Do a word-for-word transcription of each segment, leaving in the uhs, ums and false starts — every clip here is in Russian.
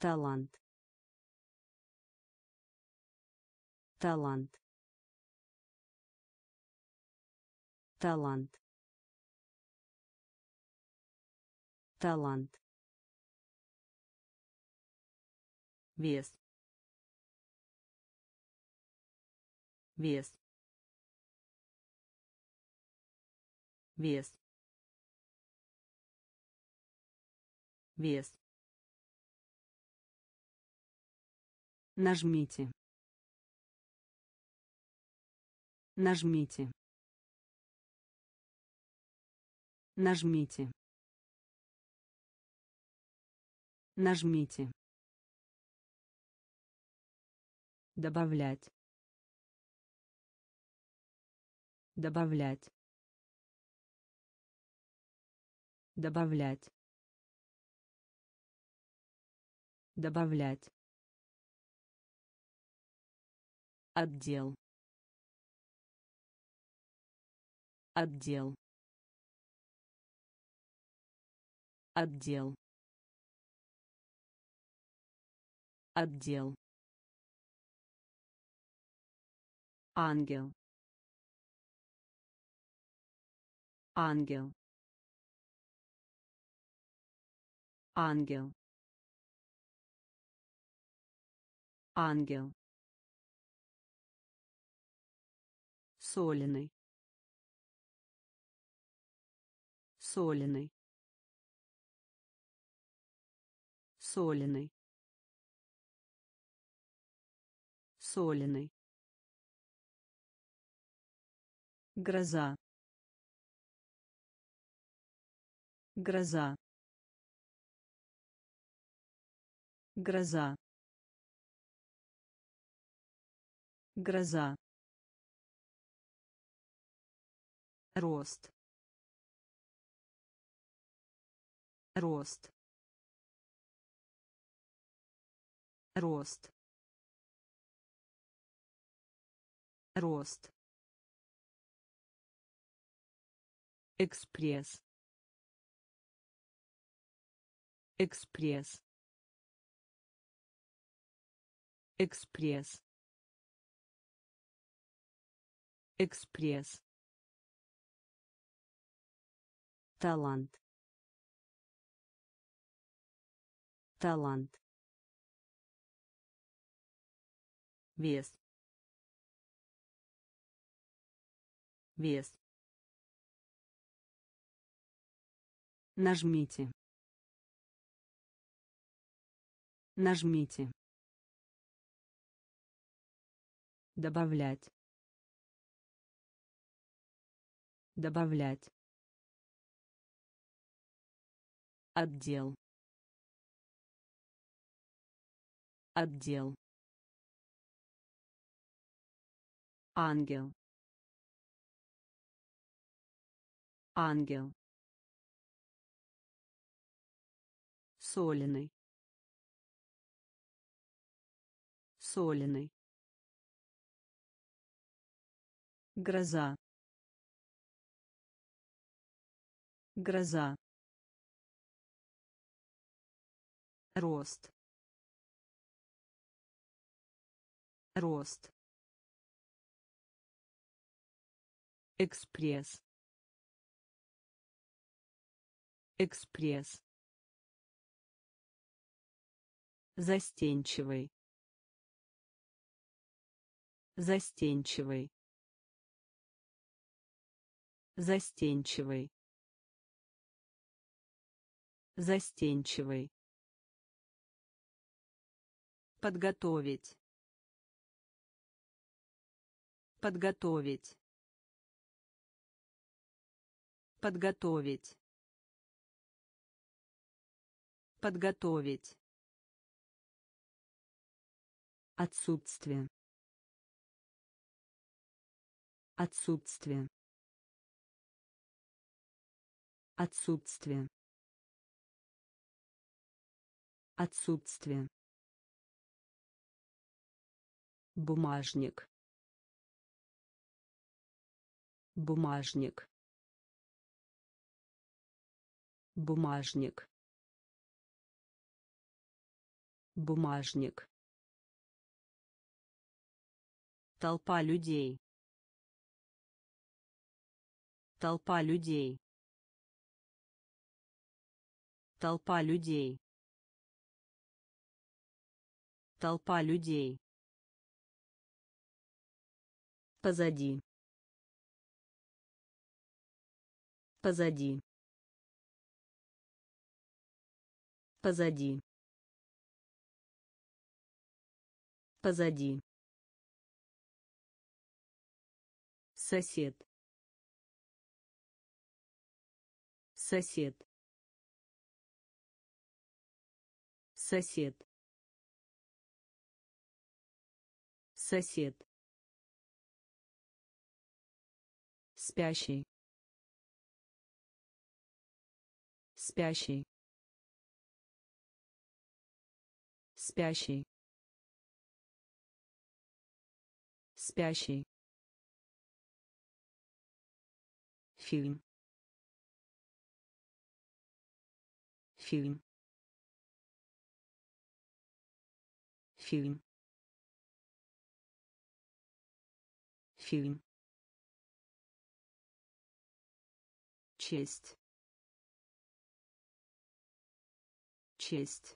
талант, талант, талант, талант, вес, вес, вес, вес. Нажмите. Нажмите. Нажмите. Нажмите. Добавлять. Добавлять. Добавлять. Добавлять. Отдел. Отдел. Отдел. Отдел. Ангел. Ангел. Ангел. Ангел. Соленый. Соленый. Соленый. Соленый. Гроза. Гроза. Гроза. Гроза. Рост. Рост. Рост. Рост. Экспресс. Экспресс. Экспресс. Экспресс. Талант. Талант. Вес. Вес. Нажмите. Нажмите. Добавлять. Добавлять. Отдел. Отдел. Ангел. Ангел. Соленый. Соленый. Гроза. Гроза. Рост. Рост. Экспресс. Экспресс. Застенчивый. Застенчивый. Застенчивый. Застенчивый. Подготовить. Подготовить. Подготовить. Подготовить. Отсутствие. Отсутствие. Отсутствие. Отсутствие. Бумажник. Бумажник. Бумажник. бумажник, толпа людей, толпа людей, толпа людей, толпа людей, позади, позади, позади, позади, сосед, сосед, сосед, сосед, спящий, спящий, спящий, спящий, фильм, фильм, фильм, фильм, честь, честь,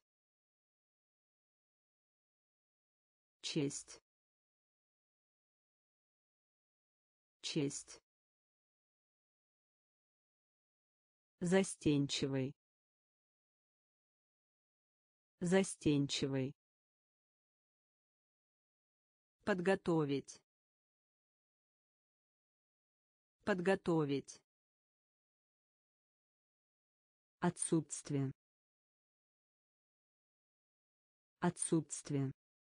честь, честь, застенчивый, застенчивый, подготовить, подготовить, отсутствие, отсутствие,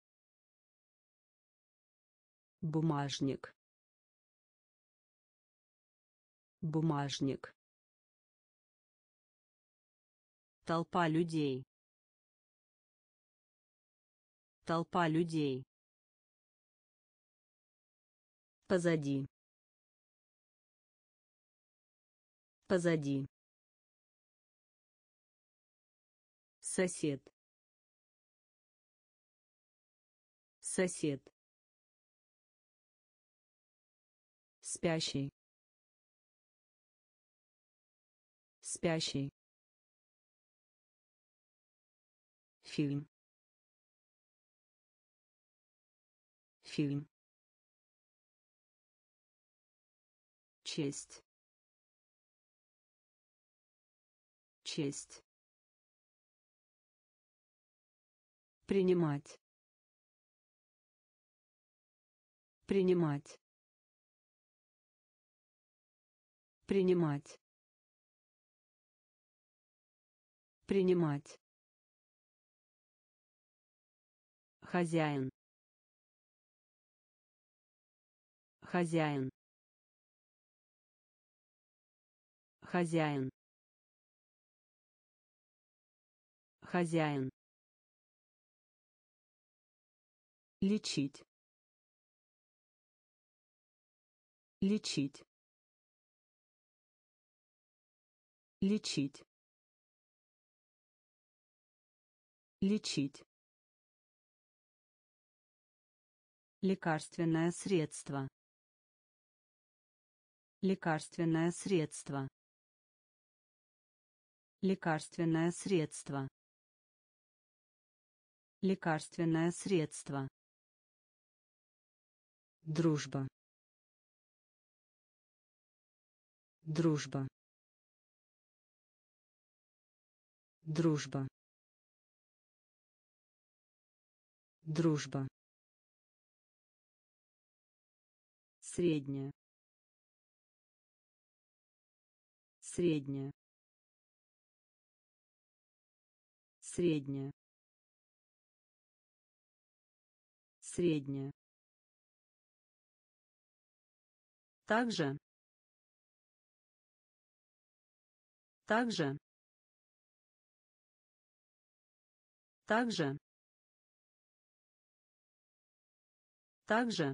бумажник, бумажник, толпа людей, толпа людей, позади, позади, сосед, сосед, спящий, спящий, фильм, фильм, честь, честь, принимать, принимать, принимать, принимать, хозяин, хозяин, хозяин, хозяин, лечить, лечить, лечить, лечить, лекарственное средство, лекарственное средство, лекарственное средство, лекарственное средство, дружба, дружба, дружба, дружба, средняя, средняя, средняя, средняя, также, также, также, также,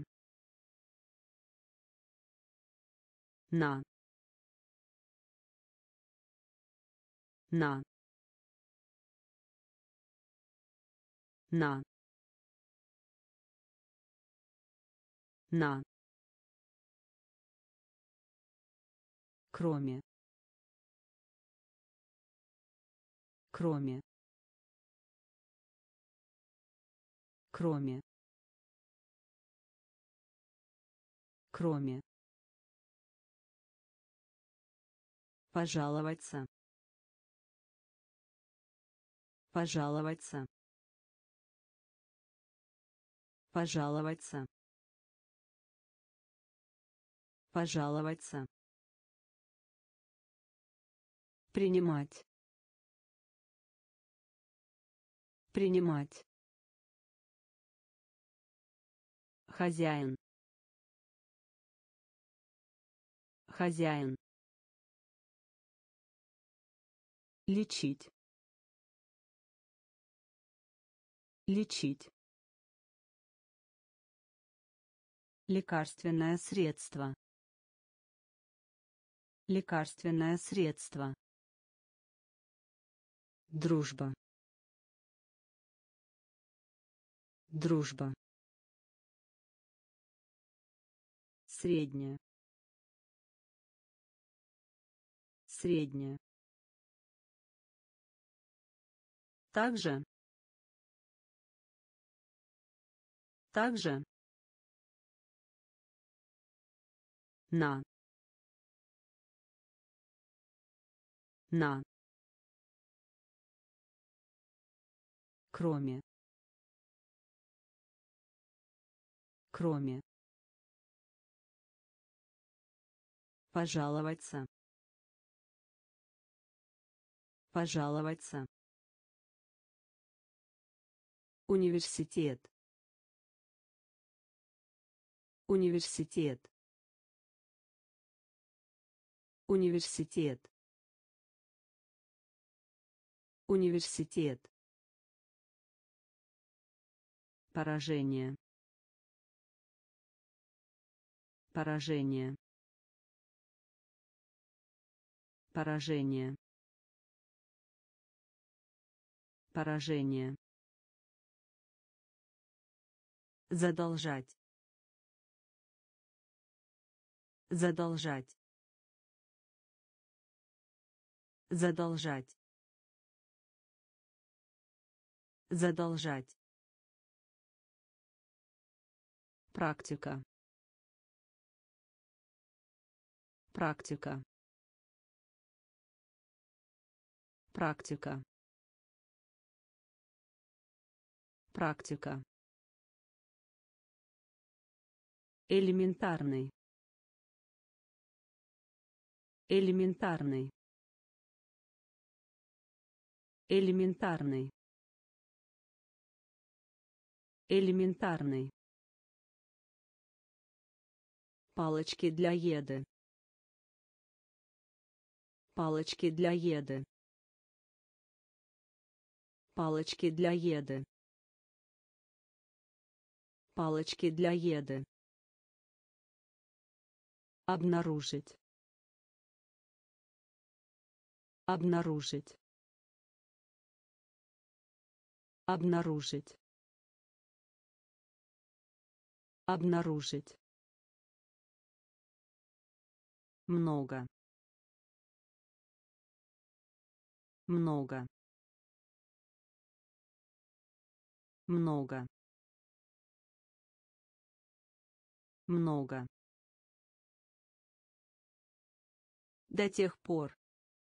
на, на, на на кроме кроме кроме кроме пожаловаться пожаловаться пожаловаться пожаловаться принимать принимать хозяин хозяин лечить лечить лекарственное средство лекарственное средство дружба дружба средняя средняя также также на на кроме кроме пожаловаться пожаловаться университет университет университет университет поражение поражение поражение поражение задолжать задолжать задолжать задолжать практика практика практика практика элементарный элементарный элементарный элементарный палочки для еды палочки для еды палочки для еды палочки для еды обнаружить обнаружить обнаружить обнаружить много много много много до тех пор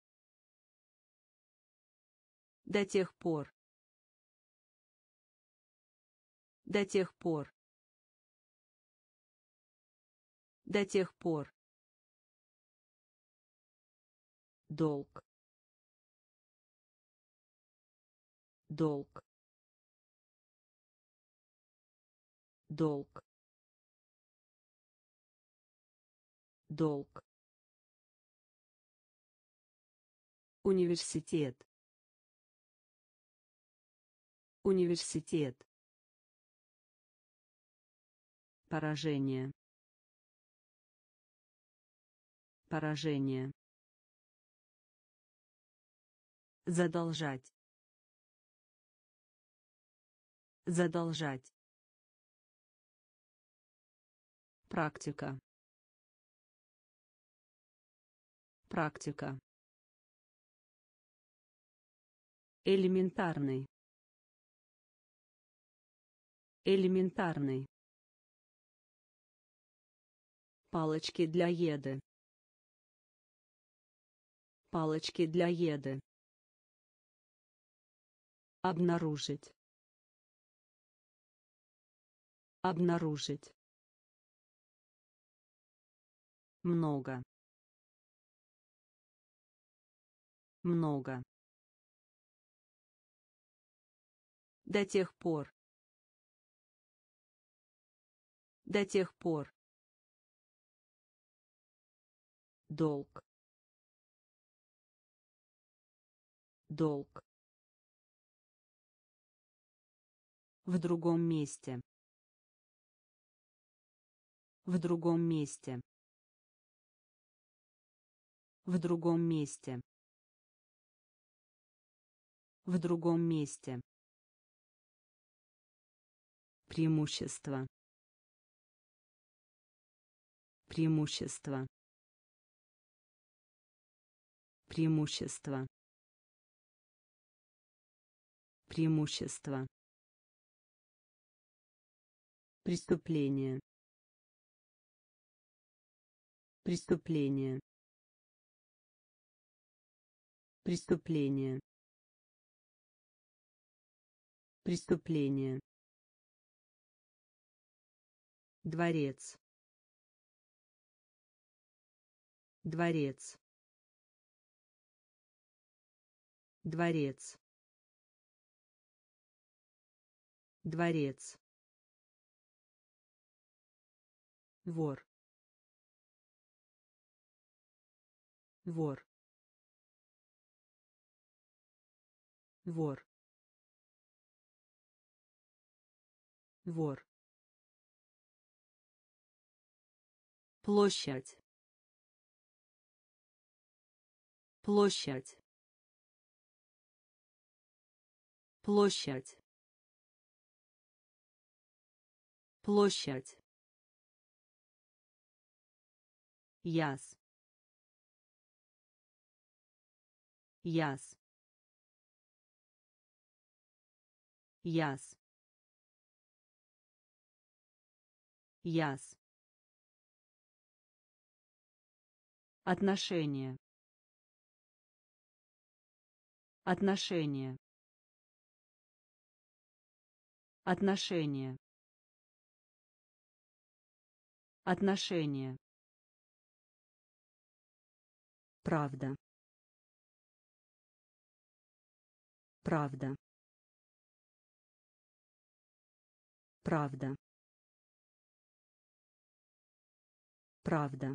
до тех пор до тех пор до тех пор долг долг долг долг университет университет поражение поражение задолжать Задолжать. Практика. Практика. Элементарный. Элементарный. Палочки для еды. Палочки для еды. Обнаружить. Обнаружить. Много. Много. До тех пор. До тех пор. Долг. Долг. В другом месте. В другом месте. В другом месте. В другом месте. Преимущество. Преимущество. Преимущество. Преимущество. Преступление. Преступление. Преступление. Преступление. Дворец. Дворец. Дворец. Дворец. Вор. Вор. Вор. Вор. Площадь. Площадь. Площадь. Площадь. Яс. Яс. Яс. Яс. Отношение. Отношение. Отношение. Отношение. Правда. Правда. Правда. Правда.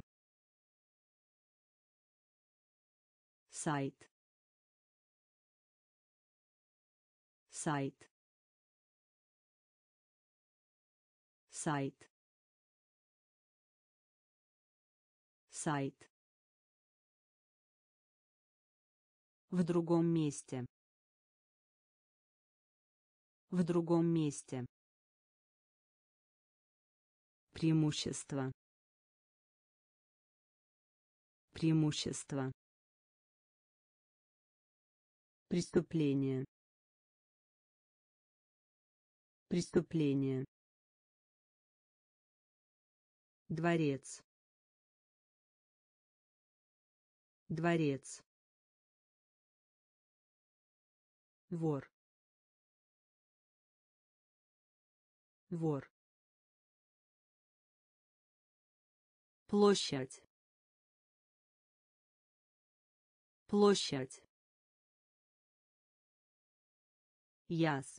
Сайт. Сайт. Сайт. Сайт. В другом месте. В другом месте. Преимущество. Преимущество. Преступление. Преступление. Дворец. Дворец. Вор. Вор. Площадь. Площадь. Яс.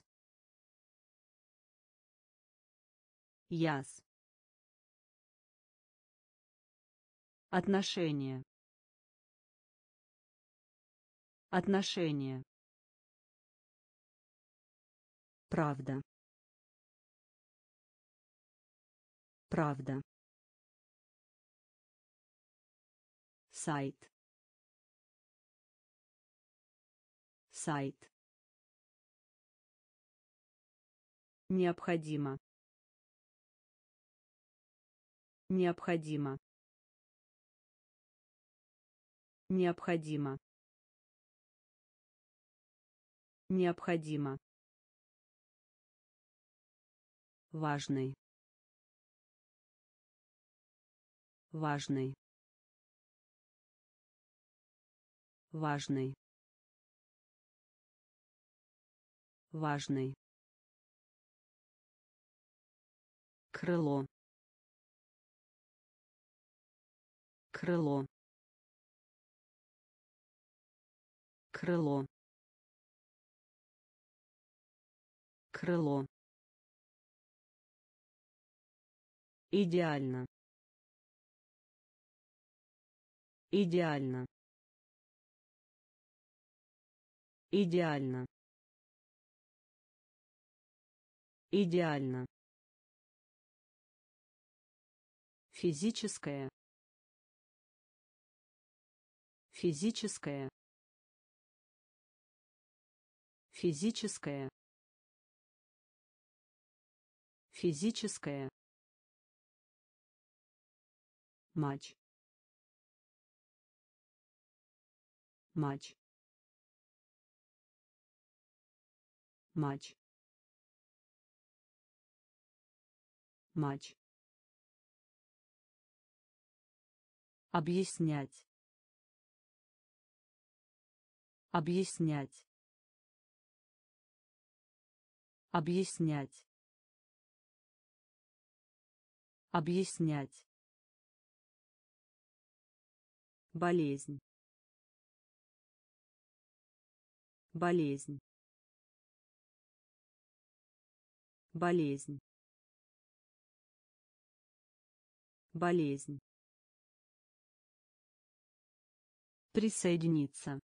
Яс. Отношение. Отношение. Правда. Правда. Сайт. Сайт. Необходимо. Необходимо. Необходимо. Необходимо. Важный. Важный. Важный. Важный. Крыло. Крыло. Крыло. Крыло. Идеально. Идеально. Идеально. Идеально. Физическое. Физическое. Физическое. Физическое. Матч. Матч. Матч. Матч. Объяснять. Объяснять. Объяснять. Объяснять. Болезнь. Болезнь. Болезнь. Болезнь. Присоединиться.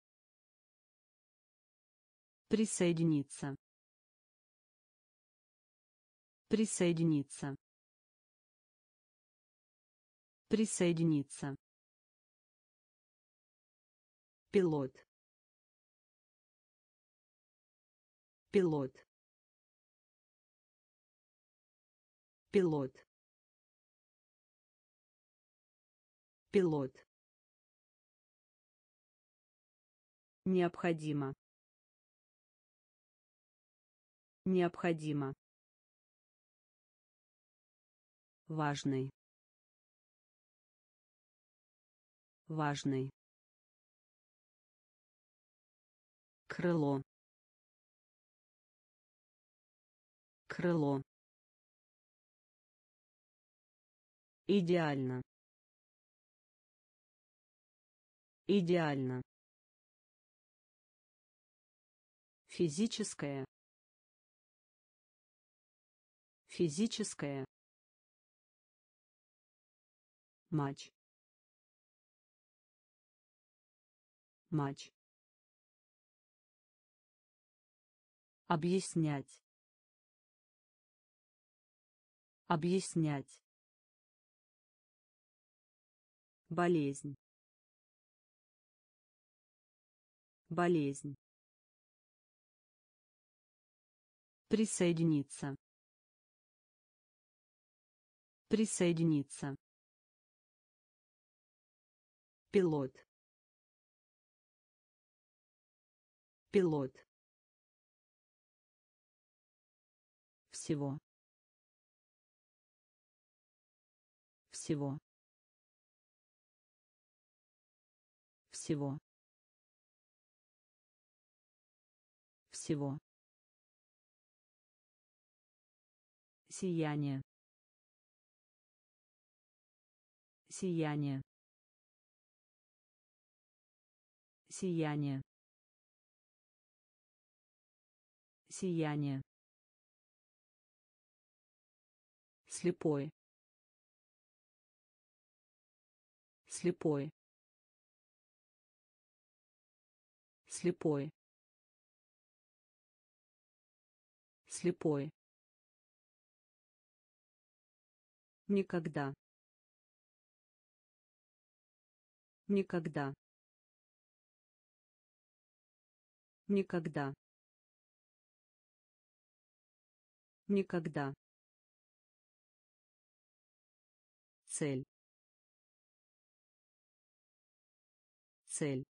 Присоединиться. Присоединиться. Присоединиться. Пилот. Пилот. Пилот. Пилот. Необходимо. Необходимо. Важный. Важный. Крыло. Крыло. Идеально. Идеально. Физическое. Физическое. Матч. Матч. Объяснять. Объяснять. Болезнь. Болезнь. Присоединиться. Присоединиться. Пилот. Пилот. Всего. Всего. Всего. Всего. Сияние. Сияние. Сияние. Сияние. Слепой. Слепой. Слепой. Слепой. Никогда. Никогда. Никогда. Никогда. Цель. Цель.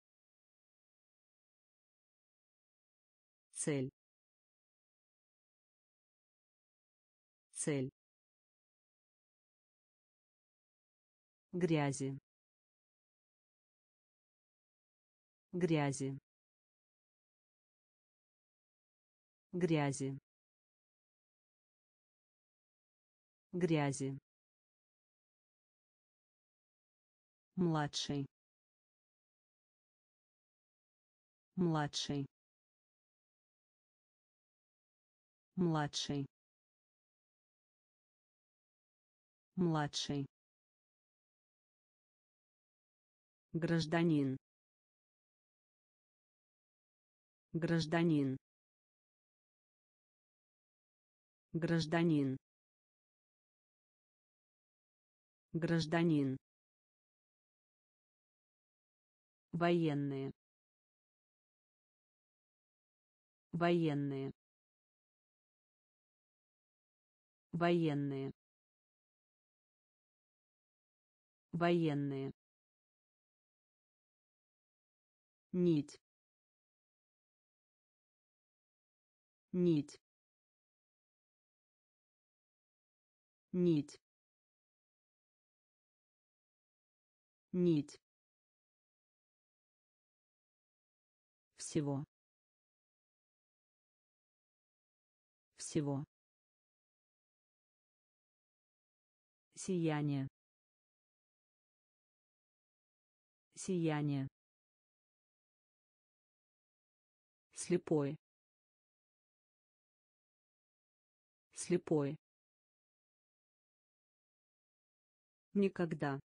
Цель. Цель. Грязи. Грязи. Грязи. Грязи. Младший. Младший. Младший. Младший. Гражданин. Гражданин. Гражданин. Гражданин. Военные. Военные. Военные. Военные. Нить. Нить. Нить. Нить. Всего. Всего. Сияние. Сияние. Слепой. Слепой. Никогда.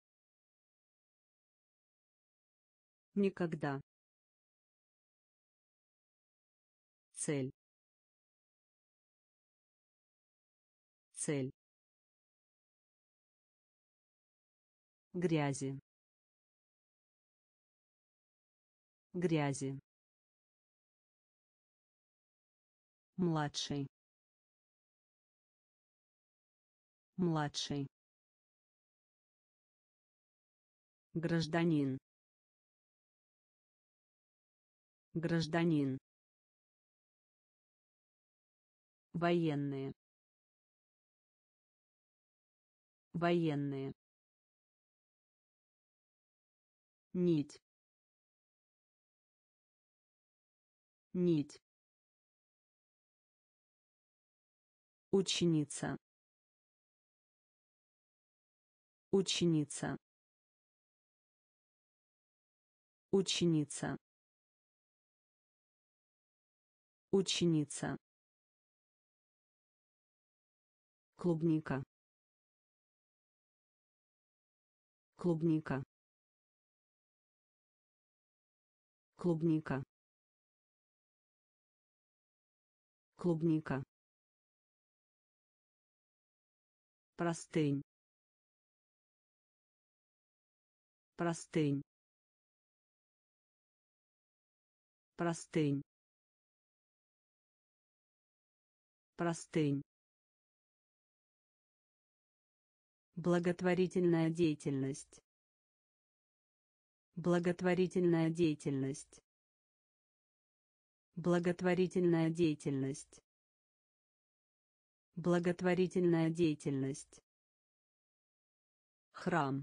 Никогда. Цель. Цель. Грязи. Грязи. Младший. Младший. Гражданин. Гражданин. Военные. Военные. Нить. Нить. Ученица. Ученица. Ученица. Ученица. Клубника. Клубника. Клубника. Клубника. Простынь. Простынь. Простынь. Простынь. Благотворительная деятельность. Благотворительная деятельность. Благотворительная деятельность. Благотворительная деятельность. Храм.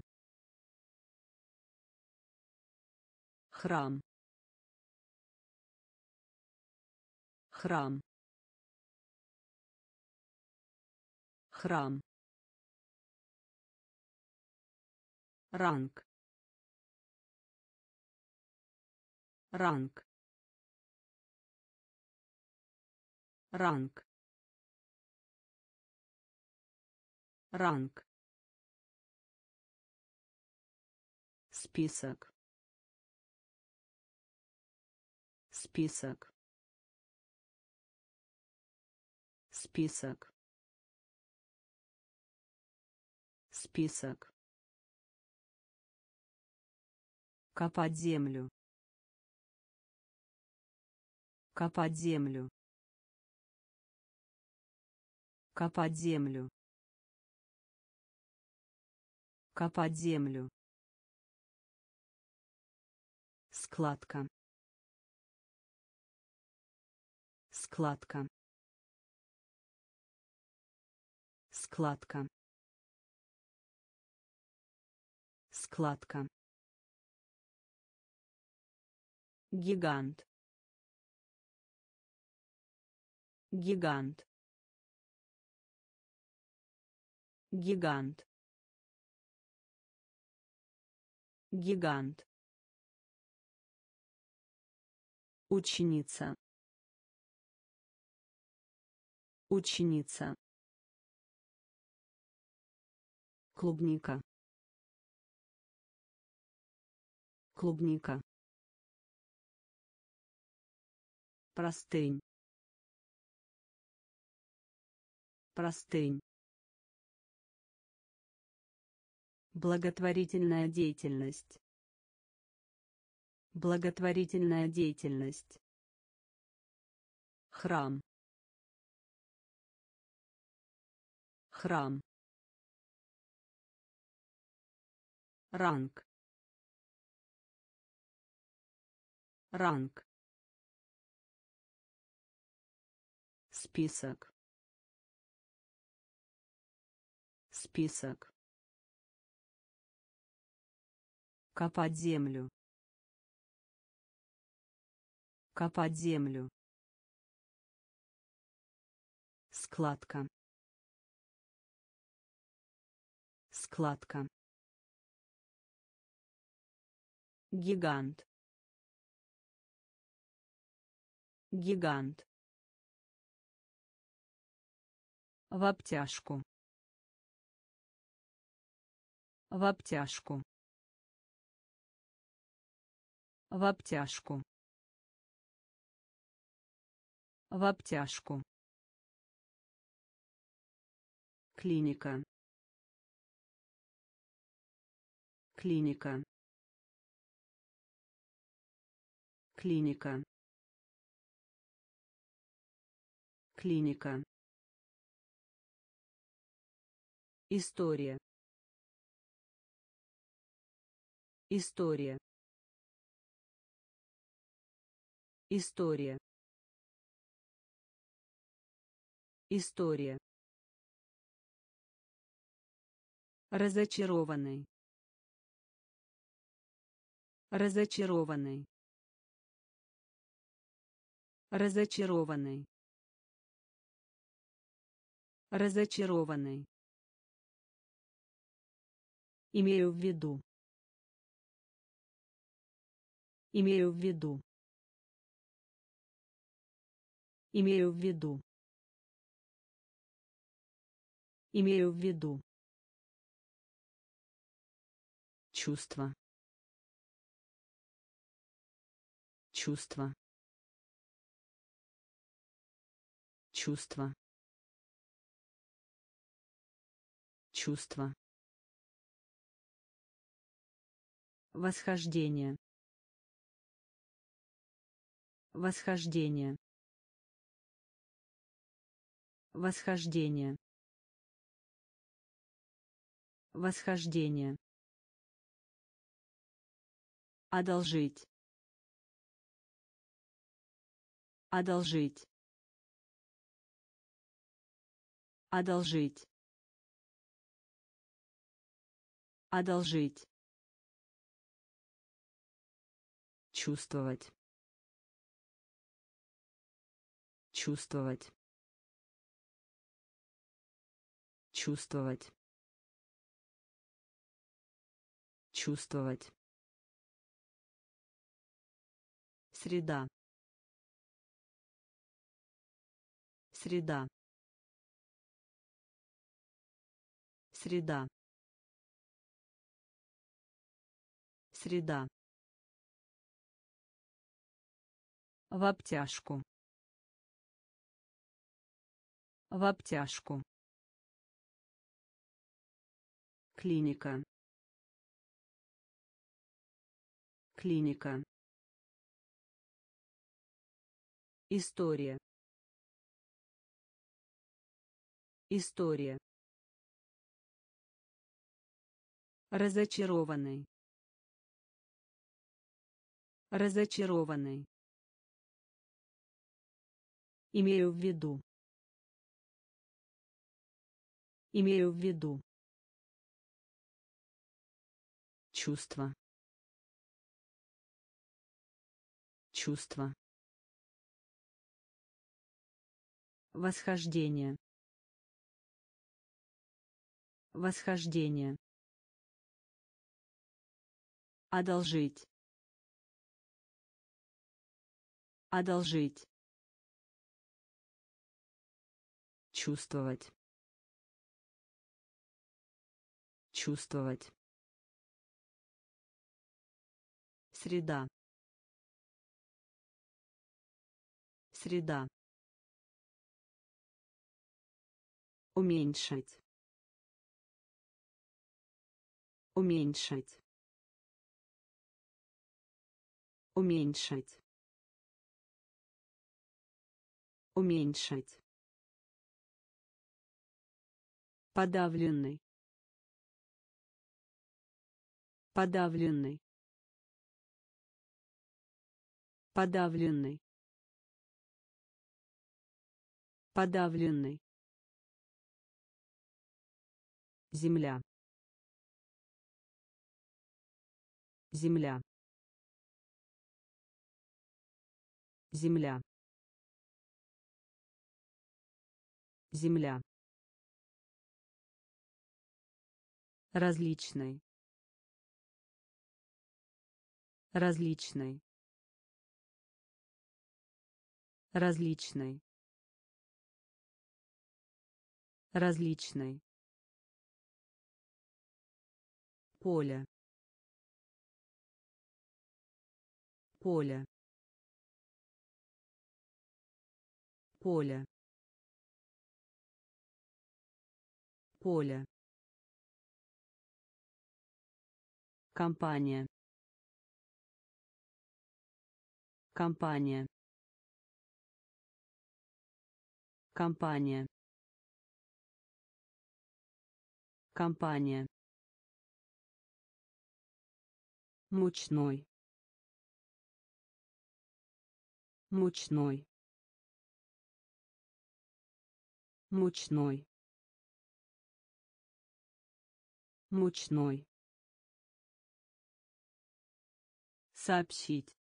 Храм. Храм. Храм. Ранг. Ранг. Ранг. Ранг. Список. Список. Список. Список. Копать землю. Копать землю. Копать землю. Копать землю. Складка. Складка. Складка. Складка. Гигант. Гигант. Гигант. Гигант. Ученица. Ученица. Клубника. Клубника. Простынь. Простынь. Благотворительная деятельность. Благотворительная деятельность. Храм. Храм. Ранг. Ранг. Список. Список. Копать землю. Копать землю. Складка. Складка. Гигант. Гигант. В обтяжку. В обтяжку. В обтяжку. В обтяжку. Клиника. Клиника. Клиника. Клиника. История. История. История. История. Разочарованный. Разочарованный. Разочарованный. Разочарованный. Имею в виду. Имею в виду. Имею в виду. Имею в виду. Чувство. Чувство. Чувство. Чувство. Восхождение. Восхождение. Восхождение. Восхождение. Одолжить. Одолжить. Одолжить. Одолжить. Чувствовать. Чувствовать. Чувствовать. Чувствовать. Среда. Среда. Среда. Среда. В обтяжку. В обтяжку. Клиника. Клиника. История. История. Разочарованный. Разочарованный. Имею в виду. Имею в виду. Чувство. Чувство. Восхождение. Восхождение. Одолжить. Одолжить. Чувствовать. Чувствовать. Среда. Среда. Уменьшить. Уменьшить. Уменьшить. Уменьшить. Подавленный. Подавленный. Подавленный. Подавленный. Земля. Земля. Земля. Земля. Различный. Различный. Различный. Различный. Поле. Поле. Поле. Поле. Компания. Компания. Компания. Компания. Мучной. Мучной. Мучной. Мучной. Сообщить.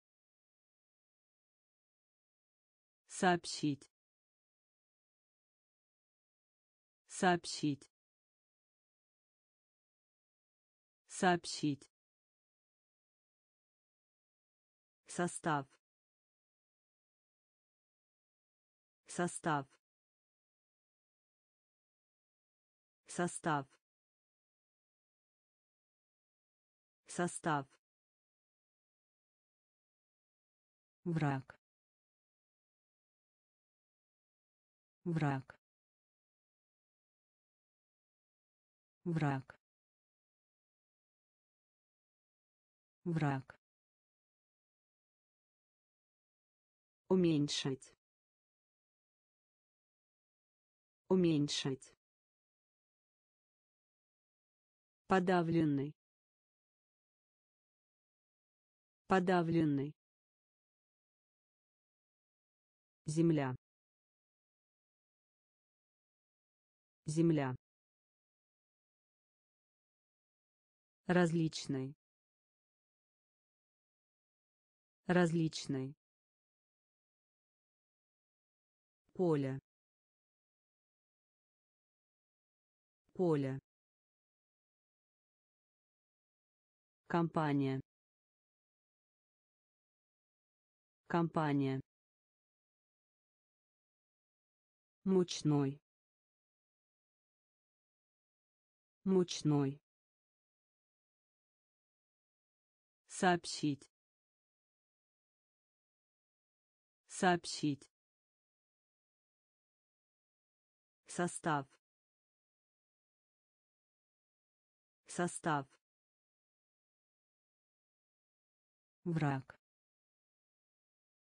Сообщить. Сообщить. Сообщить. Состав. Состав. Состав. Состав. Враг. Враг. Враг. Враг. Уменьшить. Уменьшить. Подавленный. Подавленный. Земля. Земля. Различный. Различный. Поле. Поле. Компания. Компания. Мучной. Мучной. Сообщить. Сообщить. Состав. Состав. Враг.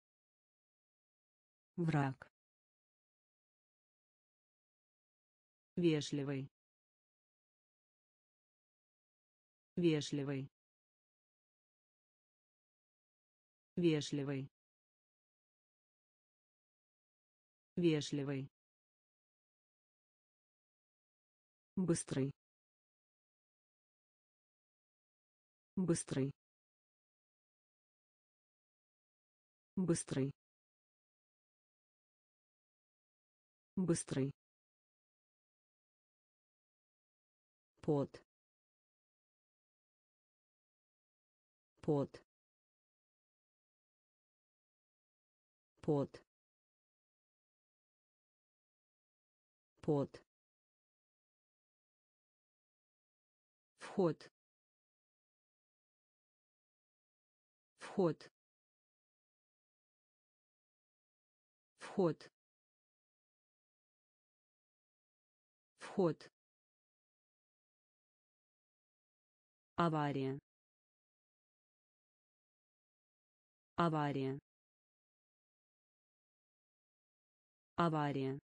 Враг. вежливый, вежливый, вежливый, вежливый, быстрый, быстрый, быстрый, быстрый, пот, пот, пот, пот, вход, вход, вход, вход, авария, авария, авария,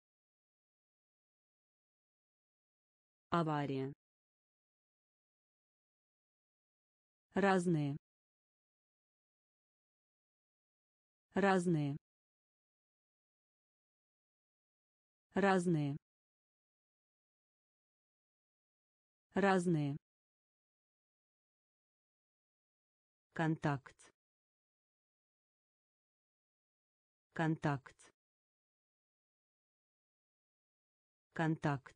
авария, разные, разные, разные, разные, контакт, контакт, контакт,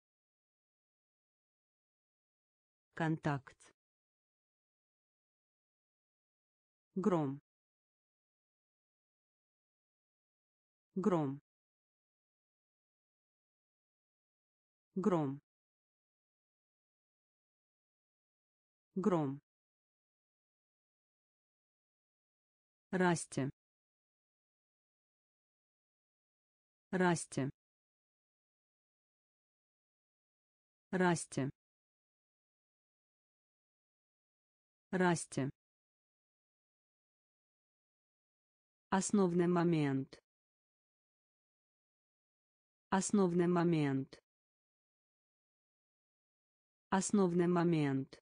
контакт, гром, гром, гром, гром, расти, расти, расти, расти, основный момент, основный момент, основный момент,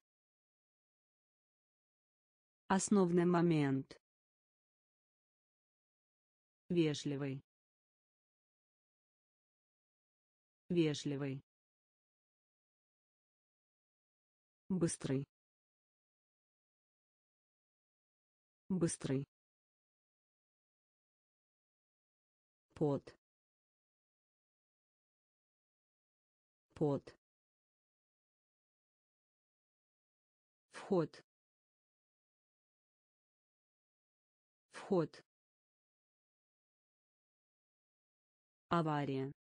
основный момент, вежливый, вежливый, быстрый, быстрый, пот, пот, вход, вход, авария,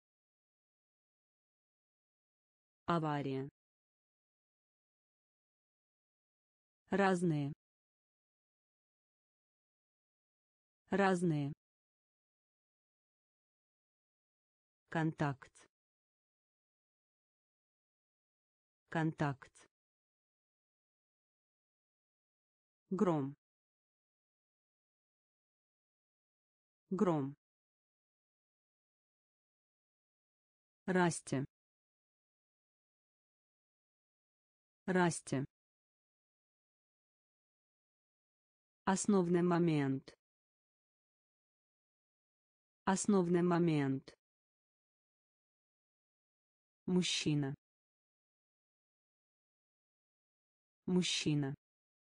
авария, разные, разные, контакт, контакт, гром, гром, расти, расти, основный момент, основный момент, мужчина, мужчина,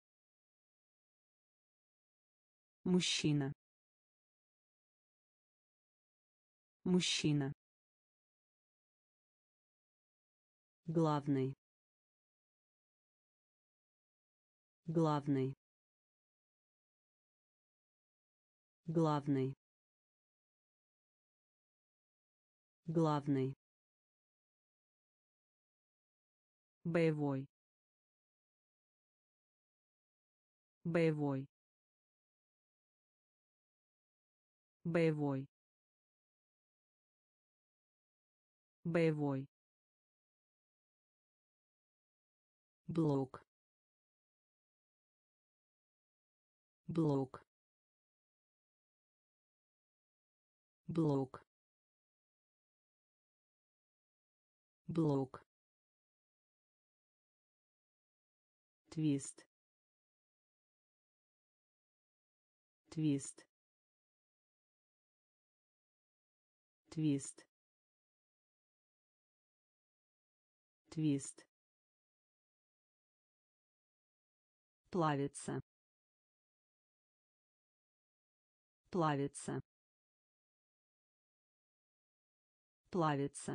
мужчина, мужчина, главный, главный, главный, главный, боевой, боевой, боевой, боевой, блок, блок, блок, блок, твист, твист, твист, твист, плавится, плавится, плавится,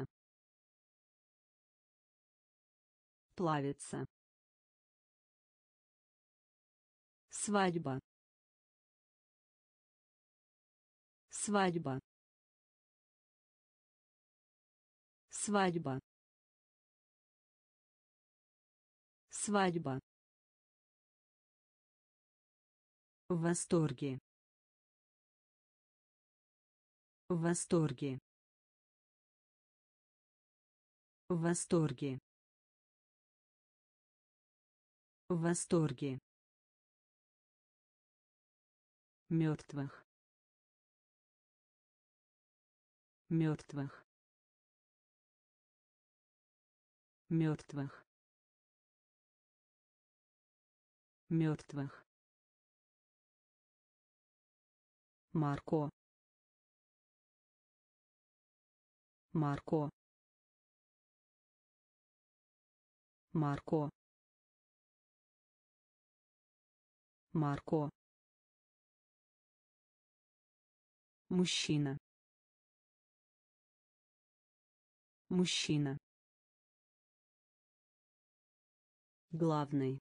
плавится, свадьба, свадьба, свадьба, свадьба, в восторге, в восторге, в восторге, в восторге, мертвых, мертвых, мертвых, мертвых, Марко, Марко, Марко, Марко, мужчина, мужчина, главный,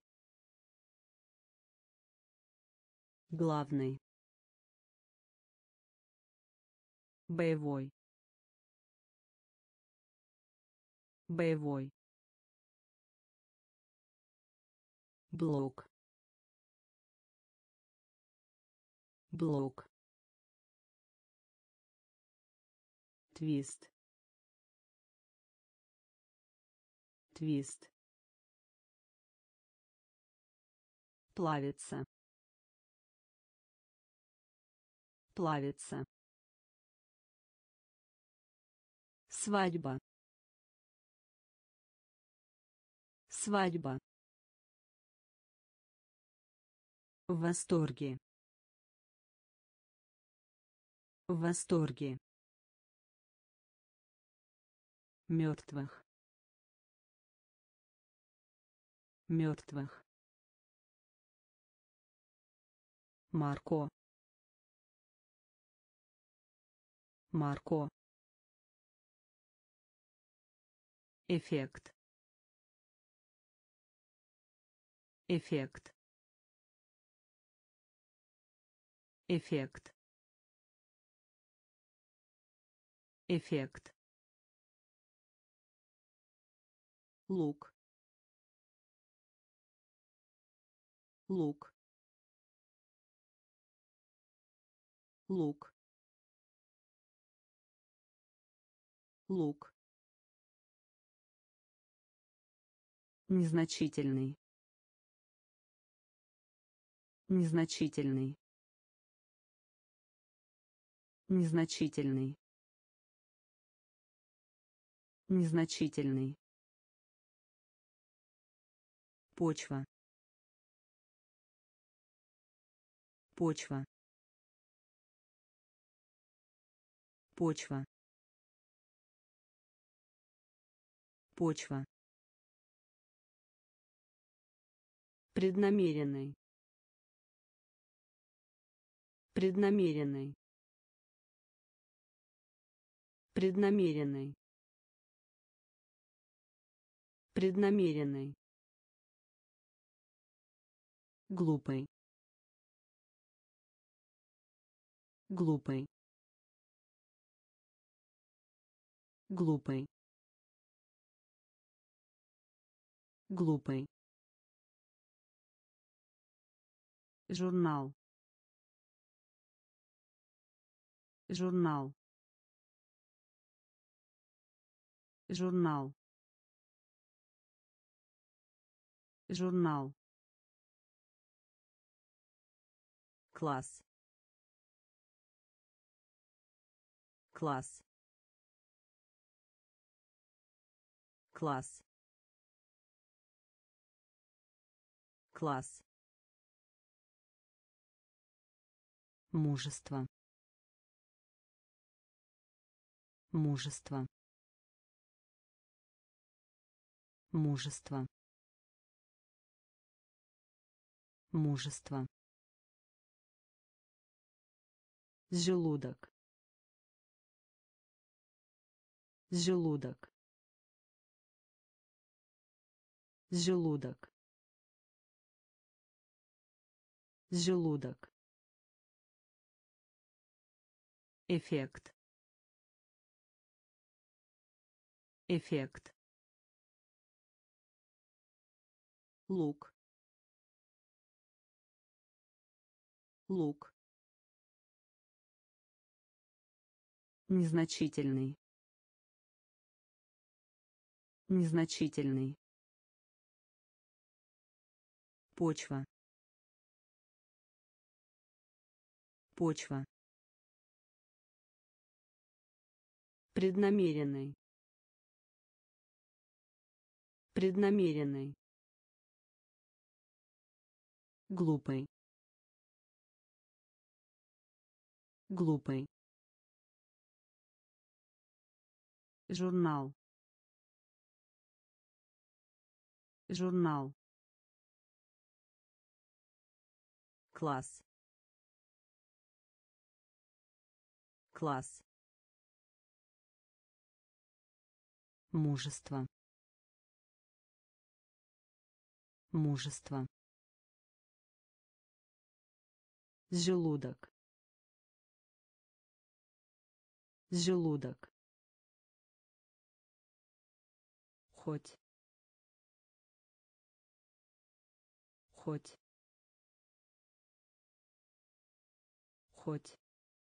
главный, боевой, боевой, блок, блок, твист, твист, плавится, плавится, свадьба, свадьба, в восторге, в восторге, мертвых, мертвых, Марко, Марко, эффект, эффект, эффект, эффект, лук, лук, лук, лук, незначительный, незначительный, незначительный, незначительный, почва, почва, почва, почва, преднамеренный, преднамеренный, преднамеренный, преднамеренный, глупый, глупый, глупый, глупый, журнал, журнал, журнал, журнал, класс, класс, класс, класс, мужество, мужество, мужество, мужество, желудок, желудок, желудок, желудок, эффект, эффект, лук, лук, незначительный, незначительный, почва, почва, преднамеренный, преднамеренный, глупый, глупый, журнал, журнал, класс, класс, мужество, мужество, желудок, желудок, хоть, хоть, хоть,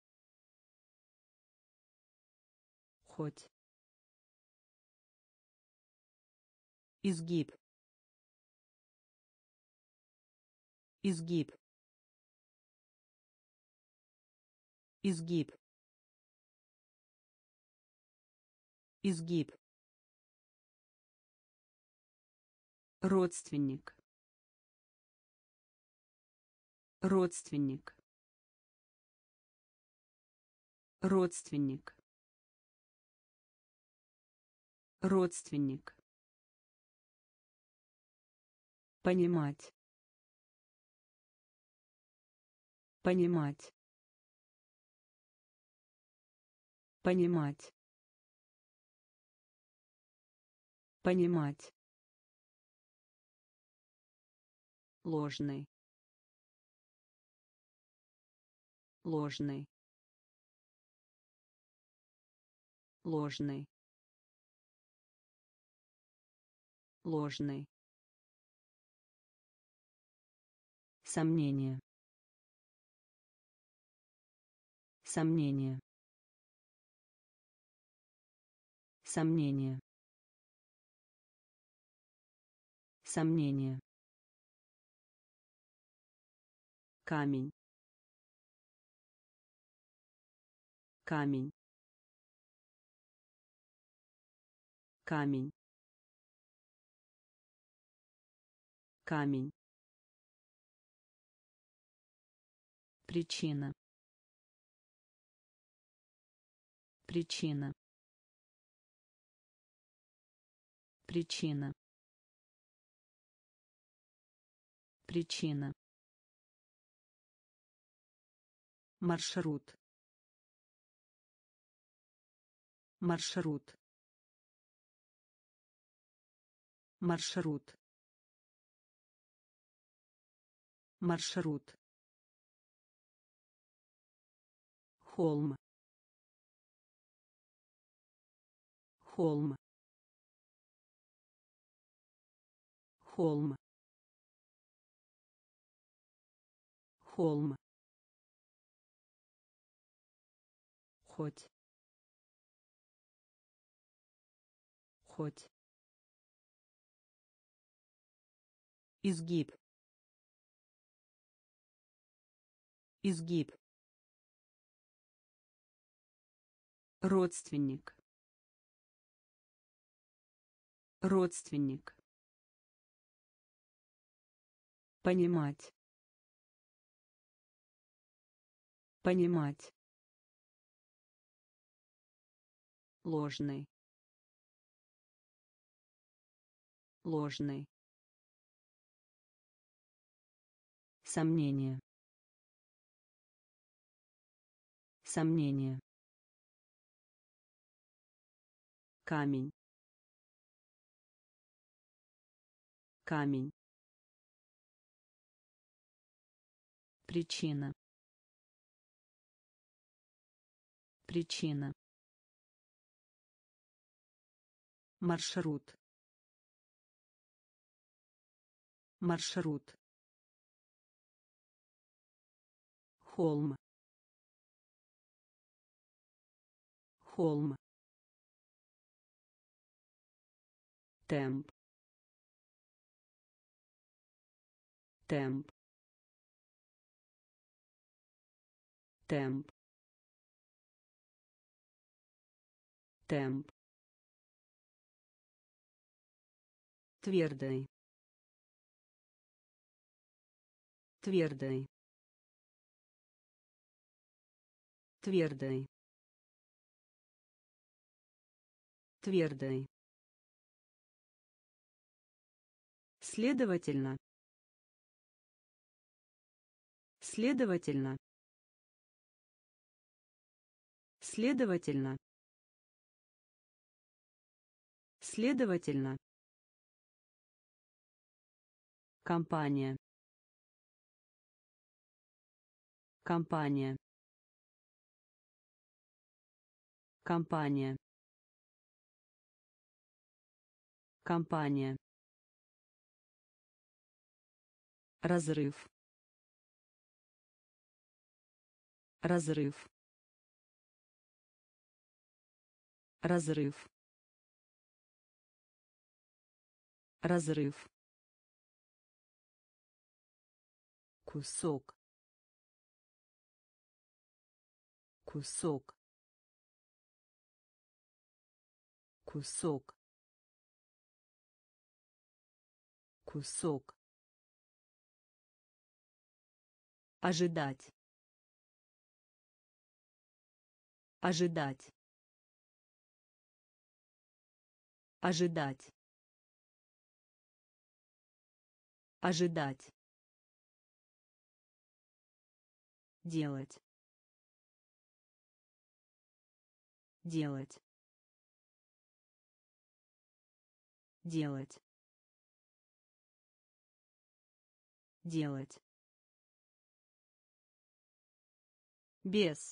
хоть, изгиб, изгиб, изгиб, изгиб, родственник, родственник, родственник, родственник, понимать, понимать, понимать, понимать, ложный, ложный, ложный, ложный, сомнение, сомнение, сомнение, сомнение, камень, камень, камень, камень, причина, причина, причина, причина, маршрут, маршрут, маршрут, маршрут, холм, холм, холм, холм, хоть, хоть, изгиб, изгиб, родственник, Родственник. Понимать. Понимать. Ложный. Ложный. Сомнение. Сомнение. Камень. Камень. Причина. Причина. Маршрут. Маршрут. Холм. Холм. Темп. Темп. Темп. Темп. Твердый. Твердый. Твердый. Твердый. Следовательно. Следовательно. Следовательно. Следовательно. Компания. Компания. Компания. Компания. Разрыв. Разрыв. Разрыв. Разрыв. Кусок. Кусок. Кусок. Кусок. Ожидать. Ожидать. Ожидать. Ожидать. Делать. Делать. Делать. Делать. Без.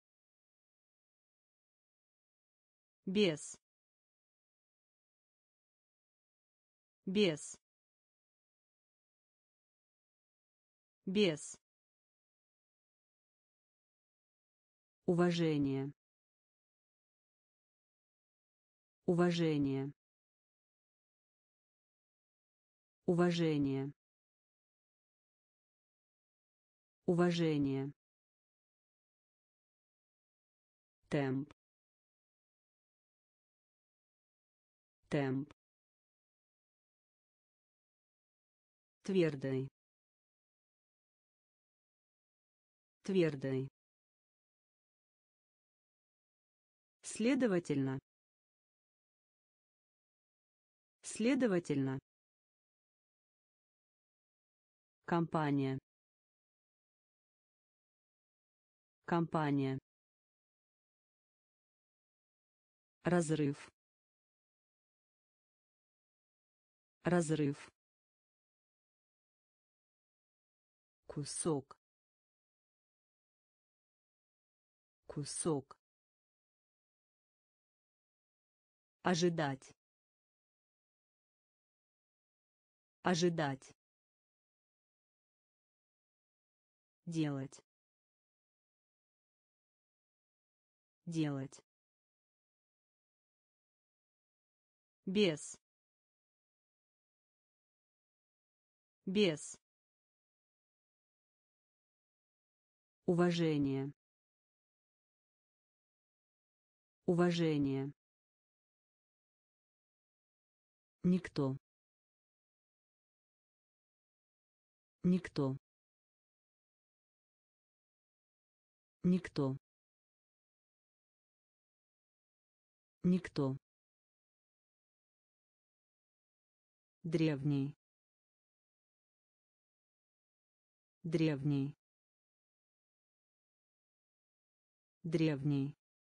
Без. Без. Без. Уважение. Уважение. Уважение. Уважение. Темп. Темп. Твердый. Твердый. Следовательно. Следовательно. Компания. Компания. Разрыв. Разрыв. Кусок. Кусок. Ожидать. Ожидать. Делать. Делать. Без. Без. Уважение. Уважение. Никто. Никто. Никто. Никто. Древний. Древний. Древний.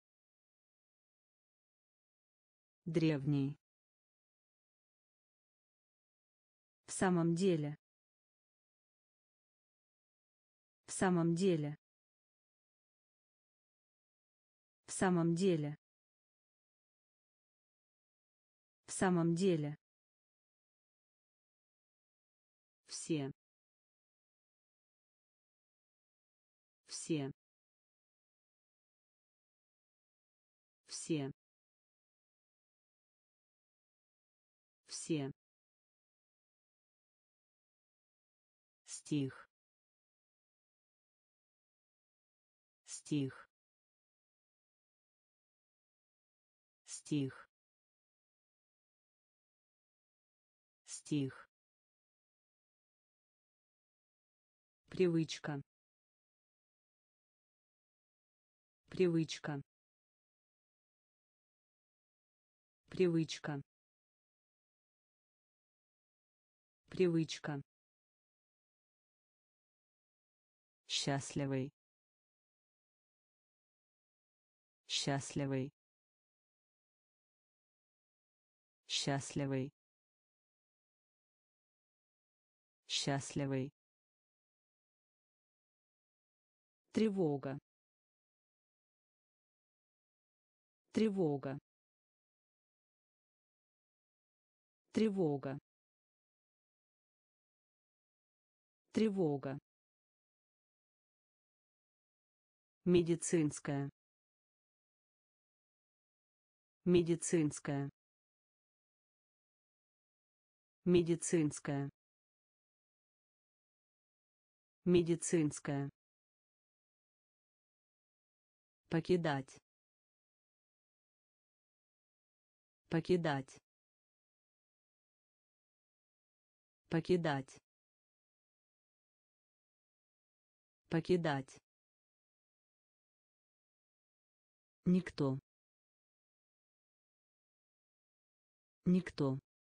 Древний. В самом деле. В самом деле. В самом деле. В самом деле. Все. Все. Все. Все. Стих. Стих. Стих. Стих. Привычка. Привычка. Привычка. Привычка. Счастливый. Счастливый. Счастливый. Счастливый. Тревога. Тревога. Тревога. Тревога. Медицинская. Медицинская. Медицинская. Медицинская. Покидать. Покидать. Покидать. Покидать. Никто. Никто.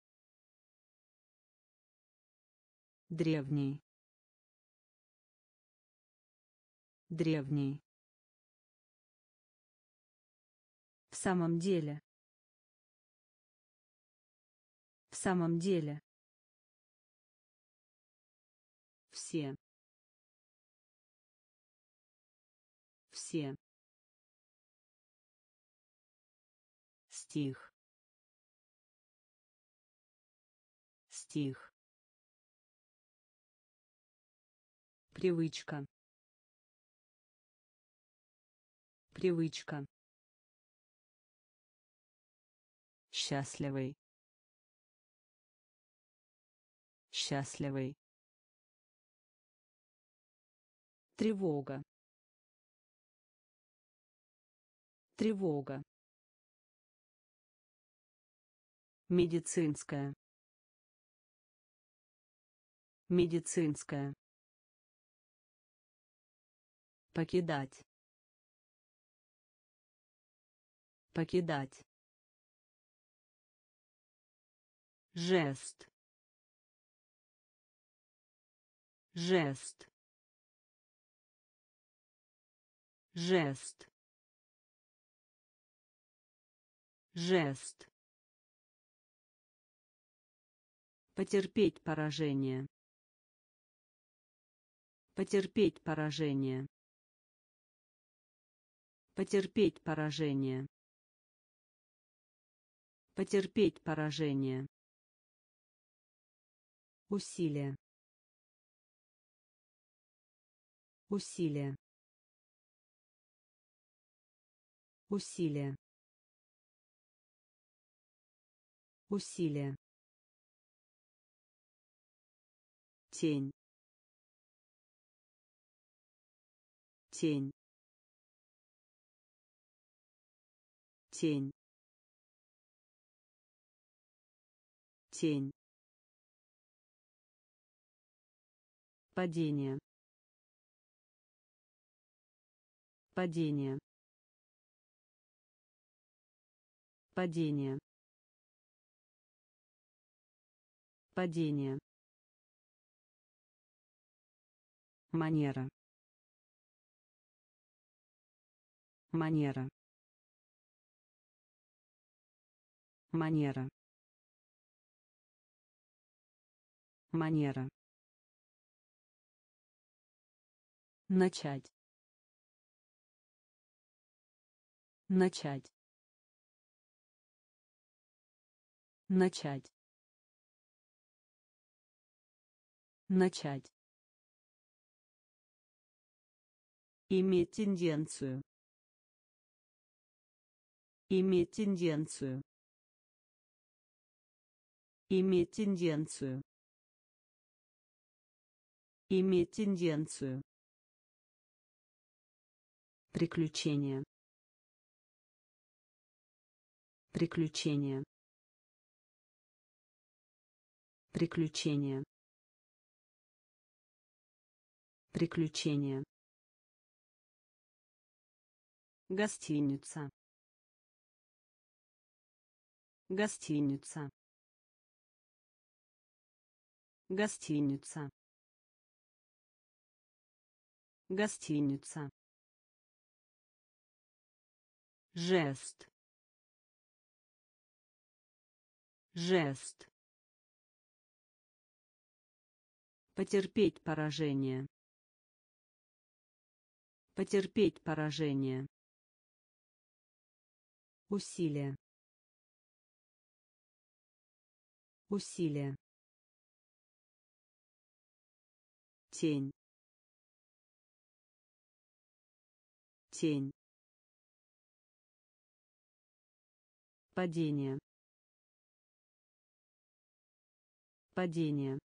Древний. Древний. В самом деле. В самом деле. Все. Все. Стих. Стих. Привычка. Привычка. Счастливый. Счастливый. Тревога. Тревога. Медицинская. Медицинская. Покидать. Покидать. Жест. Жест. Жест. Жест. Потерпеть поражение. Потерпеть поражение. Потерпеть поражение. Потерпеть поражение. Усилие. Усилие. Усилие. Усилие. Тень. Тень. Тень. тень, падение, падение, падение, падение, манера, манера, манера, манера, начать, начать, начать, начать, иметь тенденцию, иметь тенденцию, иметь тенденцию, иметь тенденцию, приключения, приключения, приключения, приключения, гостиница, гостиница, гостиница, гостиница, жест, жест, потерпеть поражение, потерпеть поражение, усилие, усилие, тень, тень, падение, падение,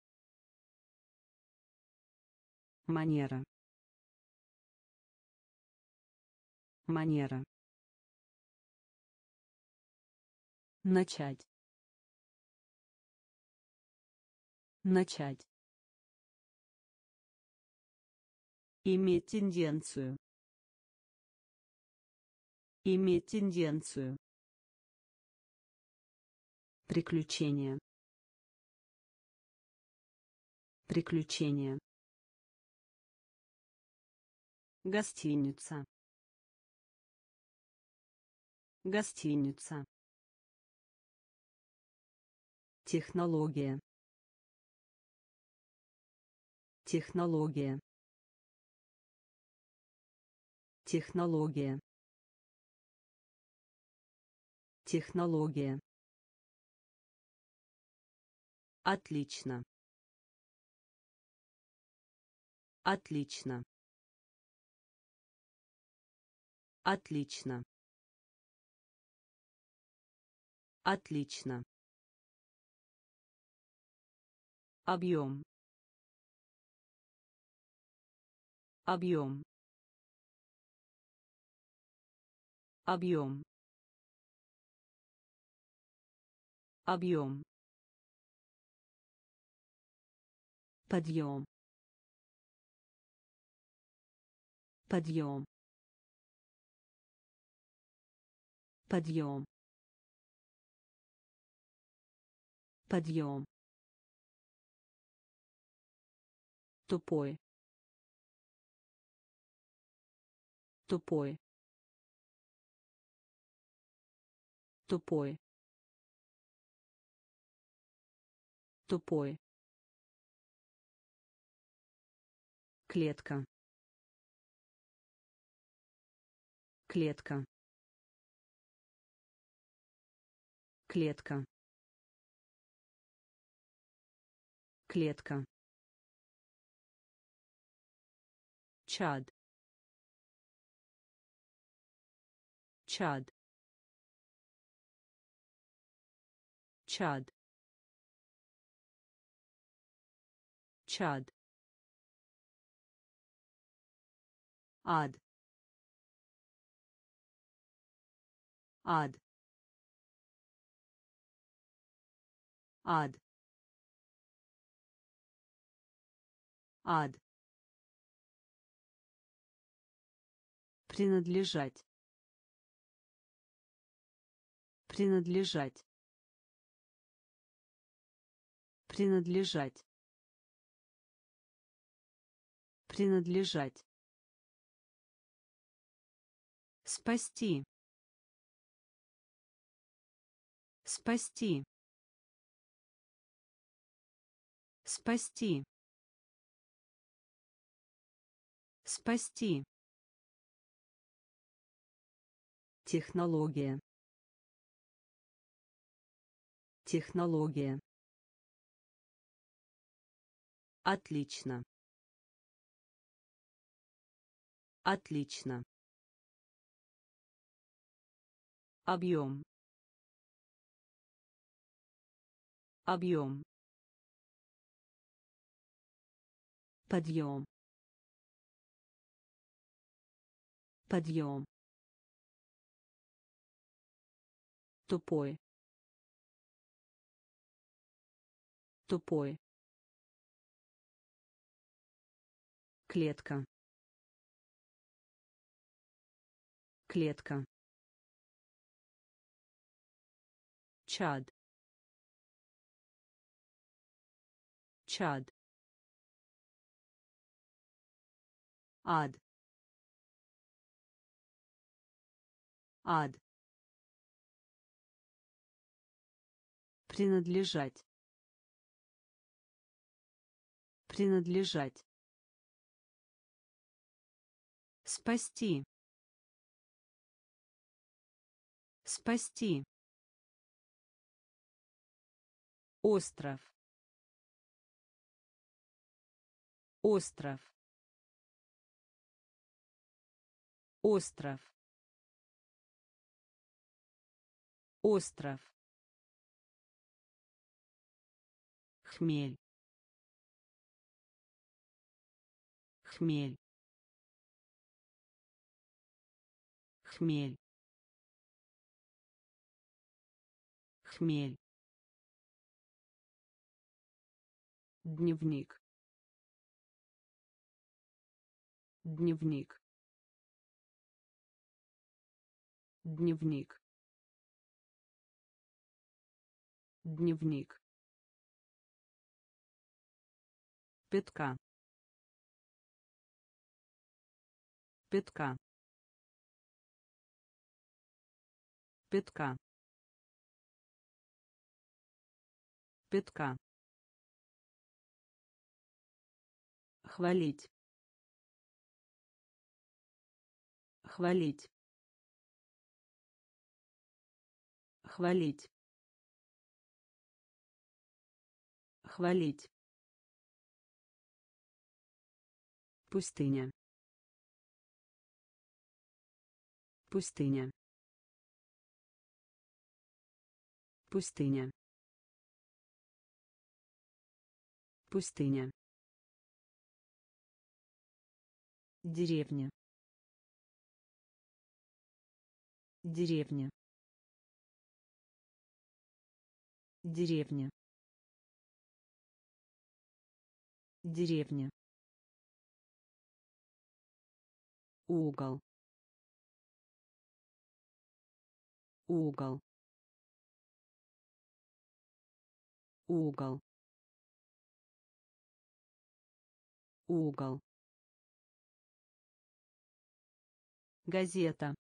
манера, манера, начать, начать, иметь тенденцию, иметь тенденцию, приключения, приключения, гостиница, гостиница, технология, технология, технология, технология, отлично, отлично, отлично, отлично, объем, объем, объем, объем, подъем, подъем, подъем, подъем, тупой, тупой, тупой, тупой, клетка, клетка, клетка, клетка, чад, чад, чад, чад, ад, ад, ад, ад, принадлежать, принадлежать, принадлежать, принадлежать, спасти, спасти, спасти, спасти, технология, технология, отлично, отлично, объем, объем, подъем, подъем, тупой, тупой, клетка, клетка, чад, чад, ад, ад, принадлежать, принадлежать, спасти, спасти, остров, остров, остров, остров, хмель, хмель, хмель, хмель, дневник, дневник, дневник, дневник, пятка, пятка, пятка, пятка, хвалить, хвалить, хвалить, хвалить, пустыня, пустыня, пустыня, пустыня, деревня, деревня, деревня, деревня, угол, угол, угол, угол, газета,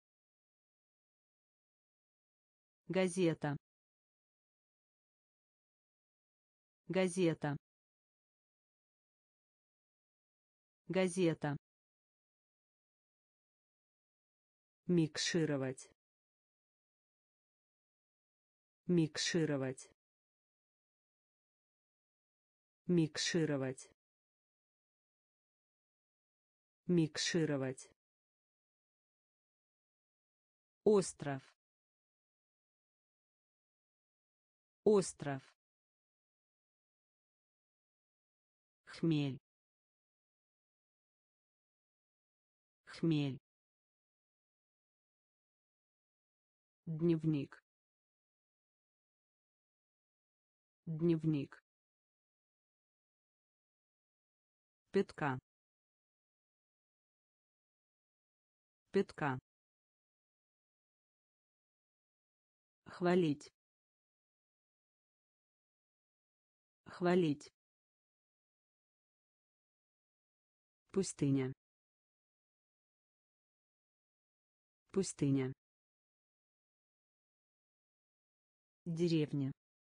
газета, газета, газета, микшировать, микшировать, микшировать, микшировать, остров, остров, хмель, хмель, дневник, Дневник. Пятка. Пятка. Хвалить. Хвалить. Пустыня. Пустыня. Деревня.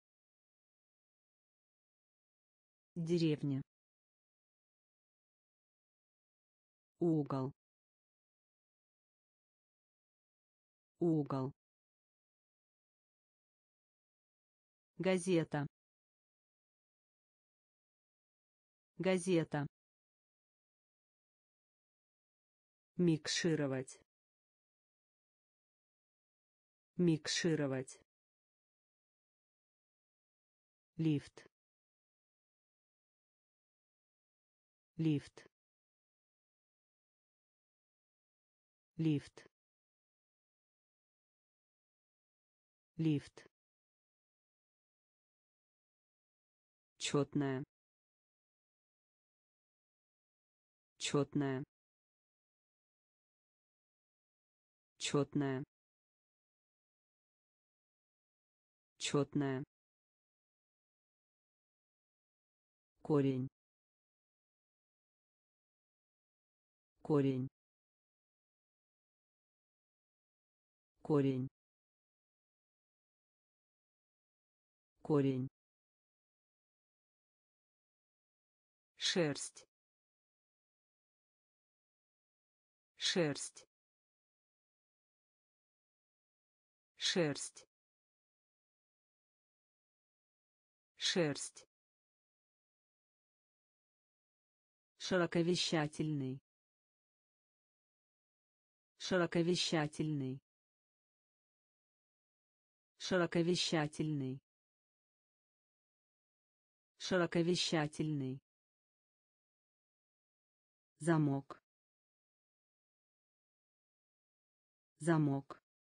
Деревня. Угол. Угол. Газета. Газета. Микшировать. Микшировать. Лифт. Лифт. Лифт. Лифт. Четная. Четная. Четная. Четная. Корень. Корень. Корень. Корень. Шерсть. Шерсть. Шерсть. Шерсть. Широковещательный. Широковещательный. Широковещательный. Широковещательный. Замок. Замок.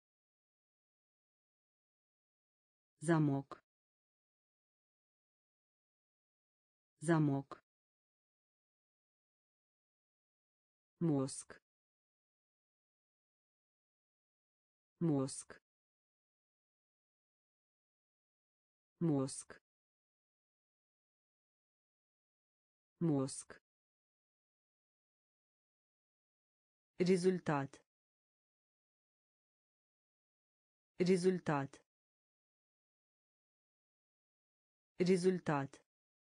Замок. Замок. Мозг. Мозг. Мозг. Мозг. Результат. Результат. Результат.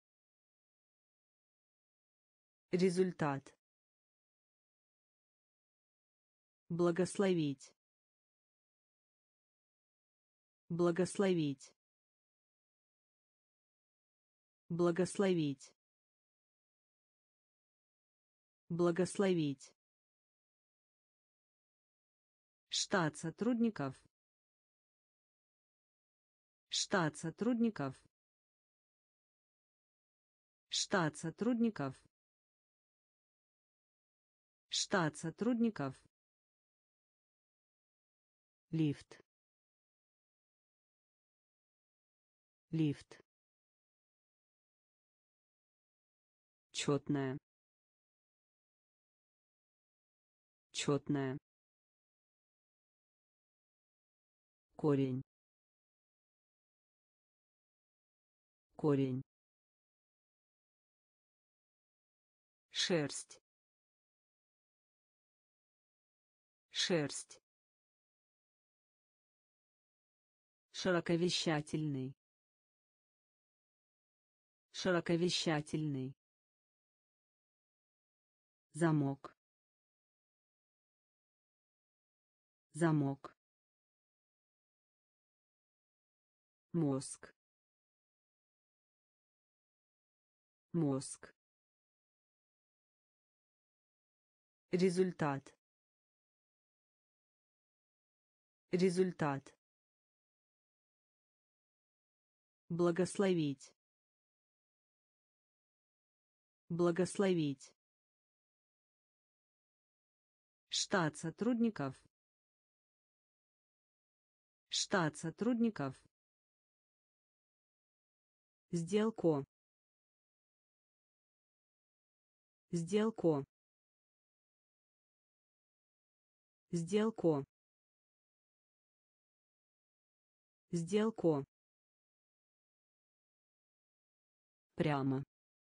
Результат. Благословить. Благословить. Благословить. Благословить. Штат сотрудников. Штат сотрудников. Штат сотрудников. Штат сотрудников. Лифт. Лифт. Четная. Четная. Корень. Корень. Шерсть. Шерсть. Широковещательный. Широковещательный. Замок. Замок. Мозг. Мозг. Результат. Результат. Благословить. Благословить. Штат сотрудников. Штат сотрудников. Сделку. Сделку. Сделку. Сделку. Прямо.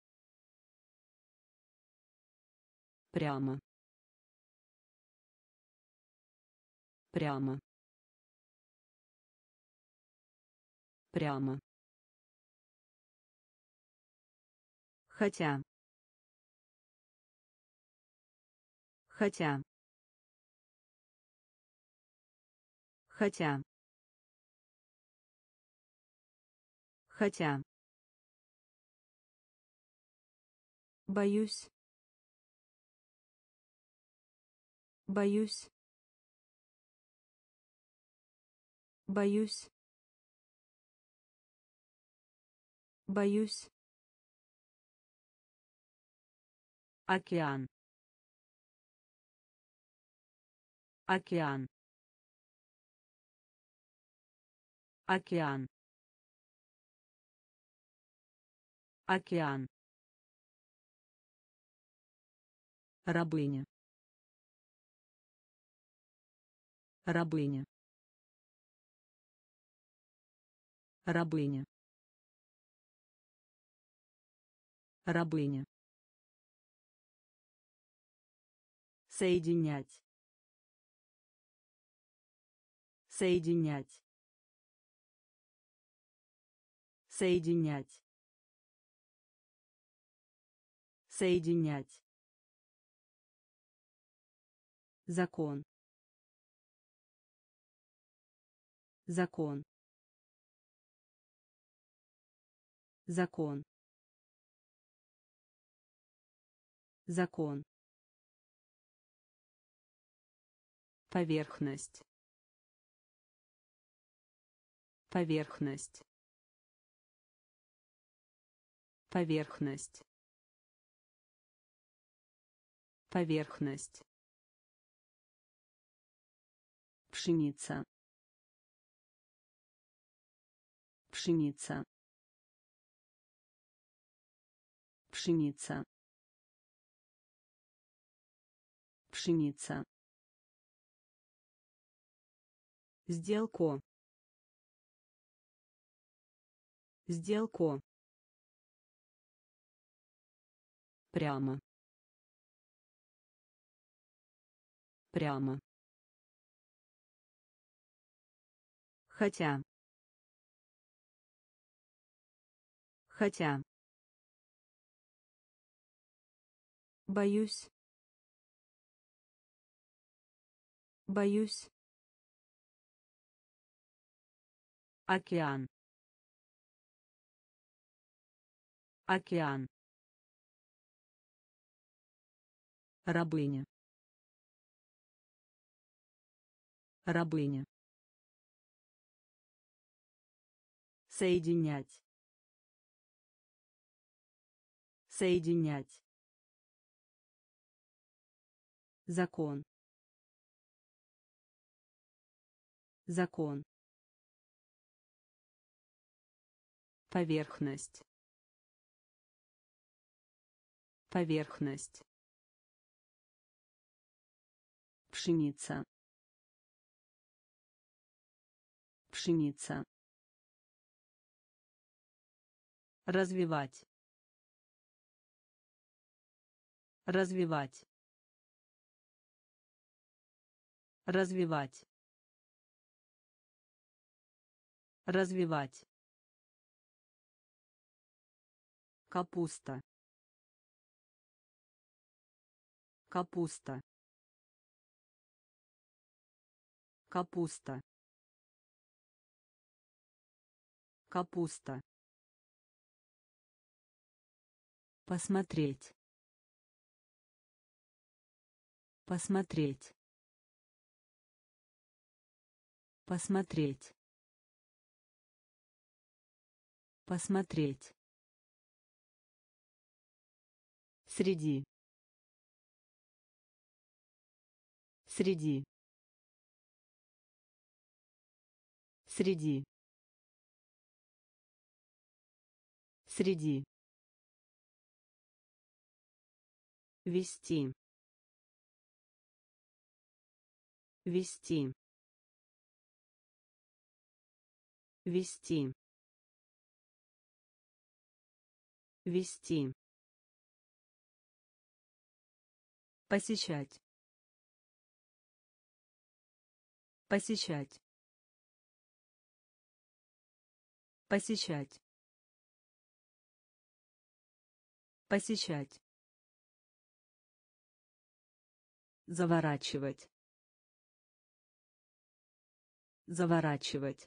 Прямо. Прямо. Прямо. Хотя. Хотя. Хотя. Хотя. Боюсь. Боюсь. Боюсь. Боюсь. Океан. Океан. Океан. Океан. Рабыня. Рабыня. Рабыня. Рабыня. Соединять. Соединять. Соединять. Соединять. Закон. Закон. Закон. Закон. Поверхность. Поверхность. Поверхность. Поверхность. Пшеница. Пшеница. Пшеница. Пшеница. Сделку. Сделку. Прямо. Прямо. Хотя. Хотя. Боюсь. Боюсь. Океан. Океан. Рабыня. Рабыня. Соединять. Соединять. Закон. Закон. Поверхность. Поверхность. Пшеница. Пшеница. Развивать. Развивать. Развивать. Развивать. Капуста. Капуста. Капуста. Капуста. Посмотреть. Посмотреть. Посмотреть. Посмотреть. Среди. Среди. Среди. Среди. Вести. Вести. Вести. Вести. Посещать. Посещать. Посещать. Посещать. Заворачивать. Заворачивать.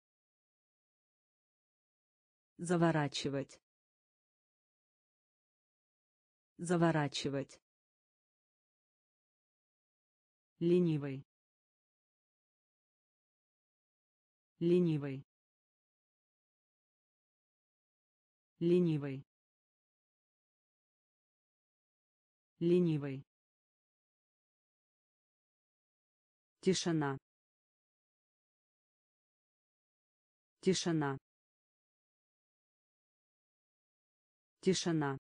Заворачивать. Заворачивать. Ленивый. Ленивый. Ленивый. Ленивый. Тишина. Тишина. Тишина.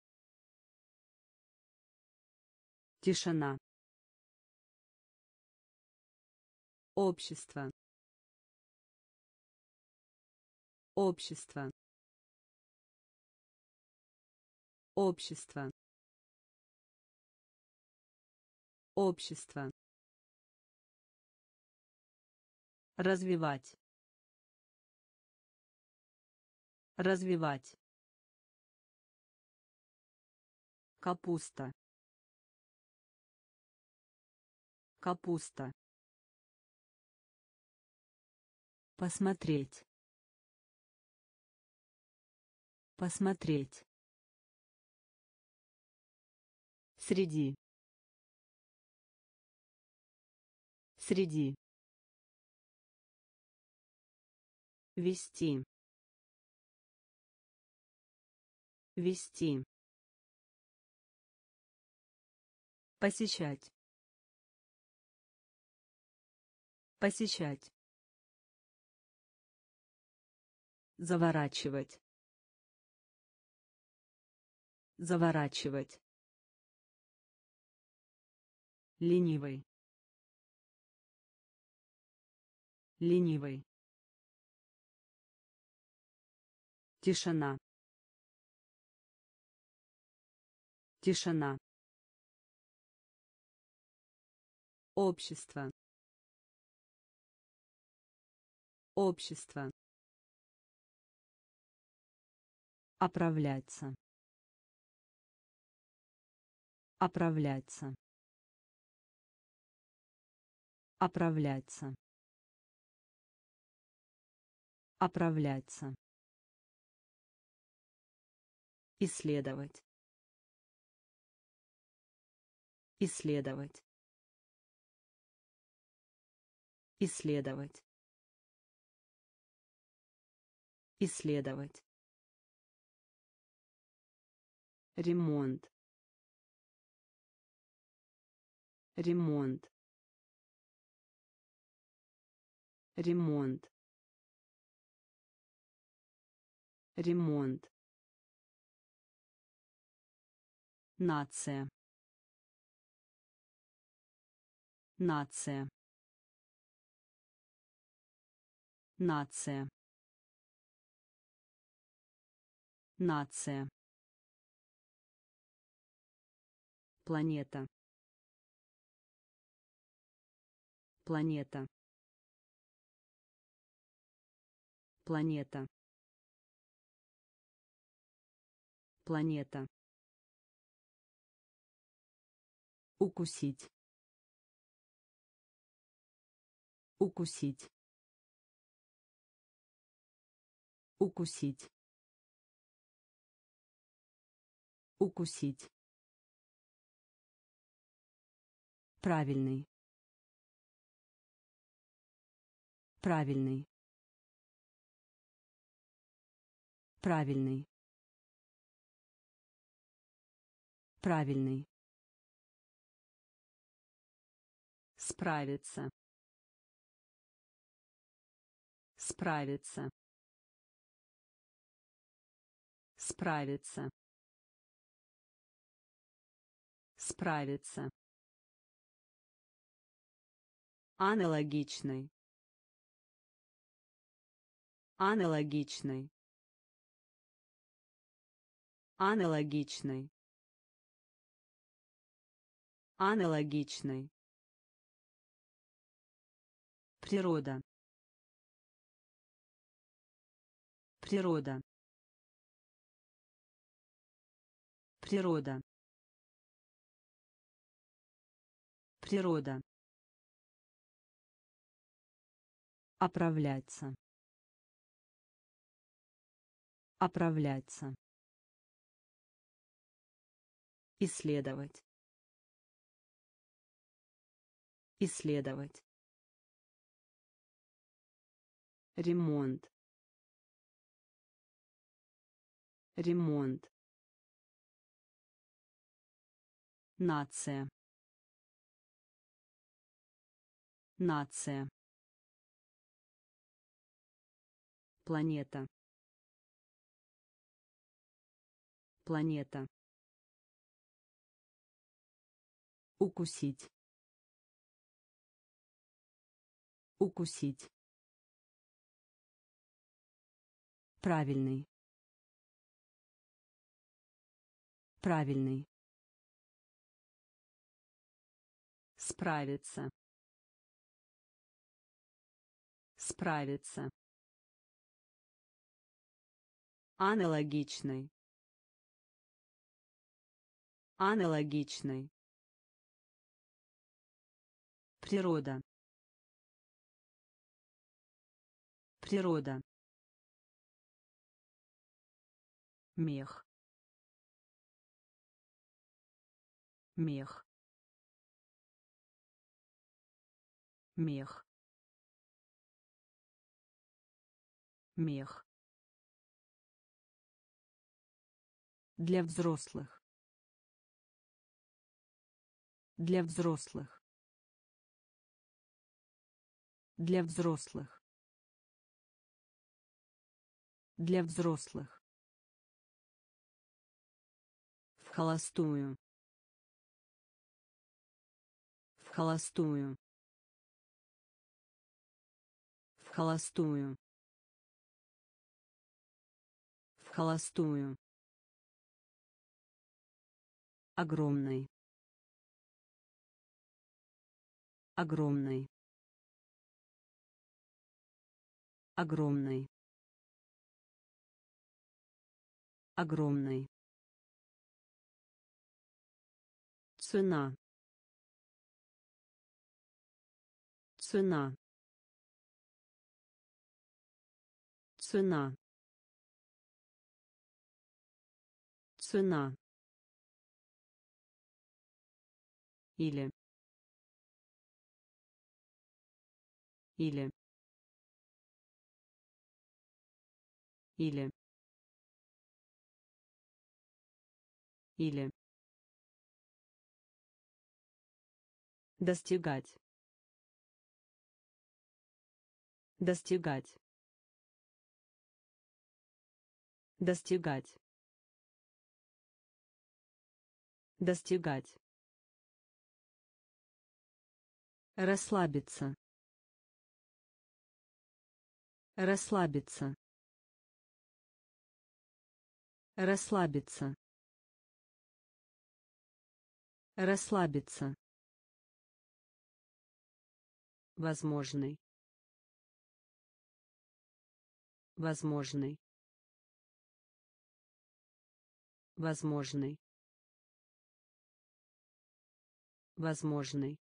Тишина. Общество. Общество. Общество. Общество. Развивать. Развивать. Капуста. Капуста. Посмотреть. Посмотреть. Среди. Среди. Вести. Вести. Посещать. Посещать. Заворачивать. Заворачивать. Ленивый. Ленивый. Тишина. Тишина. Общество. Общество. Оправляться. Оправляться. Оправляться. Оправляться. Исследовать. Исследовать. Исследовать. Исследовать. Ремонт. Ремонт. Ремонт. Ремонт. Нация. Нация. Нация. Нация. Планета. Планета. Планета. Планета. Укусить. Укусить. Укусить. Укусить. Правильный. Правильный. Правильный. Правильный. Справиться. Справиться. Справиться. Справиться. Аналогичный. Аналогичный. Аналогичный. Аналогичный. Природа. Природа. Природа. Природа. Оправляться. Оправляться. Исследовать. Исследовать. Ремонт. Ремонт. Нация. Нация. Планета. Планета. Укусить. Укусить. Правильный. Правильный. Справиться. Справиться. Аналогичный. Аналогичный. Природа. Природа. Мех. Мех. Мех. Мех. Для взрослых. Для взрослых. Для взрослых. Для взрослых. В холостую. В холостую. В холостую. В холостую. Огромный. Огромный. Огромный. Огромный. Цена. Цена. Цена. Цена. Или. Или. Или. Или. Достигать. Достигать. Достигать. Достигать. Расслабиться. Расслабиться. Расслабиться. Расслабиться. Возможный. Возможный. Возможный. Возможный.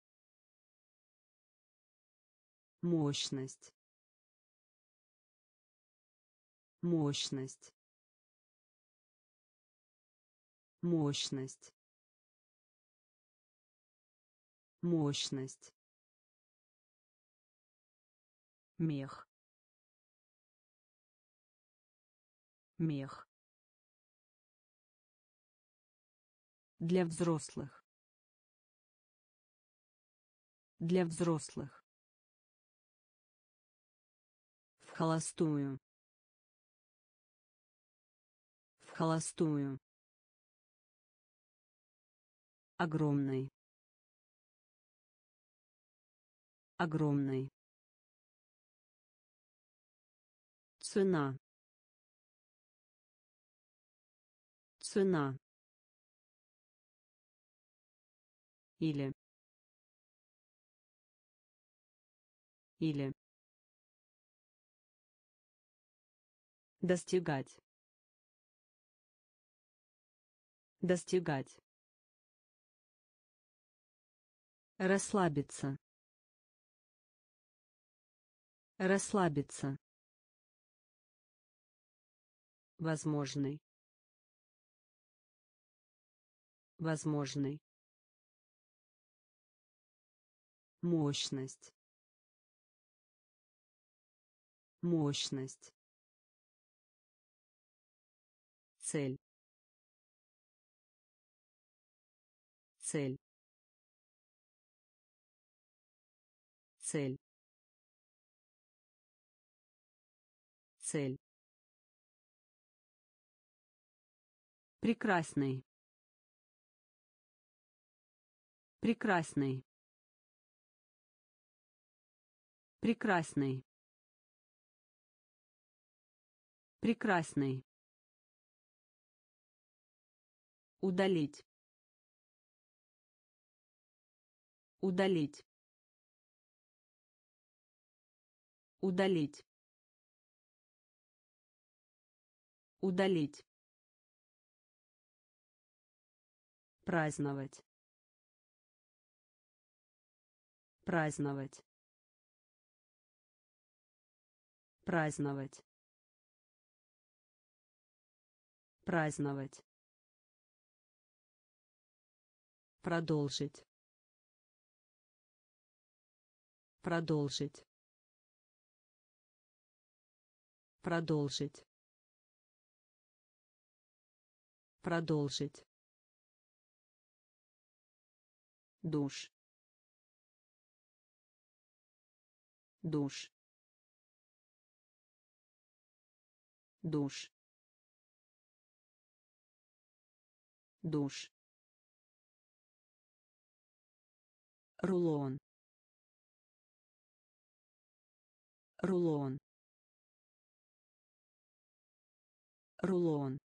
Мощность. Мощность. Мощность. Мощность. Мех. Мех. Для взрослых. Для взрослых. В холостую. холостую, огромный, огромный, цена, цена, или, или, достигать, достигать, расслабиться, расслабиться, возможный, возможный, мощность, мощность, цель, цель, цель, цель, прекрасный, прекрасный, прекрасный, прекрасный, удалить, удалить, удалить, удалить, праздновать, праздновать, праздновать, праздновать, продолжить, продолжить, продолжить, продолжить, душ, душ, душ, душ, рулон, рулон, рулон,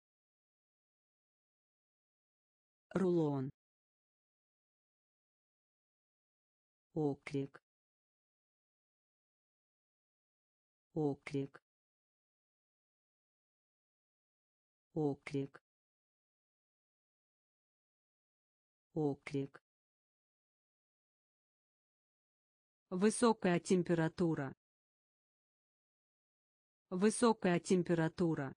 рулон, оклик, оклик, оклик, оклик, высокая температура, высокая температура,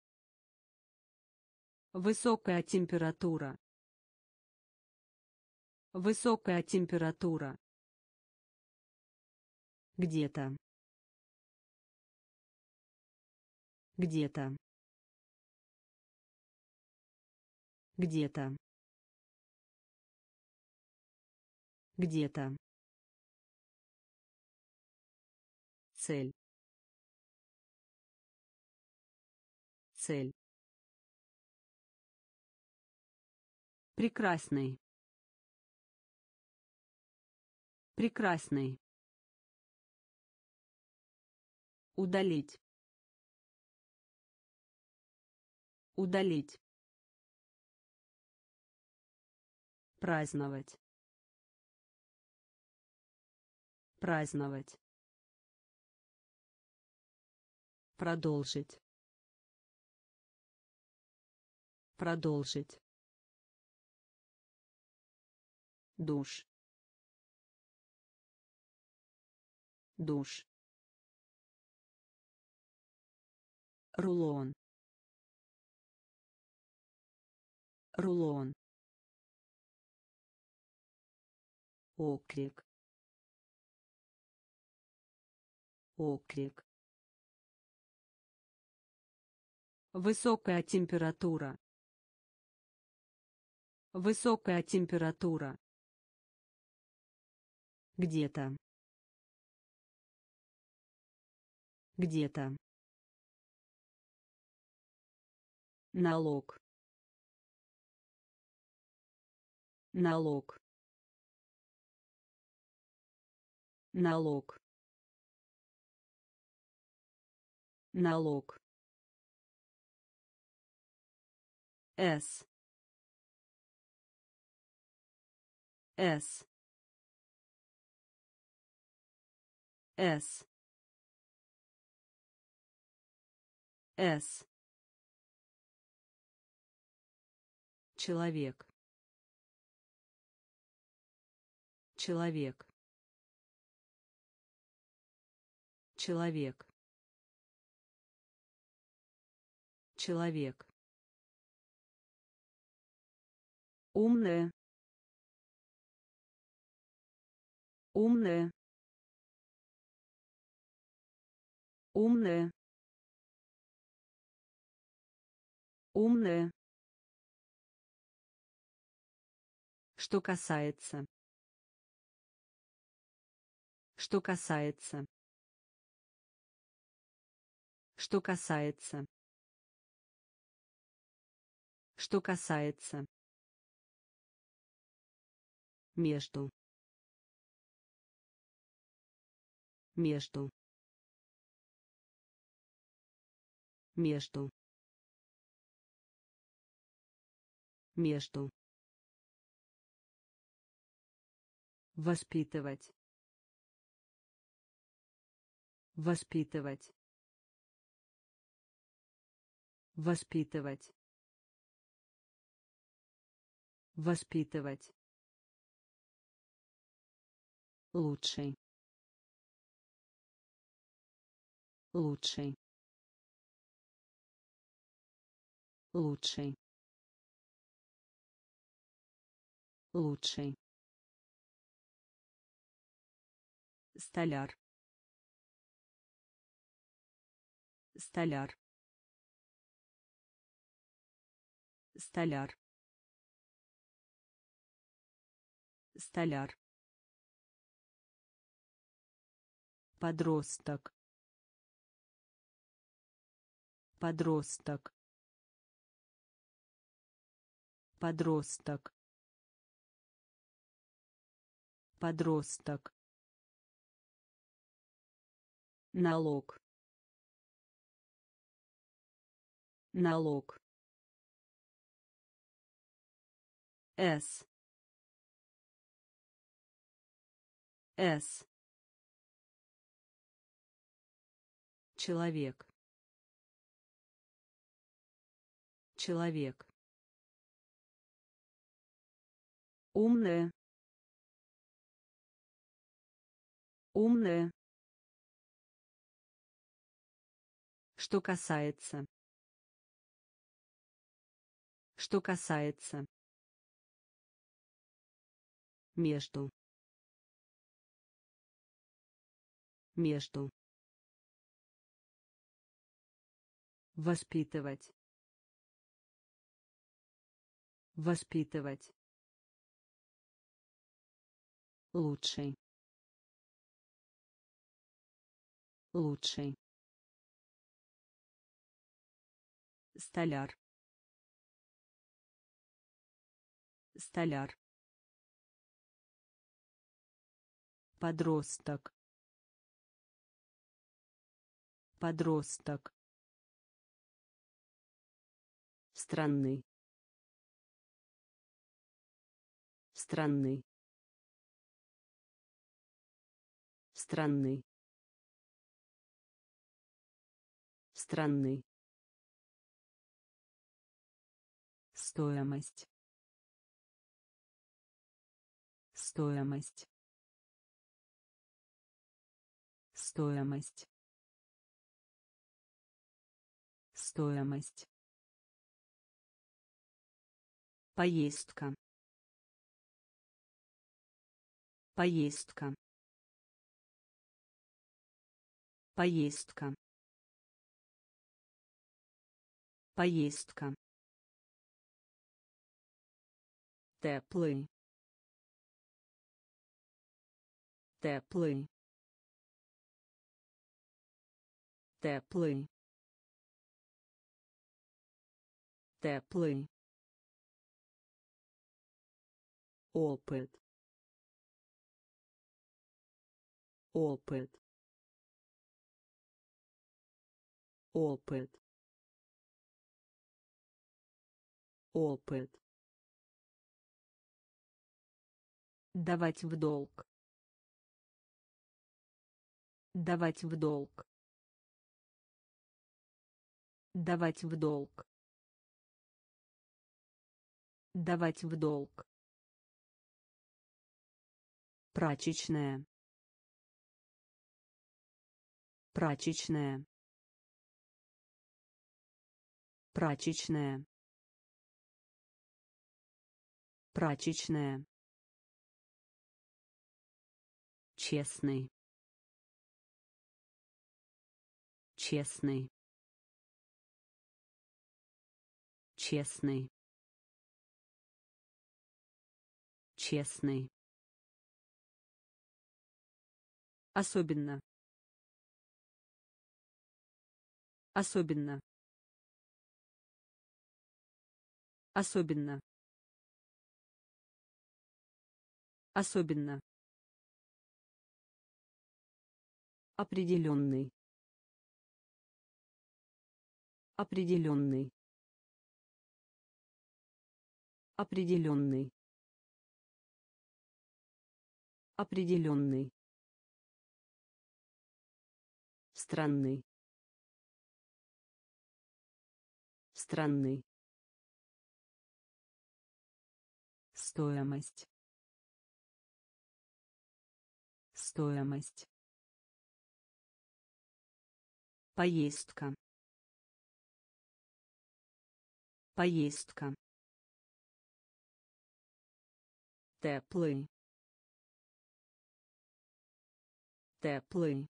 высокая температура, высокая температура, где-то, где-то, где-то, где-то, цель, цель, прекрасный, прекрасный, удалить, удалить, праздновать, праздновать, продолжить, продолжить, душ, душ, рулон, рулон, оклик, оклик, высокая температура, высокая температура, где-то, где-то, налог, налог, налог, налог, С, С, С, С. Человек, человек, человек, человек. Умная, умная, умная, умная. Что касается, что касается, что касается, что касается. Между, между, между, между. Воспитывать, воспитывать, воспитывать, воспитывать. Лучший, лучший, лучший, лучший. Столяр, столяр, столяр, столяр. Подросток, подросток, подросток, подросток. Налог, налог. С, С. Человек, человек. Умная, умная. Что касается, что касается. Между, между. Воспитывать, воспитывать. Лучший, лучший. Столяр, столяр. Подросток, подросток. Странный, странный, странный, странный. Стоимость, стоимость, стоимость, стоимость. Поездка, поездка, поездка, поездка. Теплый, теплый, теплый. Теплый. Опыт. Опыт. Опыт. Опыт. Давать в долг. Давать в долг. Давать в долг. Давать в долг. Прачечная. Прачечная. Прачечная. Прачечная. Честный. Честный. Честный. Честный. Особенно. Особенно. Особенно. Особенно. Определенный. Определенный. Определенный. Определенный. Странный. Странный. Стоимость. Стоимость. Поездка. Поездка. Теплый. Теплый.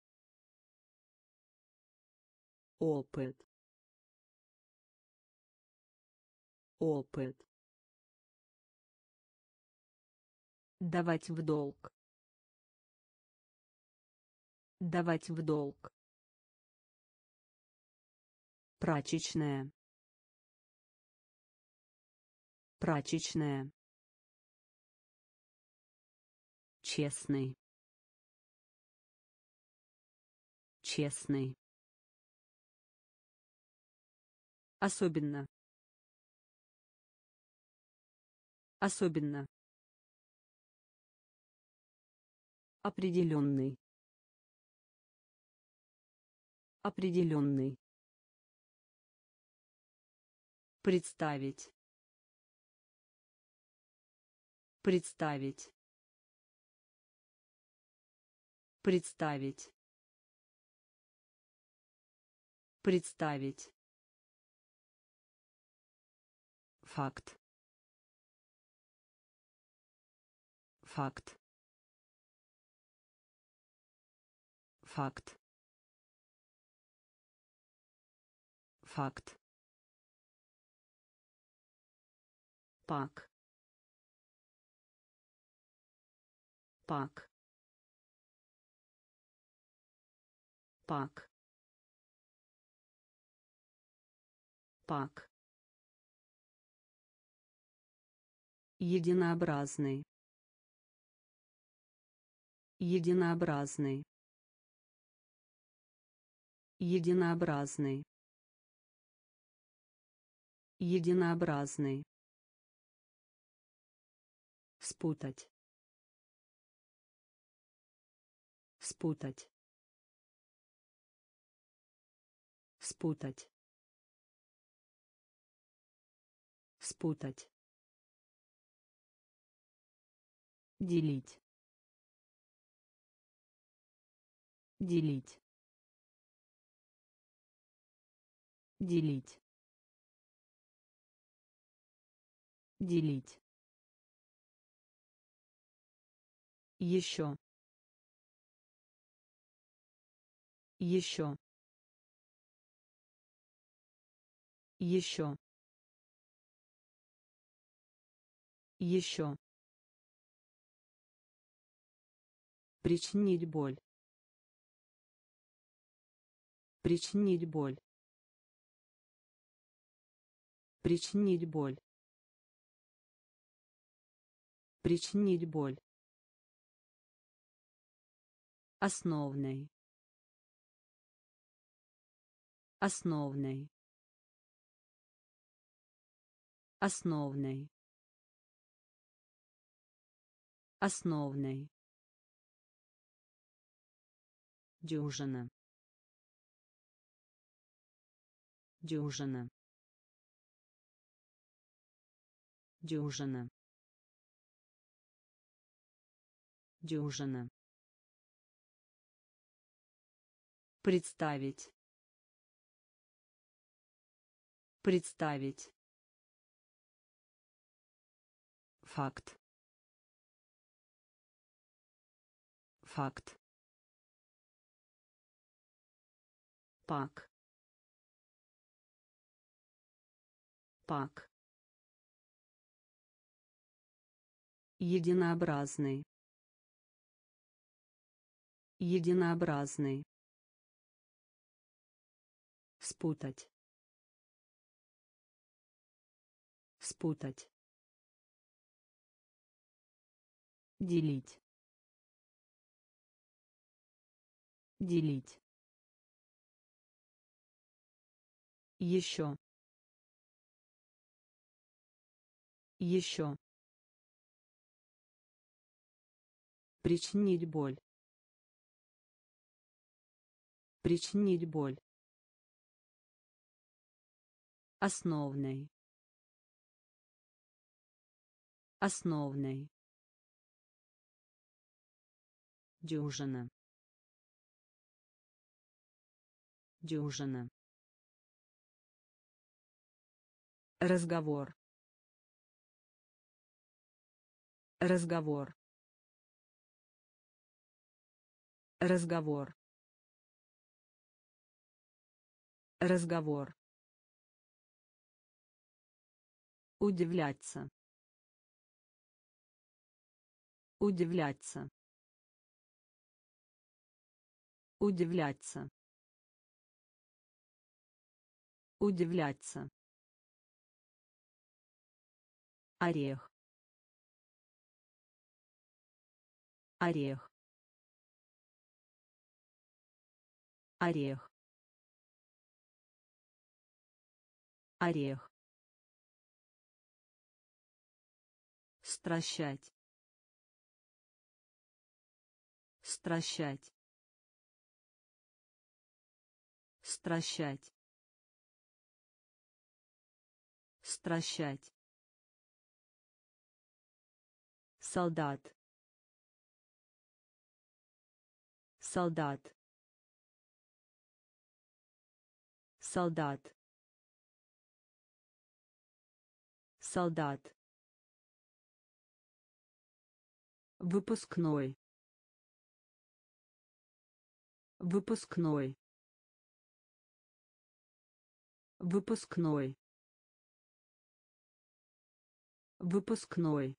Опыт. Опыт. Давать в долг. Давать в долг. Прачечная. Прачечная. Честный. Честный. Особенно. Особенно. Определенный. Определенный. Представить. Представить. Представить. Представить. Факт. Факт. Факт. Факт. Пак. Пак. Пак. Пак. Единообразный. Единообразный. Единообразный. Единообразный. Спутать. Спутать. Спутать. Спутать. Делить. Делить. Делить. Делить. Еще. Еще. Еще. Еще. Причинить боль. Причинить боль. Причинить боль. Причинить боль. Основной. Основной. Основной. Основной. Дюжина. Дюжина. Дюжина. Дюжина. Представить. Представить. Факт. Факт. Пак. Пак. Единообразный. Единообразный. Спутать. Спутать. Делить. Делить. Еще. Еще. Причинить боль. Причинить боль. Основной. Основной. Дюжина. Дюжина. Разговор. Разговор. Разговор. Разговор. Удивляться. Удивляться. Удивляться. Удивляться. Орех. Орех. Орех. Орех. Стращать. Стращать. Стращать. Стращать. Солдат. Солдат. Солдат. Солдат. Выпускной. Выпускной. Выпускной. Выпускной.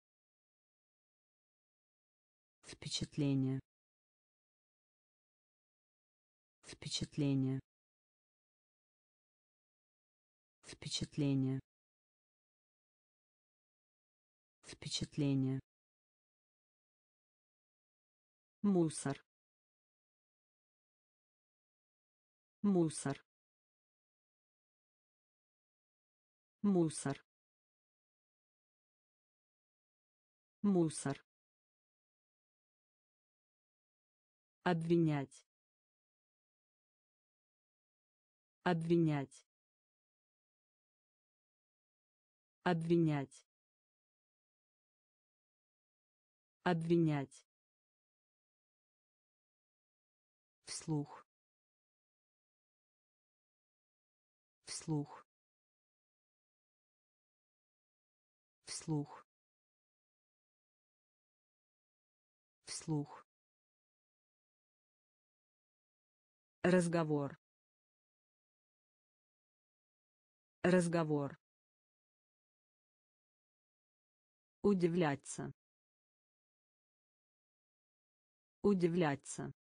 Впечатление. Впечатление. Впечатление. Впечатление. Мусор. Мусор. Мусор. Мусор. Обвинять. Обвинять. Обвинять. Обвинять. Вслух. Вслух. Вслух. Вслух. Разговор. Разговор. Удивляться. Удивляться.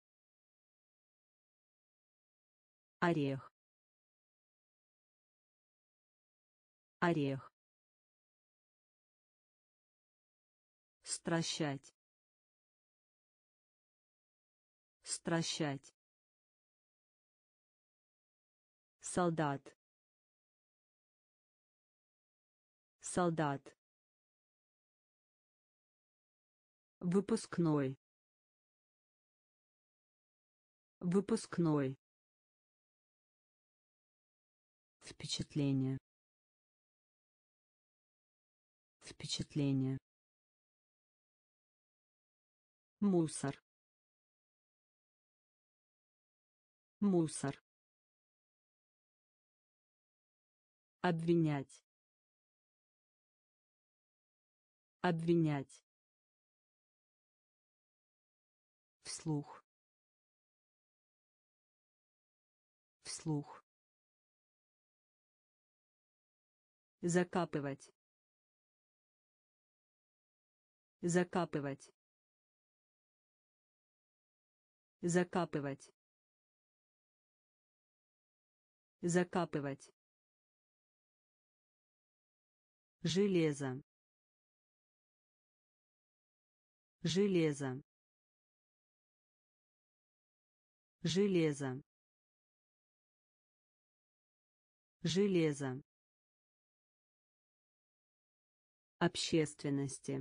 Орех. орех, стращать, стращать, солдат, солдат, выпускной, выпускной, впечатление, впечатление, мусор, мусор, обвинять, обвинять, вслух, вслух, закапывать, закапывать, закапывать, закапывать, железо, железо, железо, железо, общественности,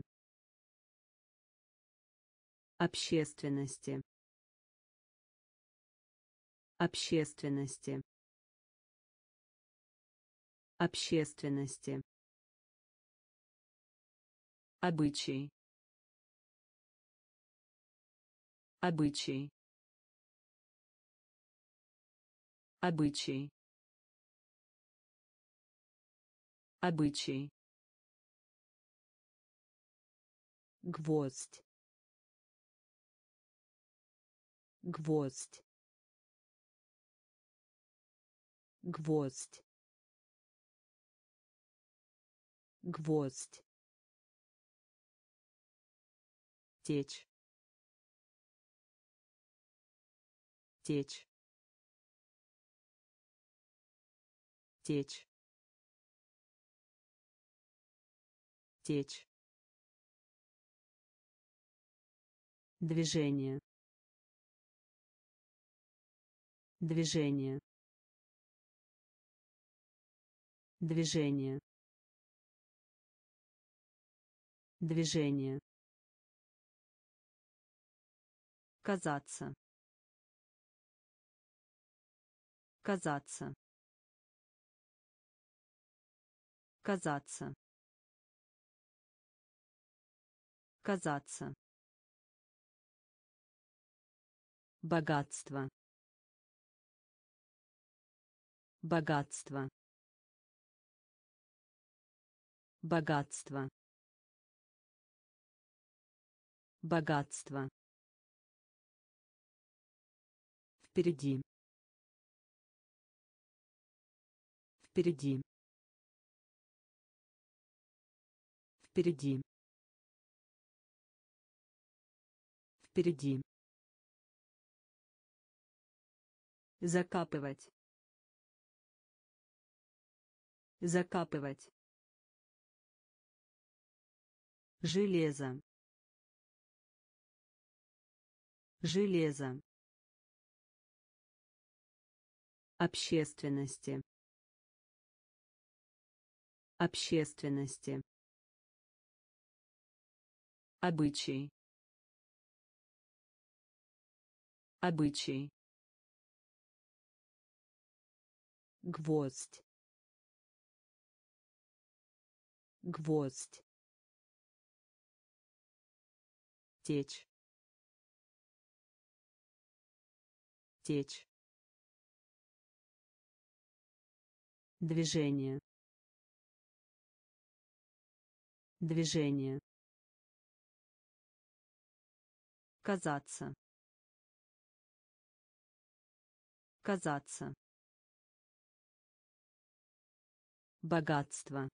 общественности, общественности, общественности, обычай, обычай, обычай, обычай, гвоздь, гвоздь, гвоздь, гвоздь, течь, течь, течь, течь, движение, движение, движение, движение, казаться, казаться, казаться, казаться, богатство, богатство, богатство, богатство, впереди, впереди, впереди, впереди, закапывать, закапывать, железо, железо, общественности, общественности, обычай, обычай, гвоздь, гвоздь, течь, течь, движение, движение, казаться, казаться, богатство,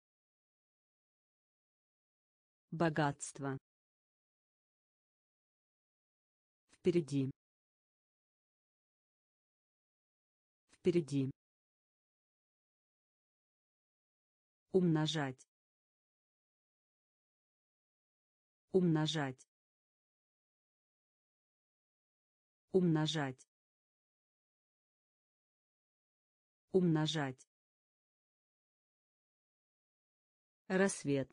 богатство, впереди, впереди, умножать, умножать, умножать, умножать. Рассвет.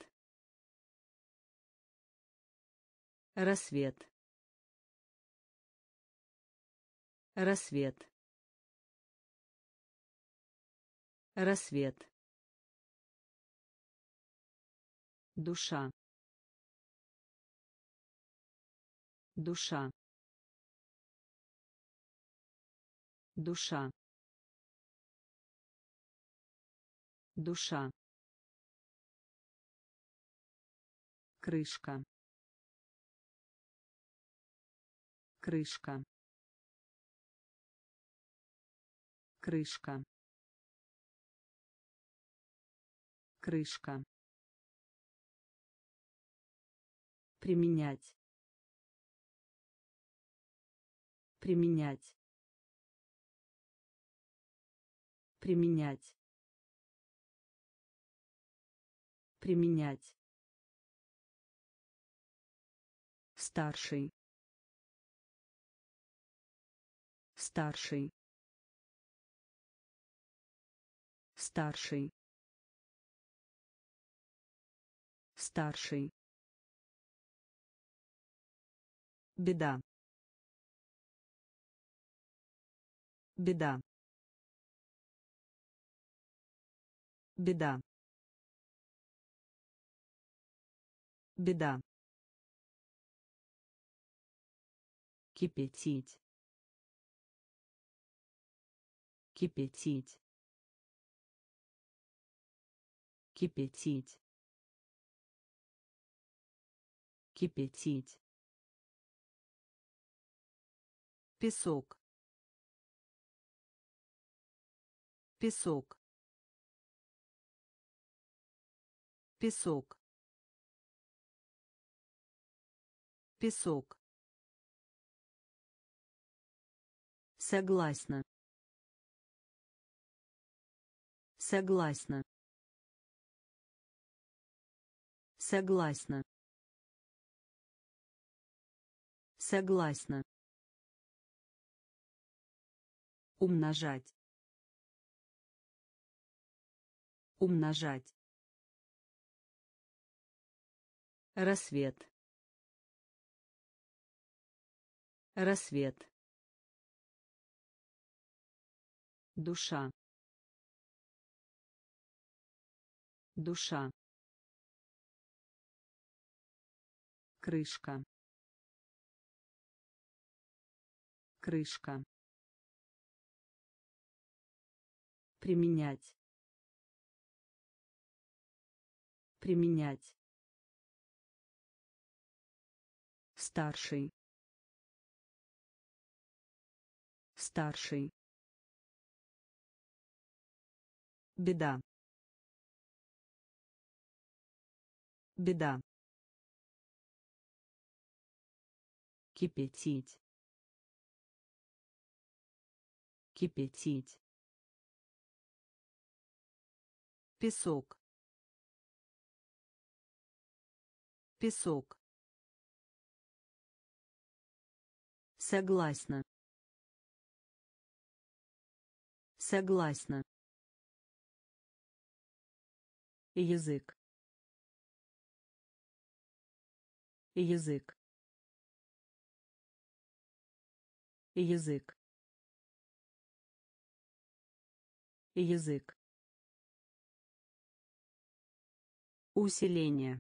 Рассвет. Рассвет. Рассвет. Душа. Душа. Душа. Душа. Крышка. Крышка. Крышка. Крышка. Применять. Применять. Применять. Применять. Старший. Старший. Старший. Старший. Беда. Беда. Беда. Беда. Кипятить. Кипятить. Кипятить. Кипятить. Песок. Песок. Песок. Песок. Согласна. Согласна. Согласна. Согласна. Умножать. Умножать. Рассвет. Рассвет. Душа. Душа. Крышка. Крышка. Применять. Применять. Старший. Старший. Беда. Беда. Кипятить. Кипятить. Песок. Песок. Согласна. Согласна. Язык. Язык. Язык. Язык. Усиление.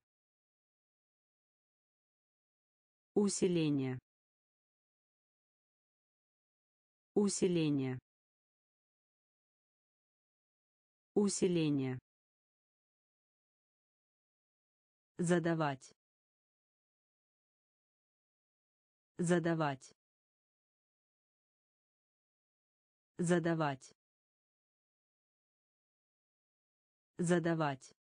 Усиление. Усиление. Усиление. Задавать. Задавать. Задавать. Задавать.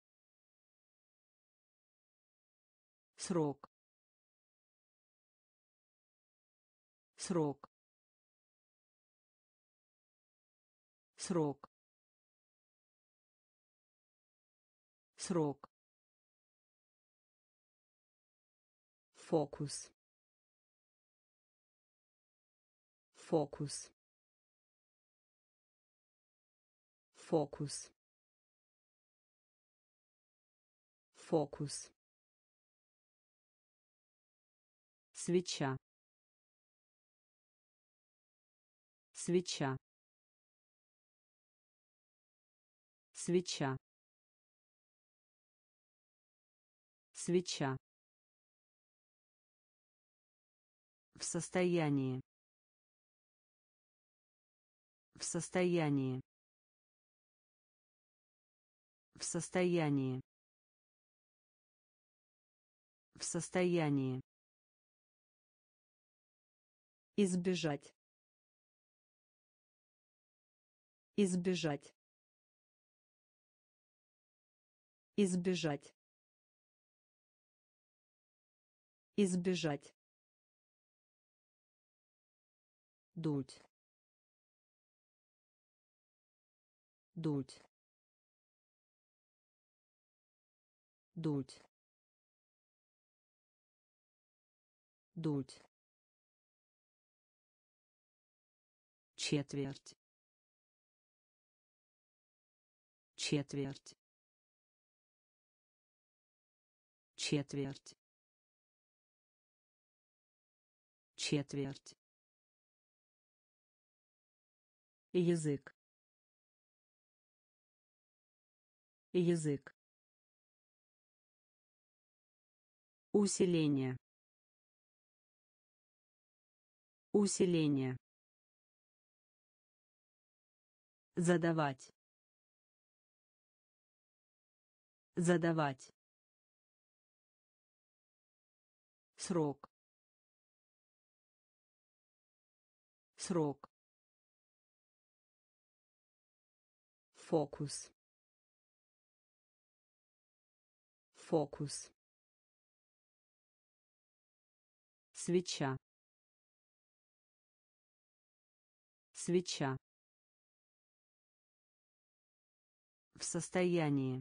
Срок. Срок. Срок. срок, фокус, фокус, фокус, фокус, свеча, свеча, свеча, свеча, в состоянии, в состоянии, в состоянии, в состоянии, избежать, избежать, избежать, избежать, дуть, дуть, дуть, дуть, четверть, четверть, четверть, четверть, язык, язык, усиление, усиление, задавать, задавать, срок, срок, фокус, фокус, свеча, свеча, в состоянии,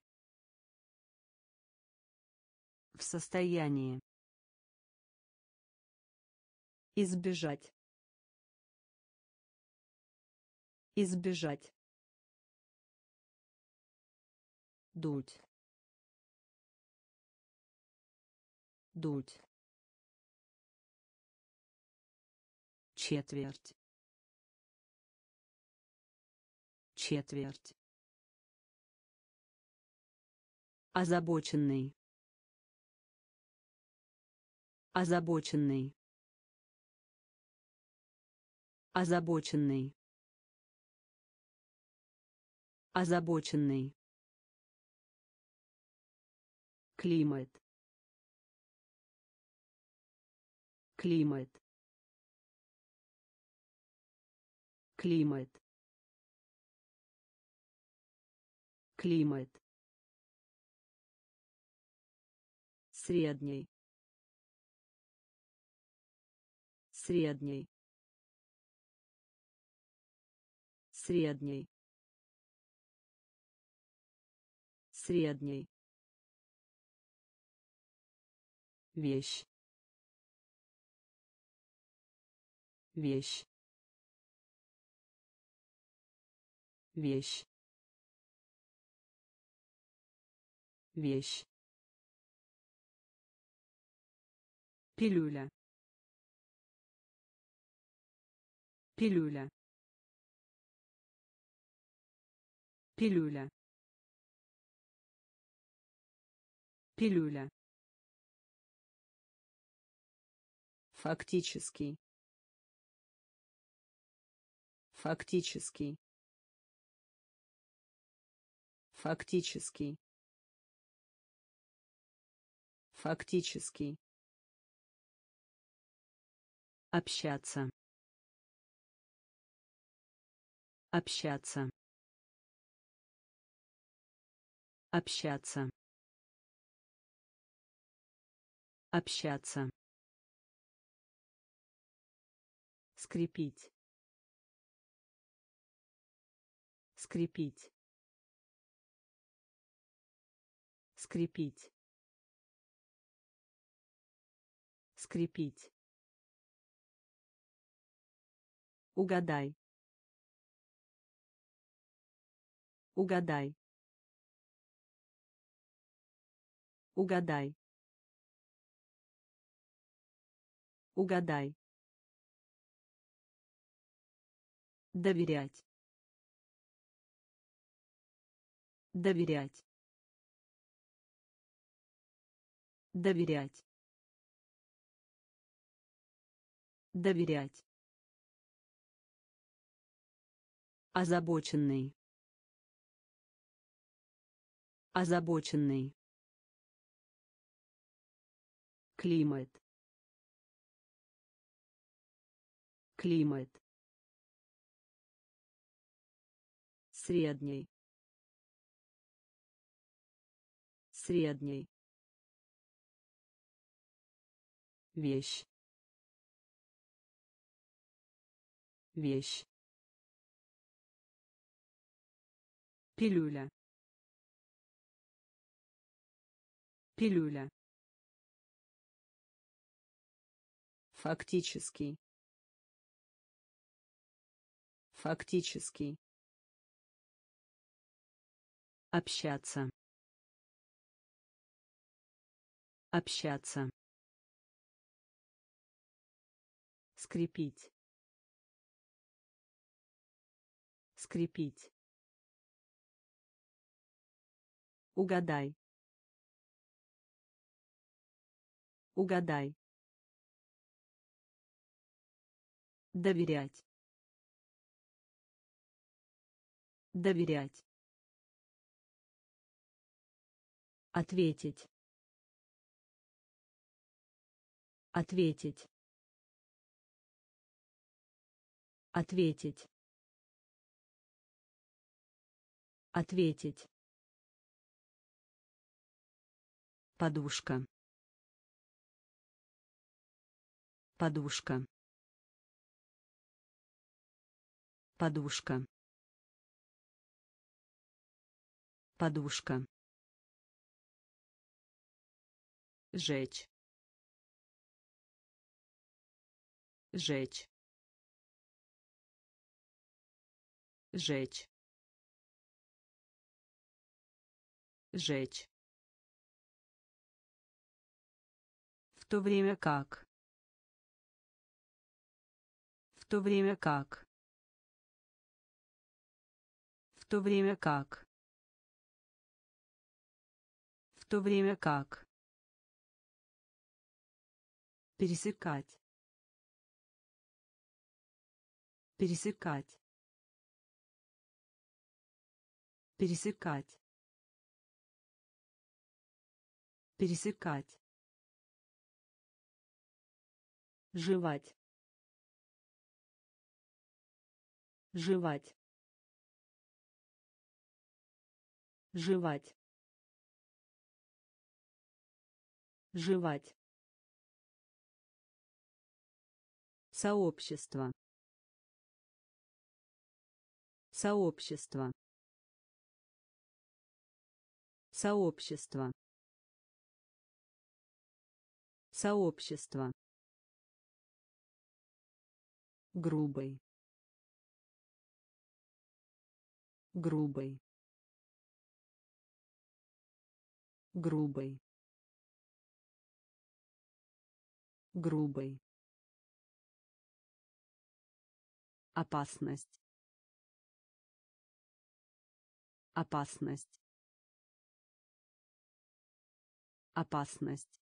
в состоянии, избежать, избежать, дуть, дуть, четверть, четверть, озабоченный, озабоченный, озабоченный, озабоченный, климат, климат, климат, климат, средний, средний, средний, средний, вещь, вещь, вещь, вещь, пилюля, пилюля, пилюля, пилюля, фактический, фактический, фактический, фактический, общаться, общаться, общаться, общаться, скрепить, скрепить, Скрепить. Скрепить. Угадай. Угадай. Угадай. Угадай. Доверять. Доверять. Доверять. Доверять. Озабоченный. Озабоченный. Климат. Климат. Средний. Средний. Вещь. Вещь. Пилюля. Пилюля. Фактически. Фактически. Общаться. Общаться. Скрепить. Скрепить. Угадай. Угадай. Доверять. Доверять. Ответить. Ответить. Ответить. Ответить. Подушка. Подушка. Подушка. Подушка. Жечь. Жечь. Жечь. Жечь. В то время как. В то время как. В то время как. В то время как. Пересекать. Пересекать. Пересекать. Пересекать. Жевать. Жевать. Жевать. Жевать. Сообщество. Сообщество. Сообщество. Сообщество. Грубый. Грубый. Грубый. Грубый. Опасность. Опасность. Опасность.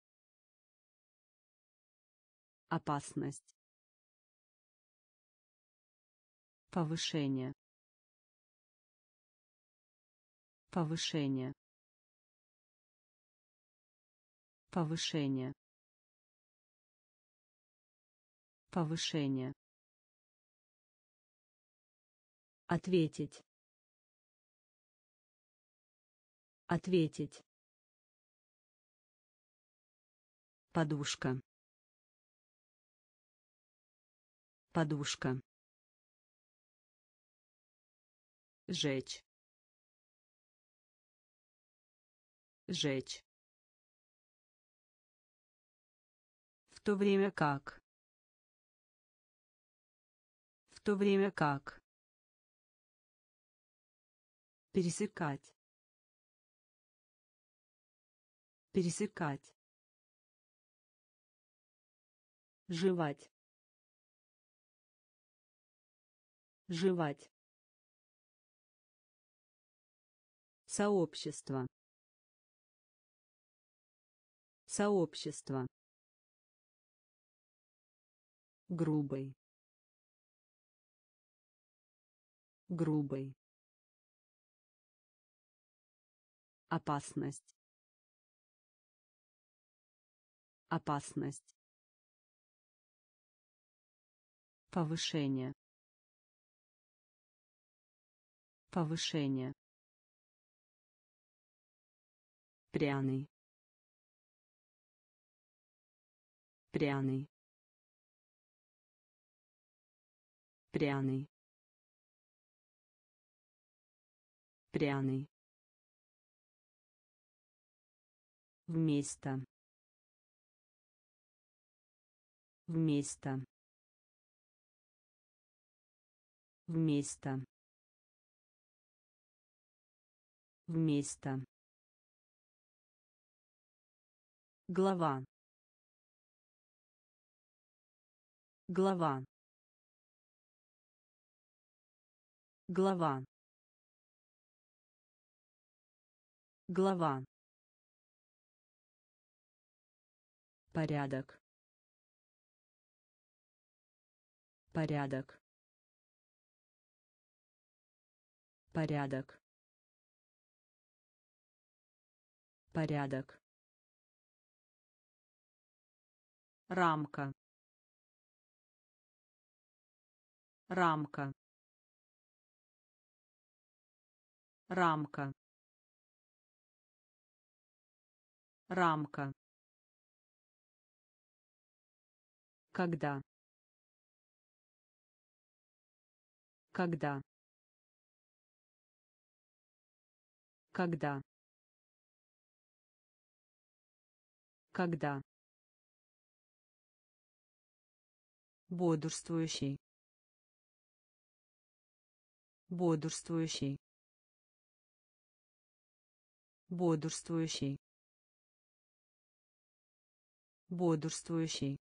Опасность. Повышение. Повышение. Повышение. Повышение. Ответить. Ответить. Подушка. Подушка. Жечь. Сжечь. В то время как. В то время как. Пересекать. Пересекать. Жевать. Жевать. Сообщество. Сообщество. Грубый. Грубый. Опасность. Опасность. Повышение. Повышение. Пряный. Пряный. Пряный. Пряный. Вместо. Вместо. Вместо. Вместо. Глава. Глава. Глава. Глава. Порядок. Порядок. Порядок. Порядок. Рамка. Рамка. Рамка. Рамка. Когда. Когда. Когда. Когда. Бодрствующий. Бодрствующий. Бодрствующий. Бодрствующий.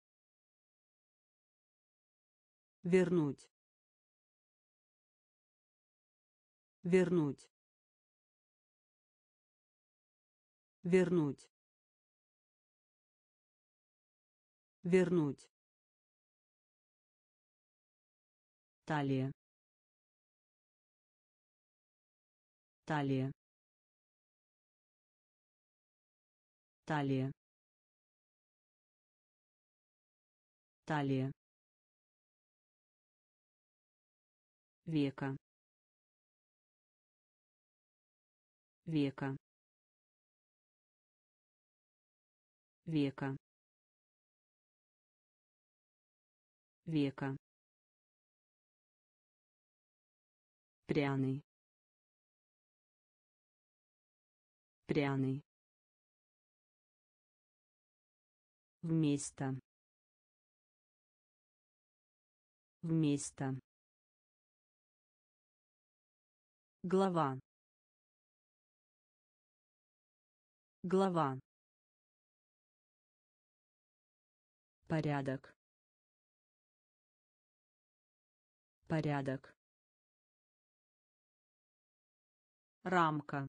Вернуть. Вернуть. Вернуть. Вернуть. Талия. Талия. Талия. Талия. Века. Века. Века. Века. Пряный. Пряный. Вместо. Вместо. Глава. Глава. Порядок. Порядок. Рамка.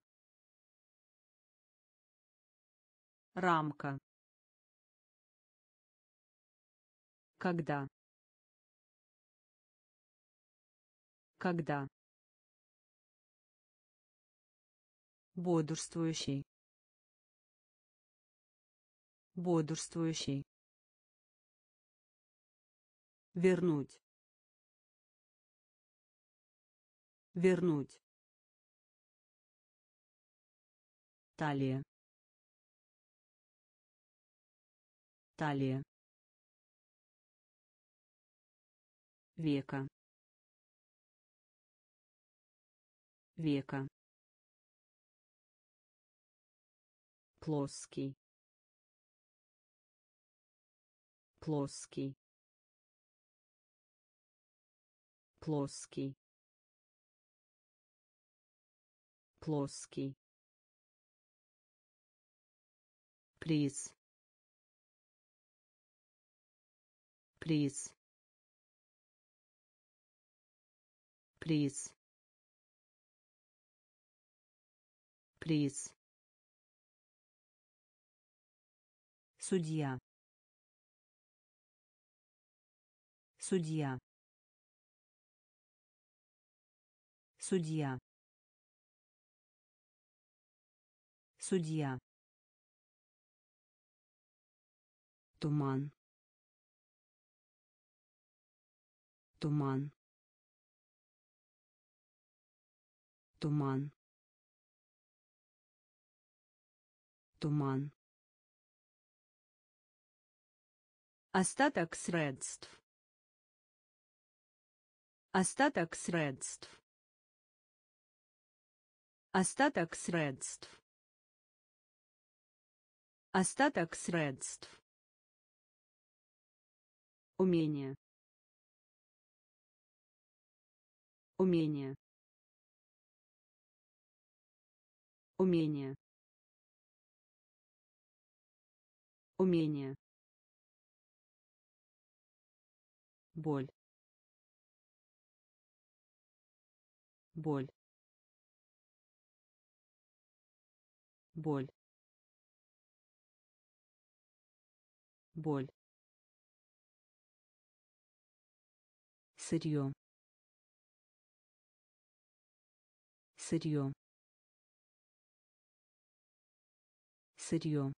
Рамка. Когда. Когда. Бодрствующий. Бодрствующий. Вернуть. Вернуть. Талия. Талия. Века. Века. Плоский. Плоский. Плоский. Плоский. Приз. Приз. Приз. Приз. Судья. Судья. Судья. Судья. Туман. Туман. Туман. Туман. Остаток средств. Остаток средств. Остаток средств. Остаток средств. Умение. Умение. Умение. Умение. Боль. Боль. Боль. Боль. Сырье. Сырье. Сырье.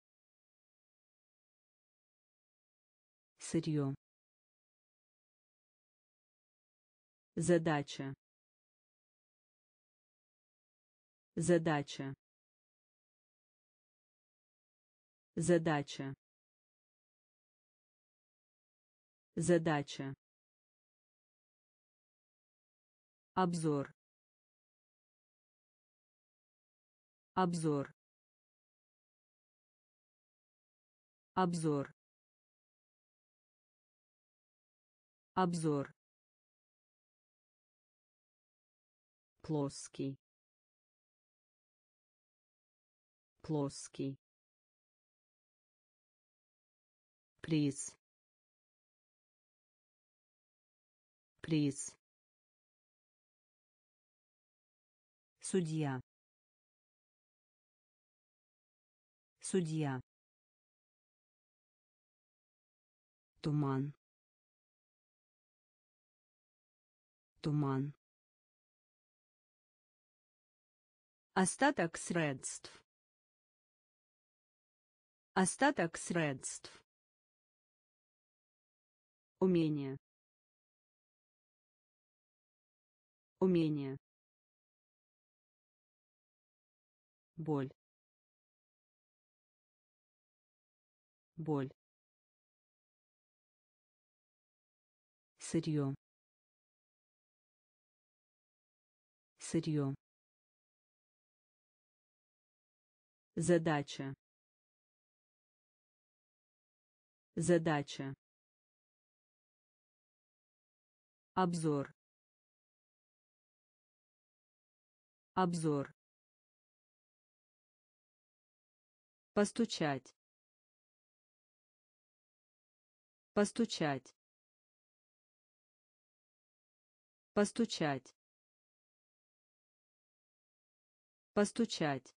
Сырье. Задача. Задача. Задача. Задача. Обзор. Обзор. Обзор. Обзор. Плоский. Плоский. Приз. Приз. Судья. Судья. Туман. Туман. Остаток средств. Остаток средств. Умение. Умение. Боль. Боль. Сырье. Сырье. Задача. Задача. Обзор. Обзор. Постучать. Постучать. Постучать. Постучать.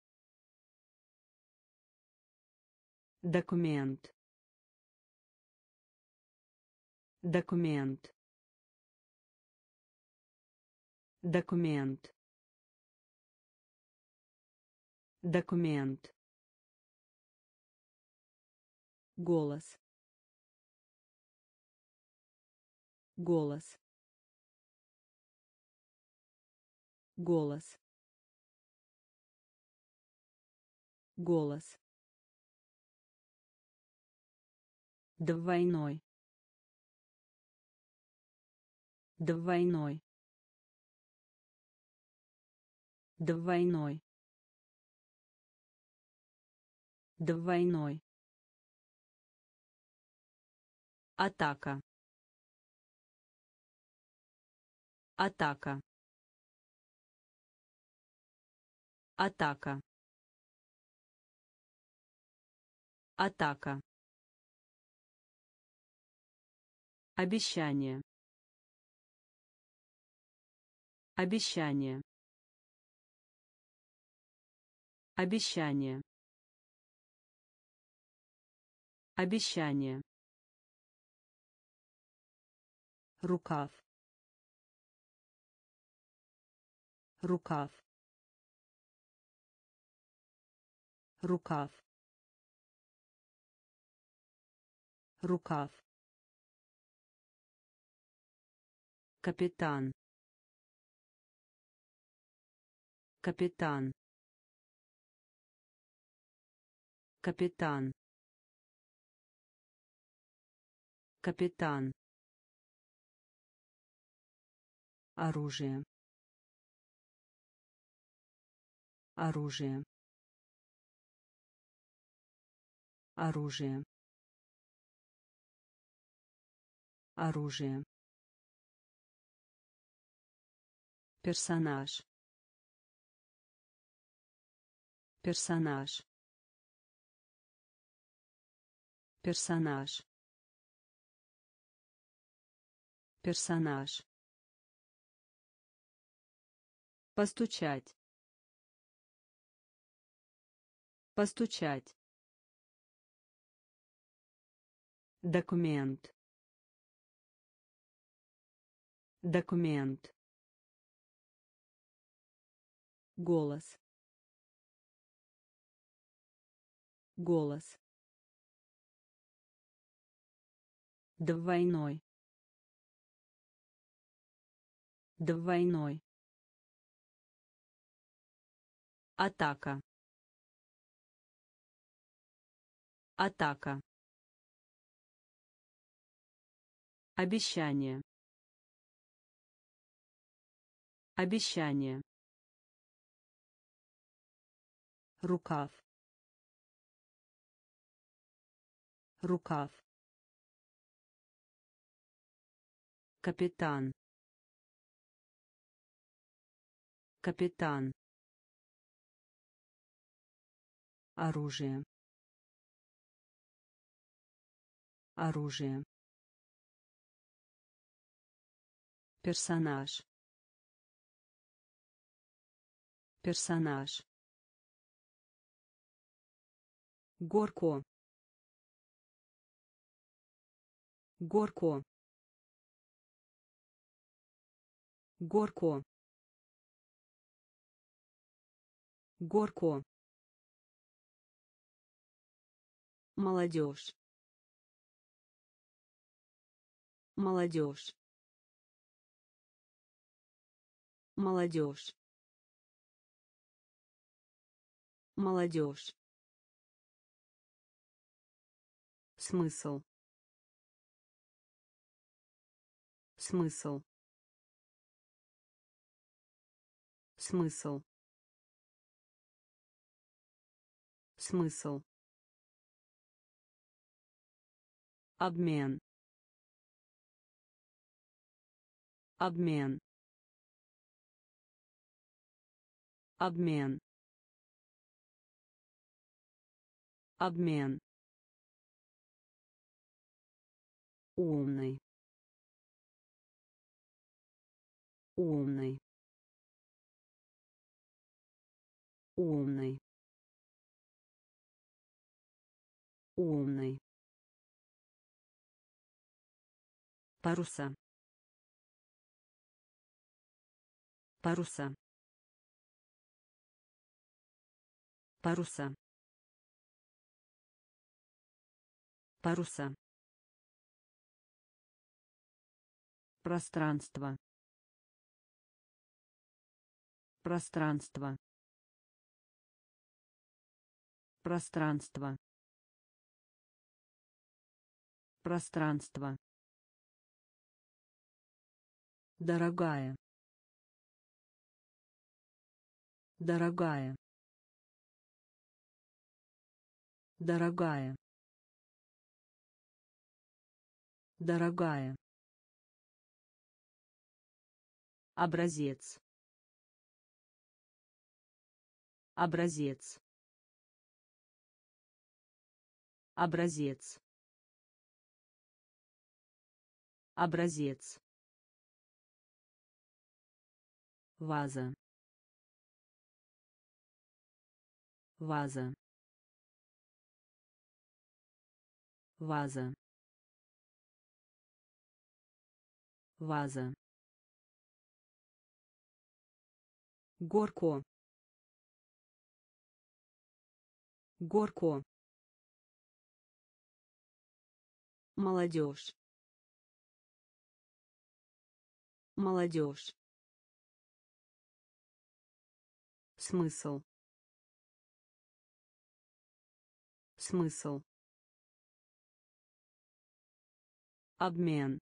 Документ. Документ. Документ. Документ. Голос. Голос. Голос. Голос. Двойной. Двойной. Двойной. Двойной. Атака. Атака. Атака. Атака. Обещание. Обещание. Обещание. Обещание. Рукав. Рукав. Рукав. Рукав. Капитан. Капитан. Капитан. Капитан. Оружие. Оружие. Оружие. Оружие. Персонаж. Персонаж. Персонаж. Персонаж. Постучать. Постучать. Документ. Документ. Голос. Голос. Двойной. Двойной. Атака. Атака. Обещание. Обещание. Рукав. Рукав. Капитан. Капитан. Оружие. Оружие. Персонаж. Персонаж. Горко. Горко. Горко. Горко. Молодежь. Молодежь. Молодежь. Молодежь. Смысл. Смысл. Смысл. Смысл. Обмен. Обмен. Обмен. Обмен. Умный. Умный. Умный. Умный. Паруса. Паруса. Паруса. Паруса. Пространство. Пространство. Пространство. Пространство. Дорогая. Дорогая. Дорогая. Дорогая. Образец. Образец. Образец. Образец. Ваза. Ваза. Ваза. Ваза. Горко. Горко. Молодежь. Молодежь. Смысл. Смысл. Обмен.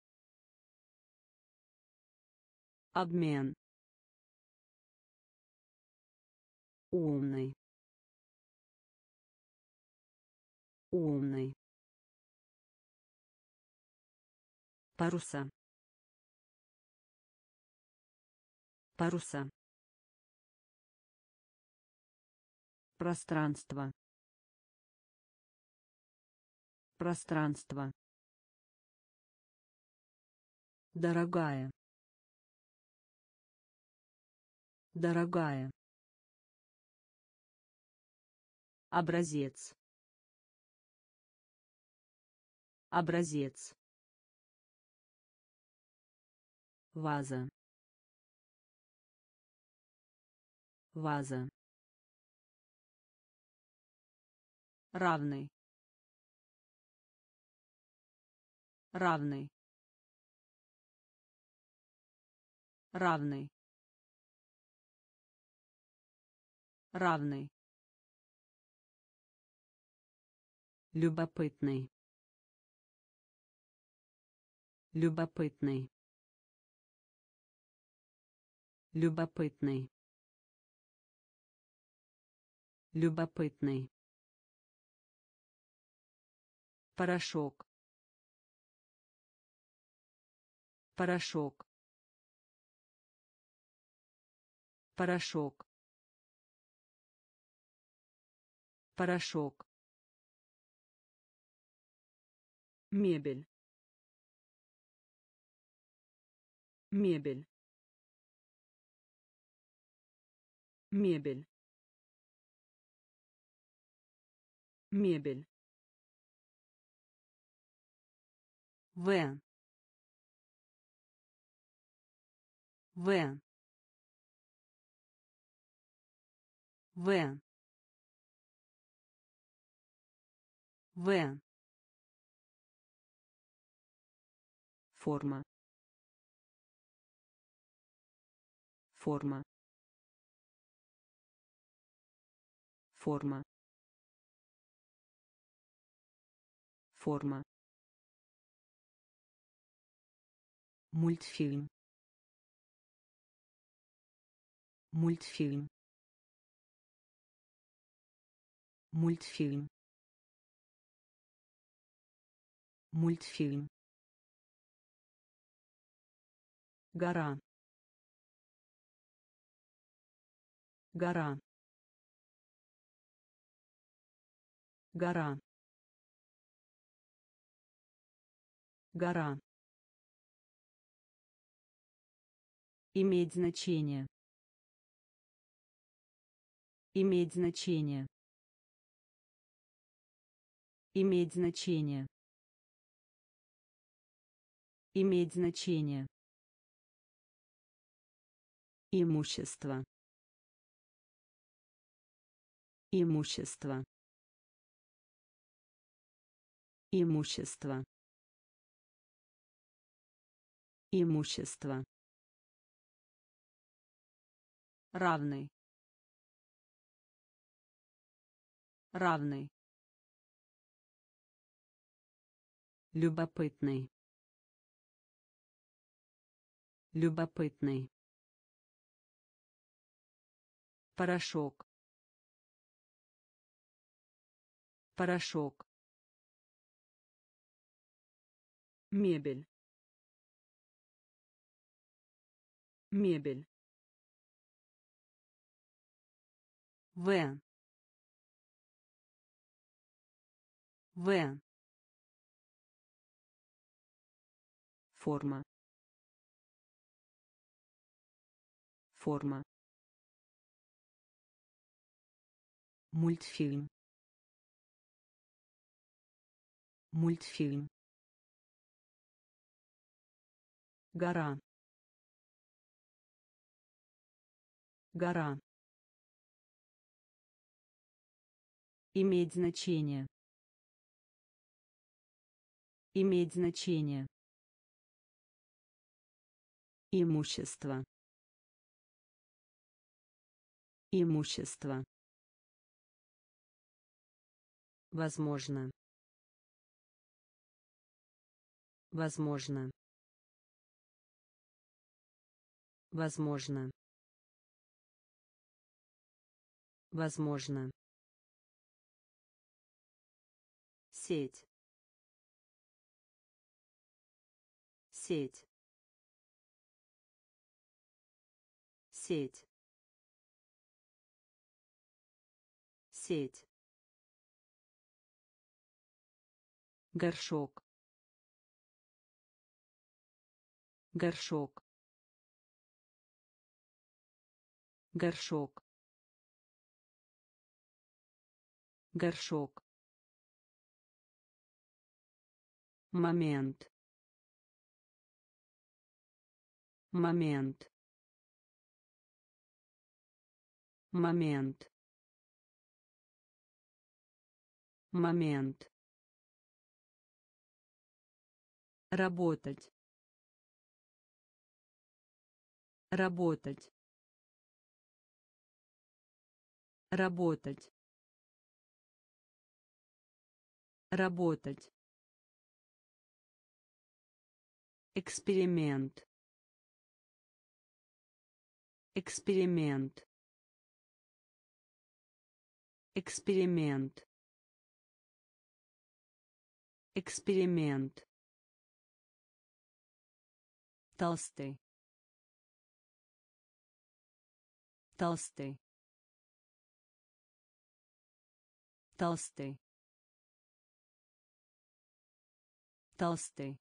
Обмен. Умный. Умный. Паруса. Паруса. Пространство. Пространство. Дорогая. Дорогая. Образец. Образец. Ваза. Ваза. Равный. Равный. Равный. Равный. Любопытный. Любопытный. Любопытный. Любопытный. Порошок. Порошок. Порошок. Порошок. Мебель. Мебель. Мебель. Мебель. В. В. В. В. Форма. Форма. Форма. Форма. Мультфильм. Мультфильм. Мультфильм. Мультфильм. Гора. Гора. Гора. Гора. Иметь значение. Иметь значение. Иметь значение. Иметь значение. Имущество. Имущество. Имущество. Имущество. Равный. Равный. Любопытный. Любопытный. Порошок. Порошок. Мебель. Мебель. В. В. Форма. Форма. Мультфильм. Мультфильм. Гора. Гора. Иметь значение. Иметь значение. Имущество. Имущество. Возможно. Возможно. Возможно. Возможно. Сеть. Сеть. Сеть. Сеть. Горшок. Горшок. Горшок. Горшок. Момент. Момент. Момент. Момент. Работать. Работать. Работать. Работать. Эксперимент. Эксперимент. Эксперимент. Эксперимент. Толстый. Толстый. Толстый. Толстый.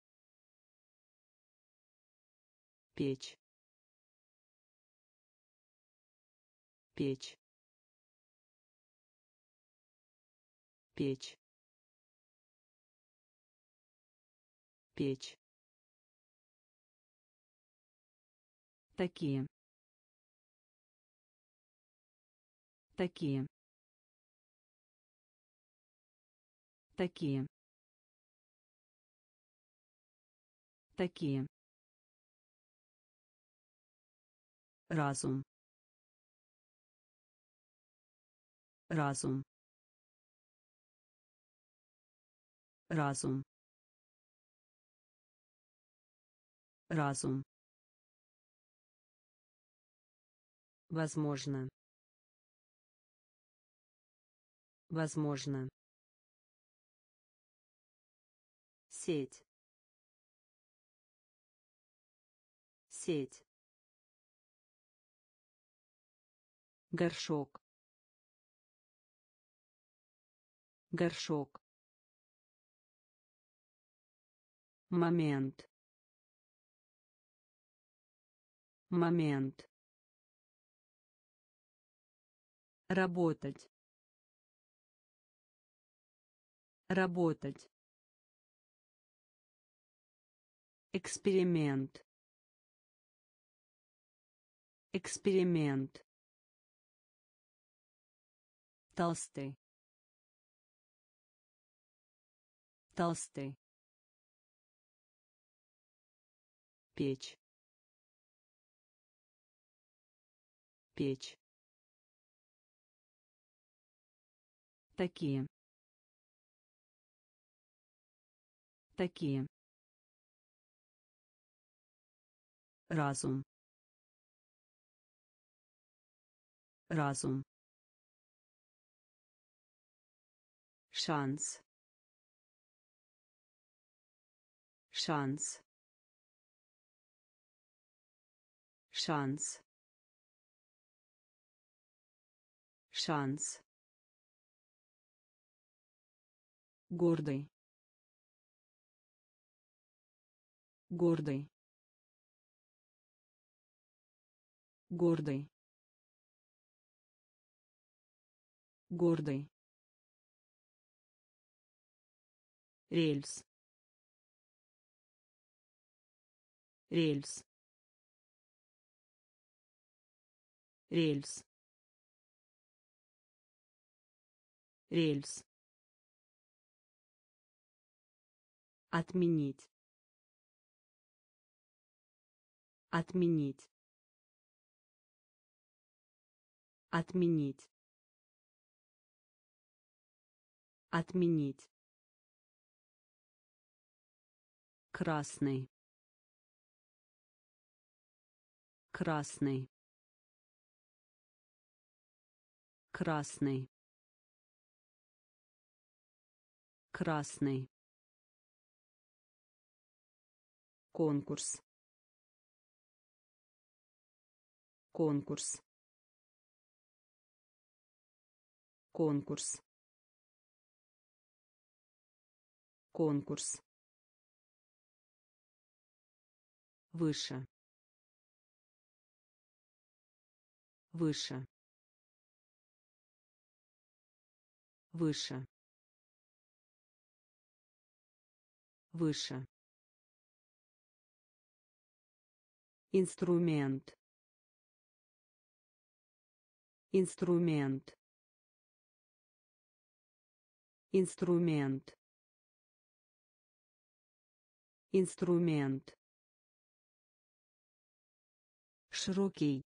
Печь. Печь. Печь. Печь. Такие. Такие. Такие. Такие. Разум. Разум. Разум. Разум. Возможно. Возможно. Сеть. Сеть. Горшок. Горшок. Момент. Момент. Работать. Работать. Эксперимент. Эксперимент. Толстый. Толстый. Печь. Печь. Такие. Такие. Разум. Разум. Шанс. Шанс. Шанс. Шанс. Гордый. Гордый. Гордый. Гордый. Рельс. Рельс. Рельс. Рельс. Отменить. Отменить. Отменить. Отменить. Красный. Красный. Красный. Красный. Конкурс. Конкурс. Конкурс. Конкурс. Выше. Выше. Выше. Выше. Инструмент. Инструмент. Инструмент. Инструмент. Широкий.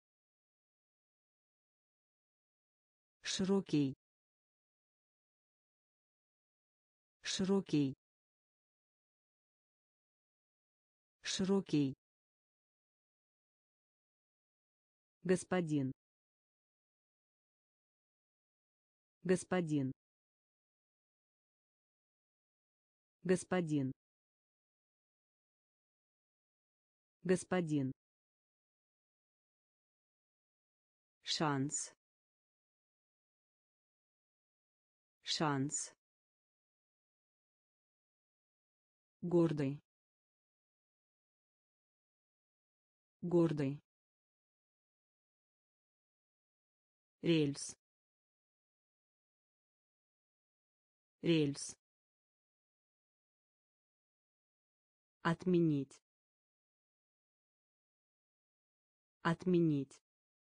Широкий. Широкий. Широкий. Господин. Господин. Господин. Господин. Шанс. Шанс. Гордый. Гордый. Рельс. Рельс. Отменить. Отменить.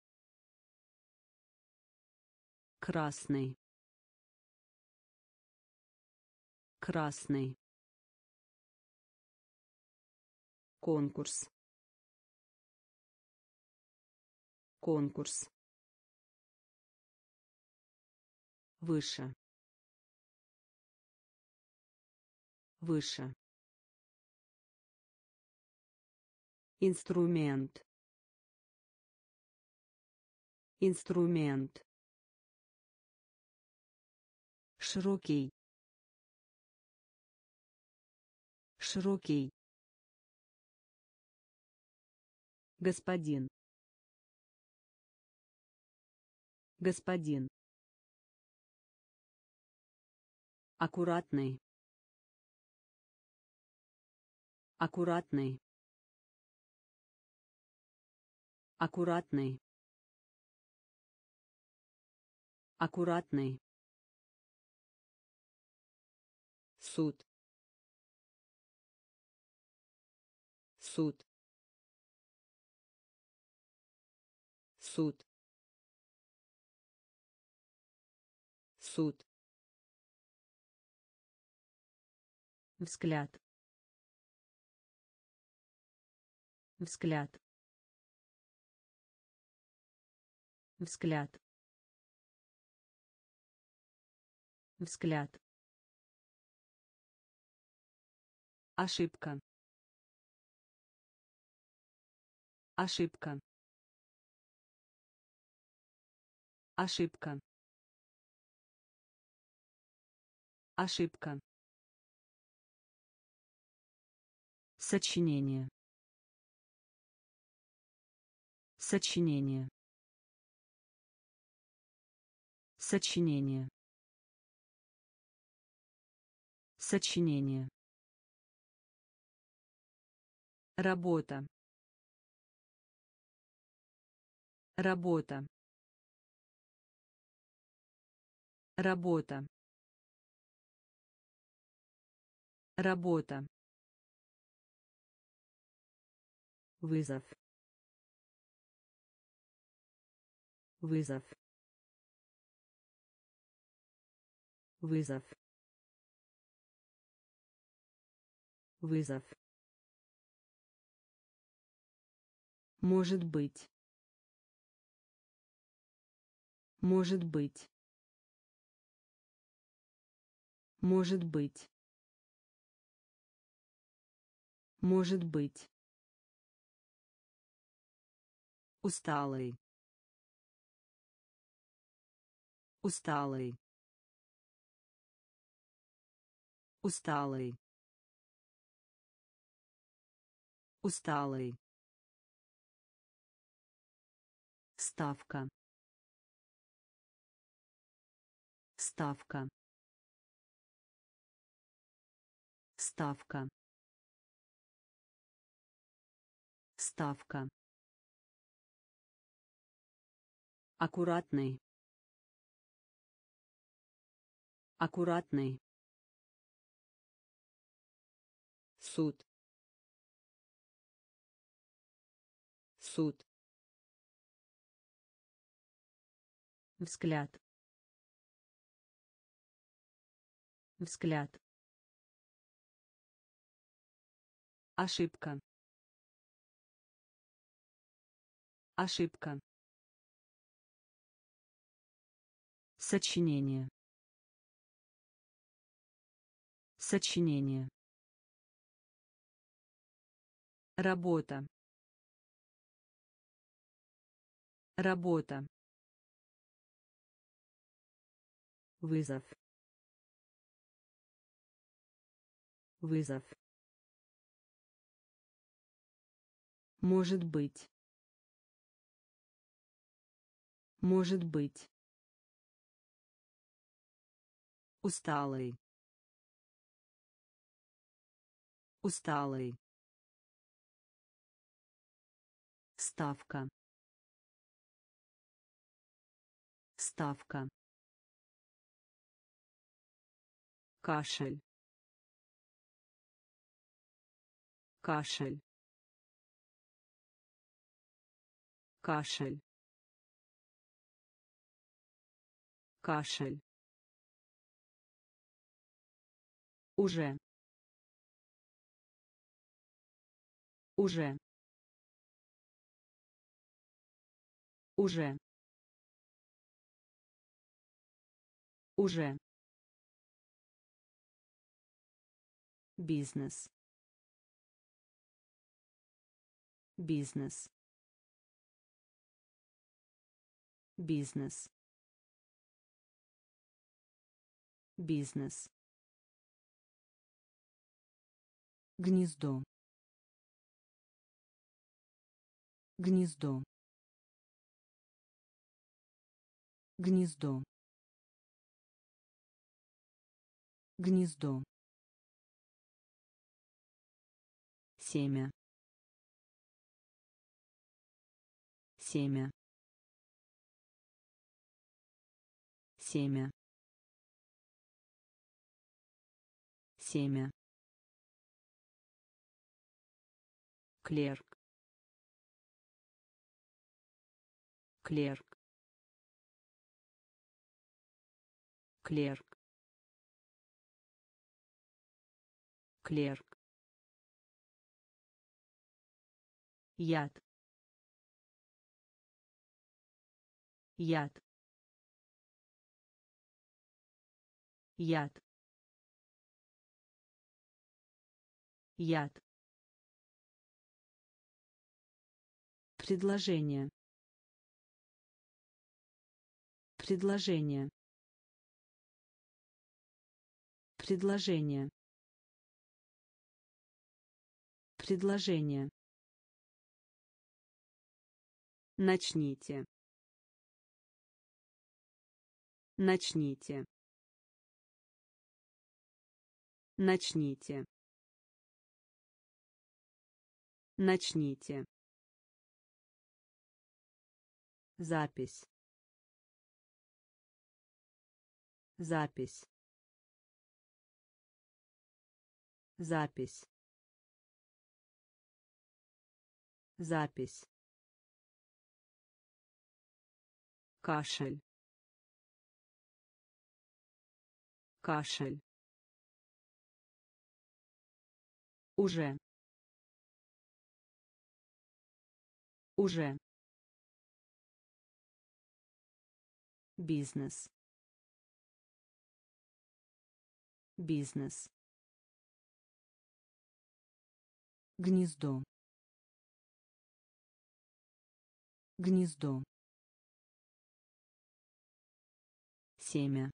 Красный. Красный. Конкурс. Конкурс. Выше. Выше. Инструмент. Инструмент. Широкий. Широкий. Господин. Господин. Аккуратный. Аккуратный. Аккуратный. Аккуратный. Суд. Суд. Суд. Суд. Взгляд. Взгляд. Взгляд. Взгляд. Ошибка. Ошибка. Ошибка. Ошибка. Сочинение. Сочинение. Сочинение. Сочинение. Работа. Работа. Работа. Работа. Вызов. Вызов. Вызов. Вызов. Может быть. Может быть. Может быть. Может быть. Усталый. Усталый. Усталый. Усталый. Ставка. Ставка. Ставка. Ставка. Аккуратный. Аккуратный. Суд. Суд. Взгляд. Взгляд. Ошибка. Ошибка. Сочинение. Сочинение. Работа. Работа. Вызов. Вызов. Может быть. Может быть. Усталый. Усталый. Ставка. Ставка. Кашель. Кашель. Кашель. Кашель. Уже. Уже. Уже. Уже. Бизнес. Бизнес. Бизнес. Бизнес. Гнездо. Гнездо. Гнездо. Гнездо. Семя. Семя. Семя. Семя. Клерк. Клерк. Клерк. Клерк. Яд. Яд. Яд. Яд. Предложение. Предложение. Предложение. Предложение. Начните. Начните. Начните. Начните. Запись. Запись. Запись. Запись. Кашель. Кашель. Уже. Уже. Бизнес. Бизнес. Гнездо. Гнездо. Семя.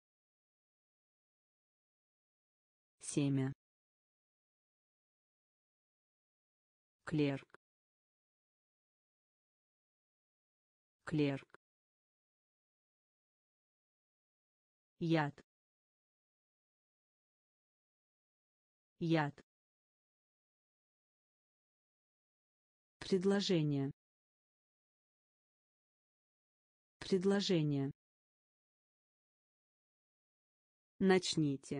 Семя. Клерк. Клерк. Яд. Яд. Предложение. Предложение. Начните.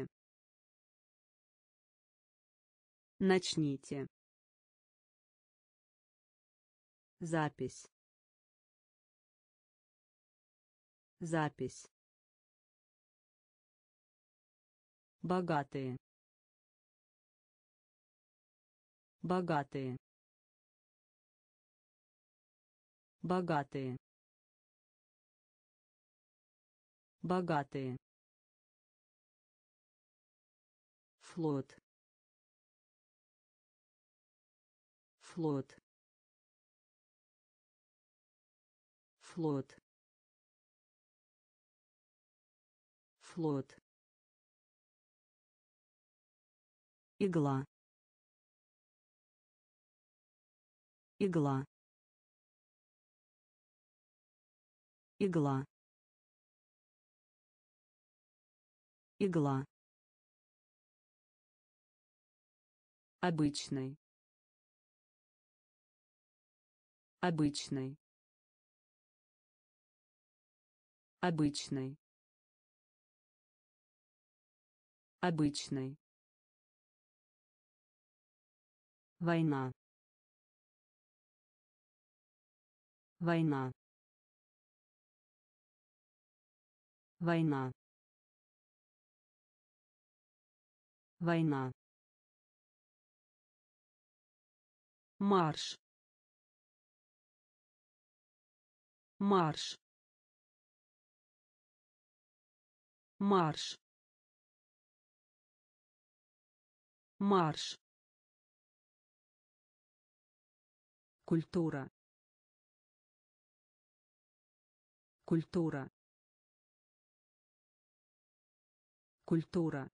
Начните. Запись. Запись. Богатые. Богатые. Богатые. Богатые. Флот. Флот. Флот. Флот. Игла. Игла. Игла. Игла. Обычный. Обычный. Обычный. Обычный. Война. Война. Война. Война. Марш. Марш. Марш. Марш. Культура. Культура. Культура.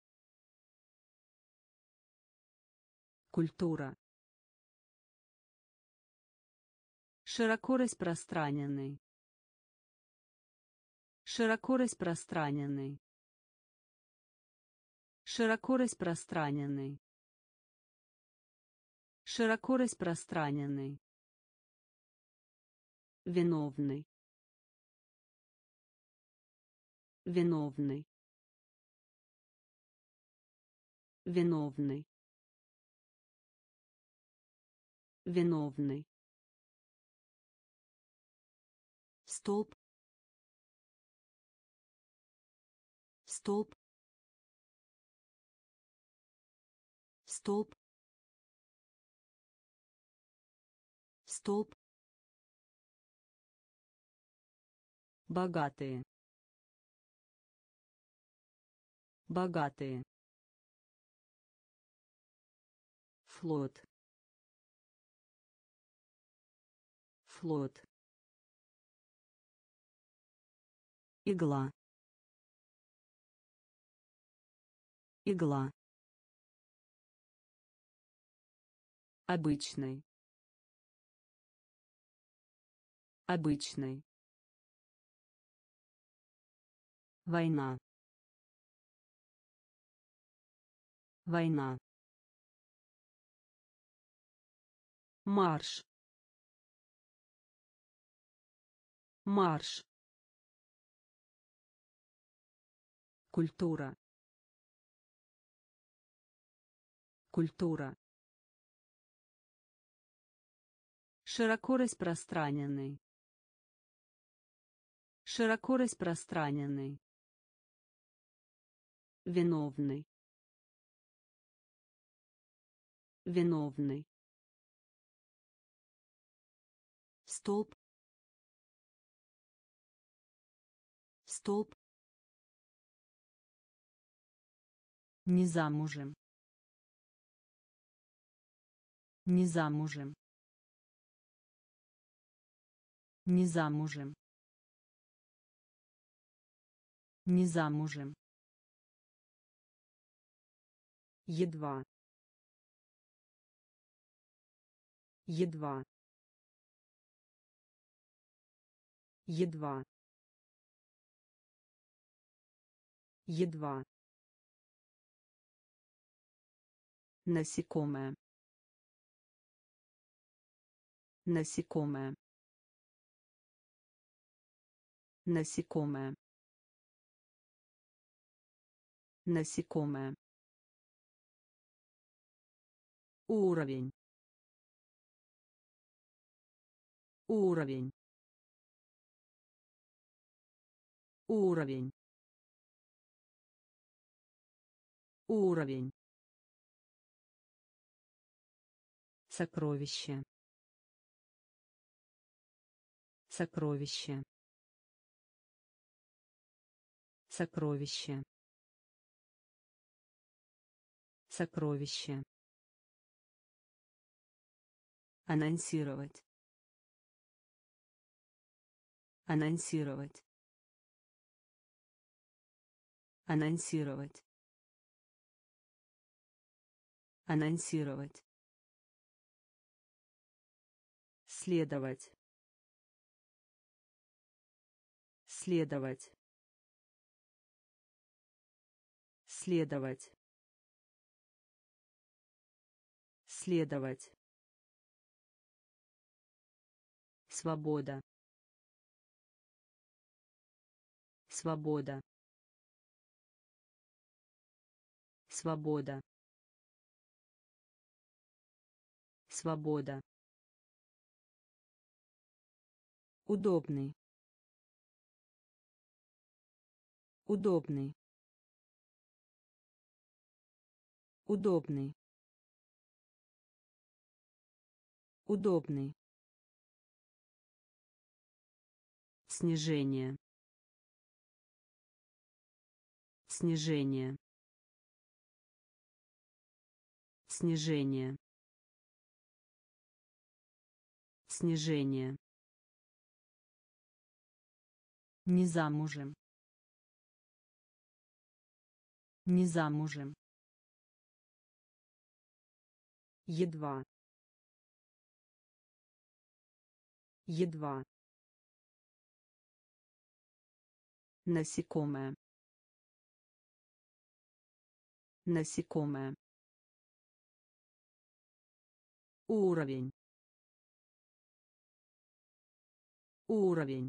Культура. Широко распространенный. Широко распространенный. Широко распространенный. Широко распространенный. Виновный. Виновный. Виновный. Виновный. Столб. Столб. Столб. Столб. Богатые. Богатые. Флот. Флот. Игла. Игла. Обычный. Обычный. Война. Война. Марш. Марш. Культура. Культура. Широко распространенный. Широко распространенный. Виновный. Виновный. Столб. Столб. Не замужем. Не замужем. Не замужем. Не замужем. Едва. Едва. Едва. Едва. Насекомое. Насекомое. Насекомое. Насекомое. Уровень. Уровень. Уровень. Уровень. Сокровище. Сокровище. Сокровище. Сокровище. Анонсировать. Анонсировать. Анонсировать. Анонсировать. Следовать. Следовать. Следовать. Следовать. Свобода. Свобода. Свобода. Свобода. Удобный. Удобный. Удобный. Удобный. Снижение. Снижение. Снижение. Снижение. Не замужем. Не замужем. Едва. Едва. Насекомое. Насекомое. Уровень. Уровень.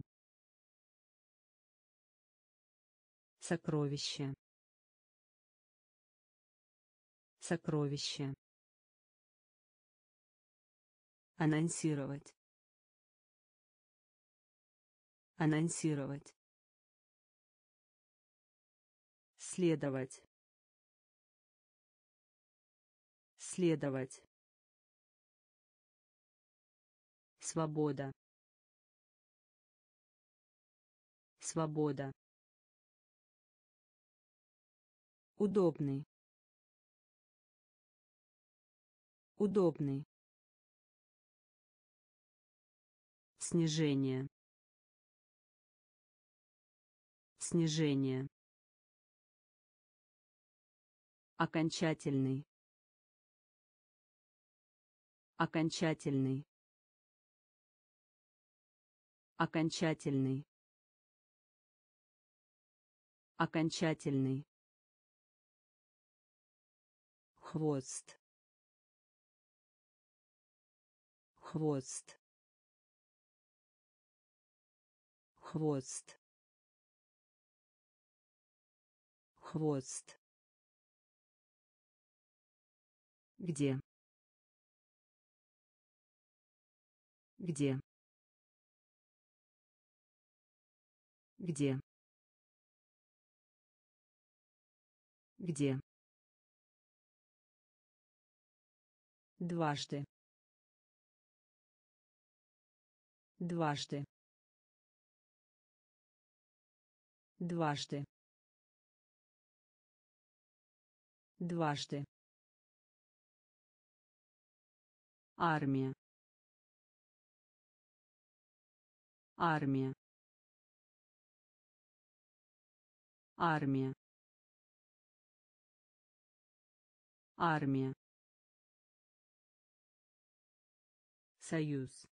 Сокровище. Сокровище. Анонсировать. Анонсировать. Следовать. Следовать. Свобода. Свобода. Удобный. Удобный. Снижение. Снижение. окончательный, окончательный, окончательный, окончательный, хвост, хвост, хвост, хвост, где, где, где, где, дважды, дважды, дважды, дважды, армия, армия, армия, армия, союз,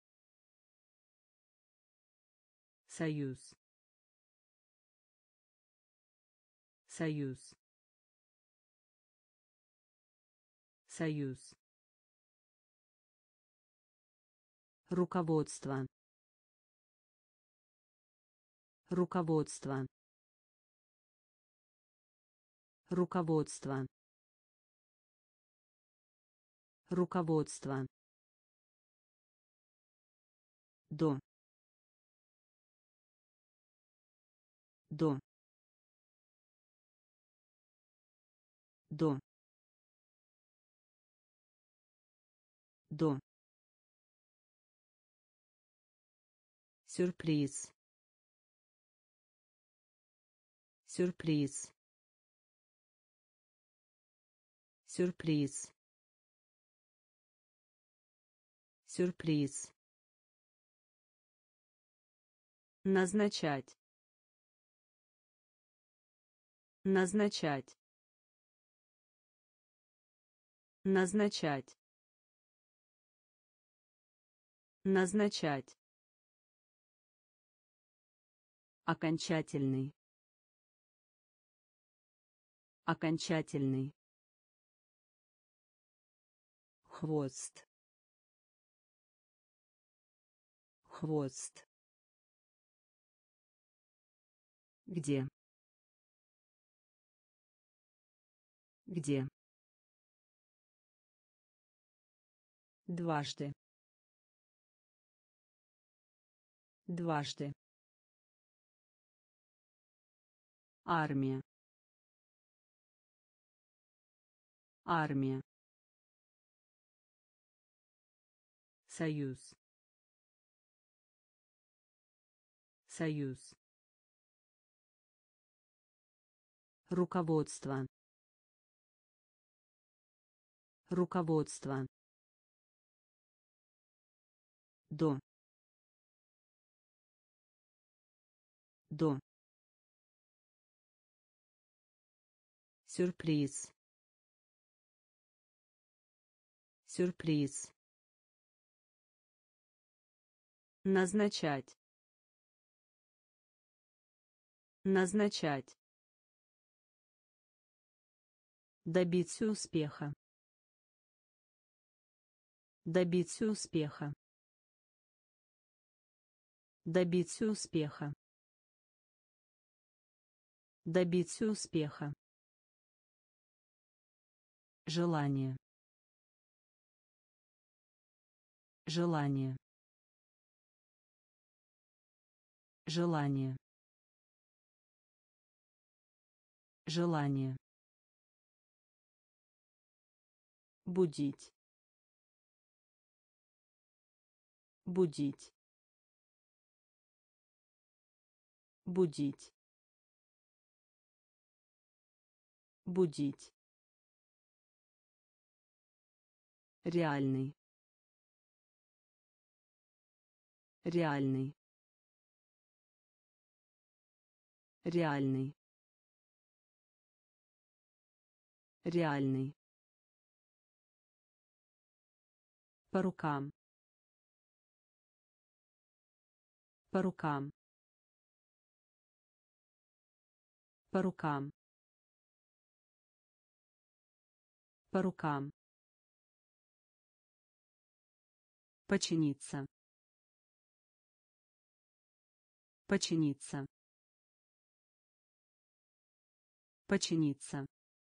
союз, союз, союз, руководство, руководство, руководство, руководство, до, до, до, до, сюрприз, сюрприз, сюрприз, сюрприз, назначать, назначать, назначать, назначать, окончательный, окончательный, хвост, хвост, где, где, дважды, дважды, армия, армия, союз, союз, руководство, руководство, до, до, сюрприз, сюрприз, назначать, назначать, добиться успеха, добиться успеха, добиться успеха, добиться успеха, желание, желание, желание, желание, будить, будить, будить, будить, реальный, реальный, реальный, Реальный. По рукам. По рукам. По рукам. По рукам. Починиться. Починиться. Починиться.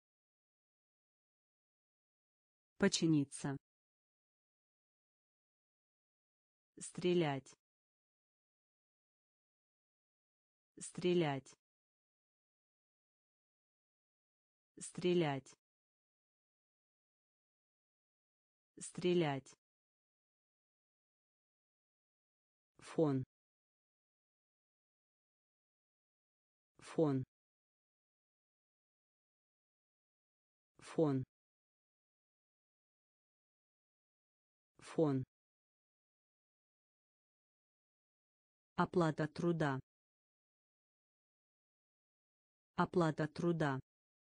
Починиться. Стрелять. Стрелять. Стрелять. Стрелять. Фон. Фон. Фон. Фон. Оплата труда. Оплата труда.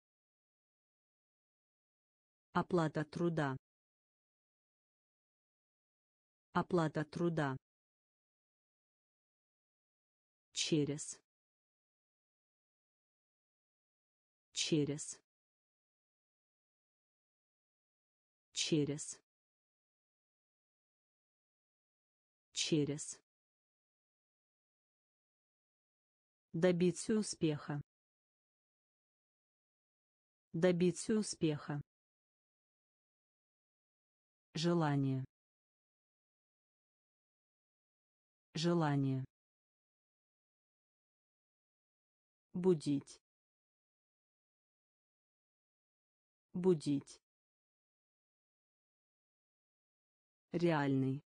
Оплата труда. Оплата труда. Через. Через. Через. Через. Добиться успеха. Добиться успеха. Желание. Желание. Будить. Будить. Реальный.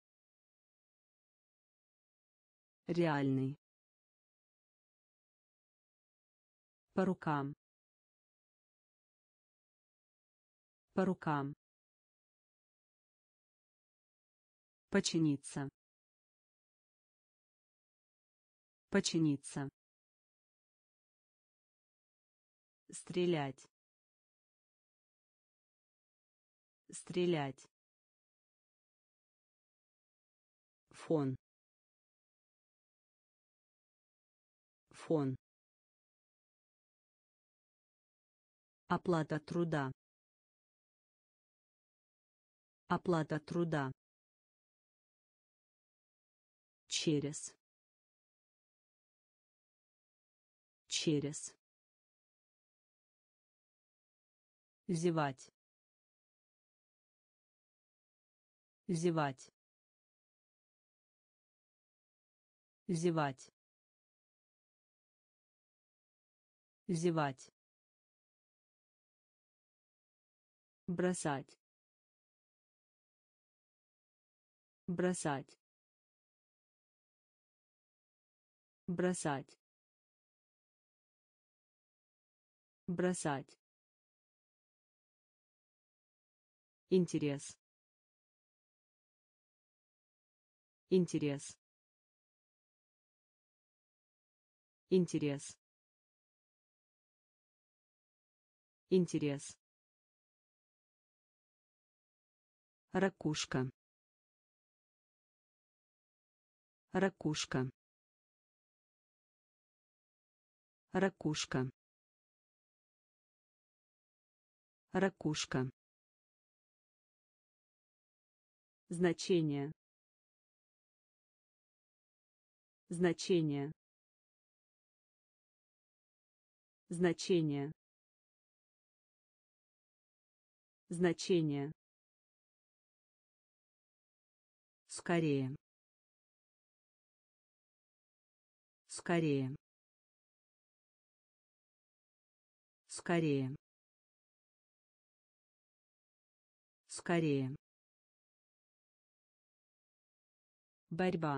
Реальный. По рукам. По рукам. Починиться. Починиться. Стрелять. Стрелять. Фон. Фон. Оплата труда. Оплата труда. Через. Через. Зевать. Зевать. Зевать. Зевать. Бросать. Бросать. Бросать. Бросать. Интерес. Интерес. Интерес. Интерес. Ракушка. Ракушка. Ракушка. Ракушка. Значение. Значение. Значение. Значение. Скорее. Скорее. Скорее. Скорее. Борьба.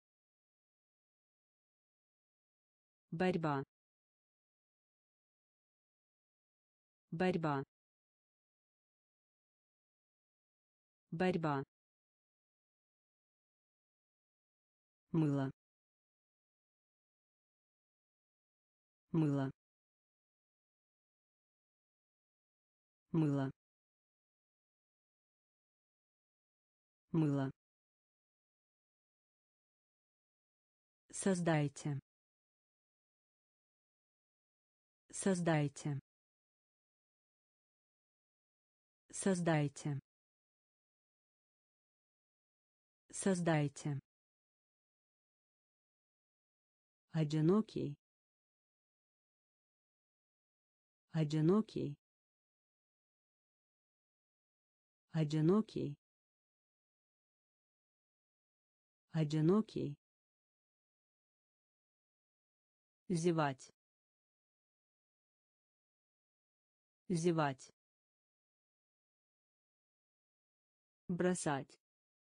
Борьба. Борьба. Борьба. Мыло. Мыло. мыло, мыло. Создайте. Создайте. Создайте. Создайте. Одинокий. Одинокий. Одинокий. Одинокий. Зевать. Зевать. Бросать.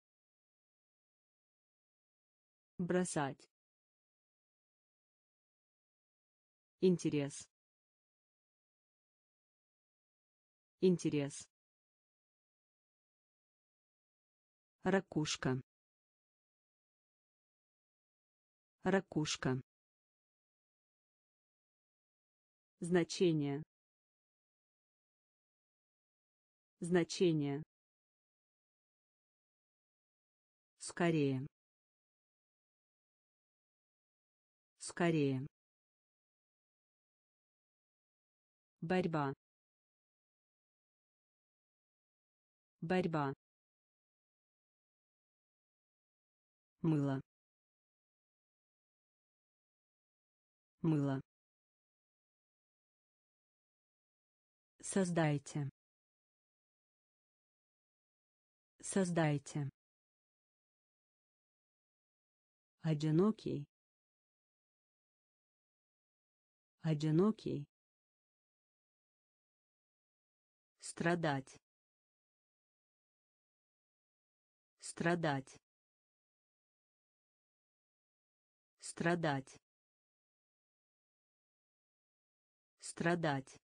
Бросать. Интерес. Интерес. Ракушка. Ракушка. Значение. Значение. Скорее. Скорее. Борьба. Борьба. Мыло. Мыло. Создайте. Создайте. Одинокий. Одинокий. Страдать. Страдать. Страдать. Страдать.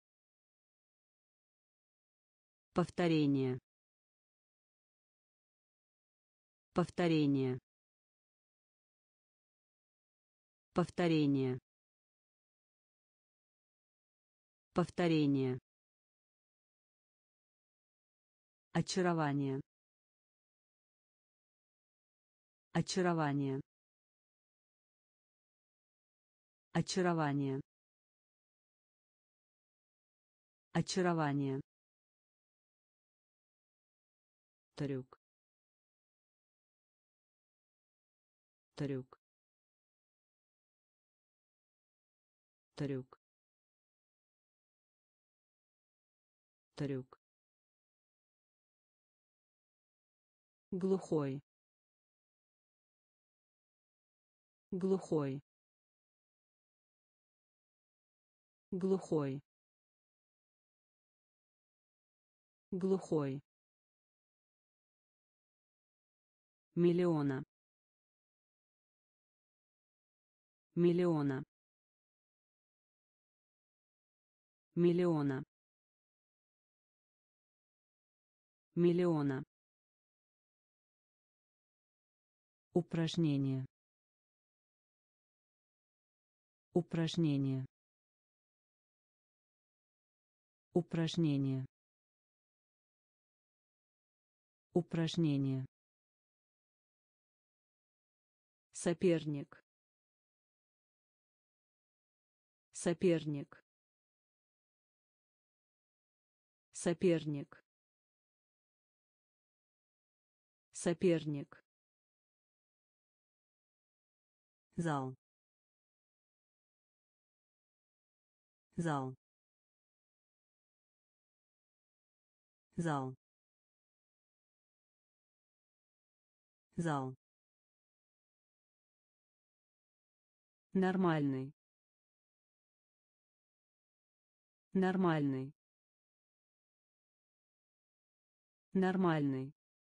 Повторение. Повторение. Повторение. Повторение. Очарование. Очарование. Очарование. Очарование. Трюк. Трюк. Трюк. Трюк. Глухой. Глухой. Глухой. Глухой. Миллиона. Миллиона. Миллиона. Миллиона. Упражнение. Упражнение. Упражнение. Упражнение. Соперник. Соперник. Соперник. Соперник. Зал. Зал. Зал. Зал. Нормальный. Нормальный. Нормальный.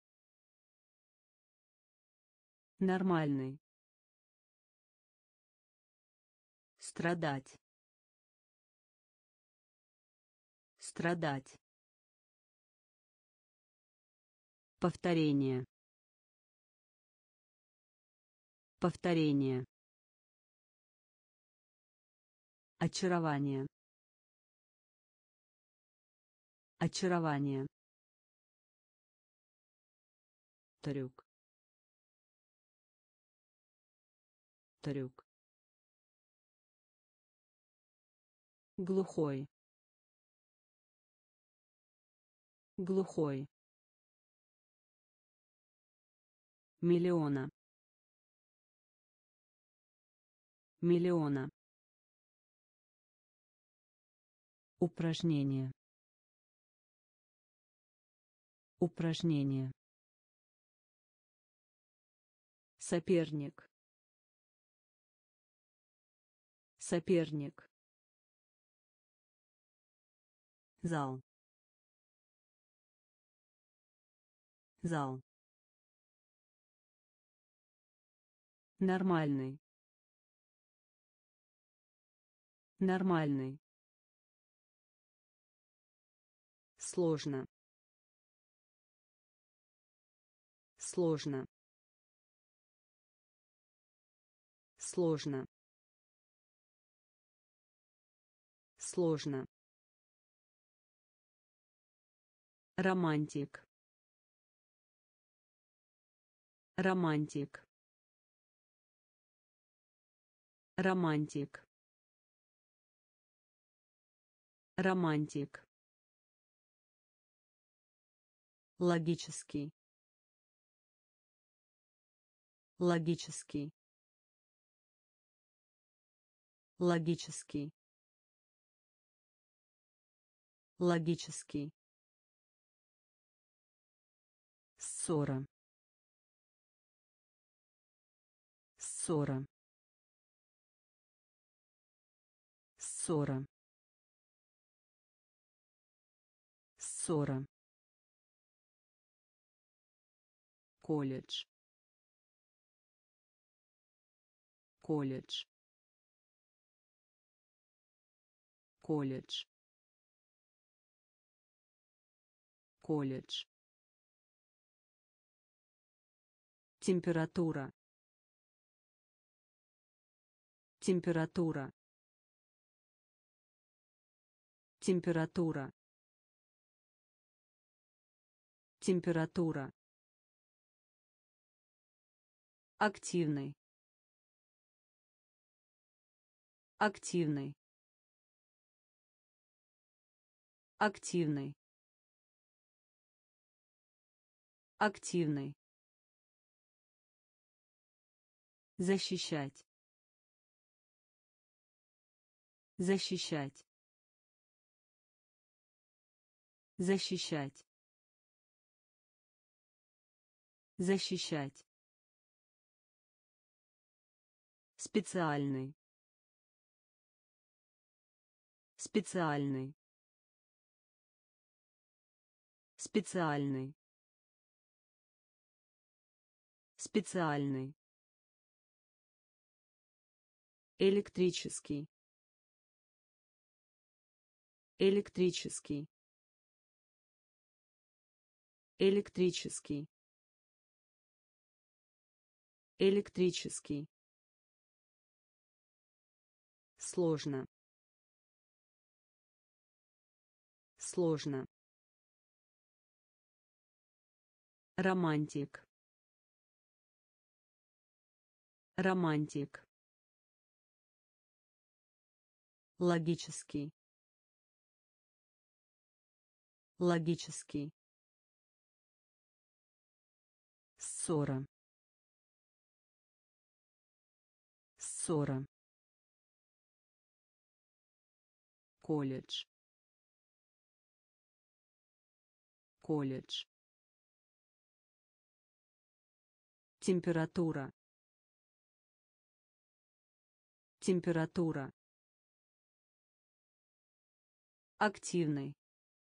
Нормальный. Страдать. Страдать. Повторение. Повторение. Очарование. Очарование. Трюк. Трюк. Глухой. Глухой. Миллиона. Миллиона. Упражнение. Упражнение. Соперник. Соперник. Зал. Зал. Нормальный. Нормальный. Сложно. Сложно. Сложно. Сложно. Романтик. Романтик. Романтик. Романтик. Логический. Логический. Логический. Логический. Ссора. Ссора. Ссора. Ссора. Колледж. Колледж. Колледж. Колледж. Температура. Температура. Температура. Температура. Активный. Активный. Активный. Активный. Защищать. Защищать. Защищать. Защищать. Специальный. Специальный. Специальный. Специальный. Электрический. Электрический. Электрический. Электрический. Сложно. Сложно. Романтик. Романтик. Логический. Логический. Ссора. Ссора. Колледж. Колледж. Температура. Температура. Активный.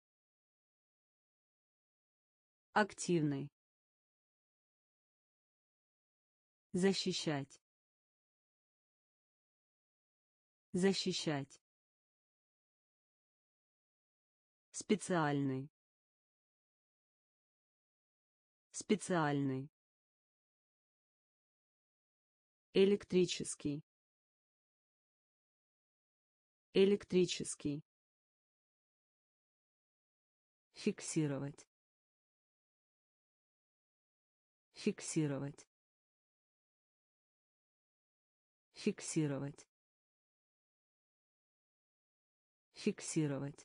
Активный. Защищать. Защищать. Специальный. Специальный. Электрический. Электрический. Фиксировать. Фиксировать. Фиксировать. Фиксировать.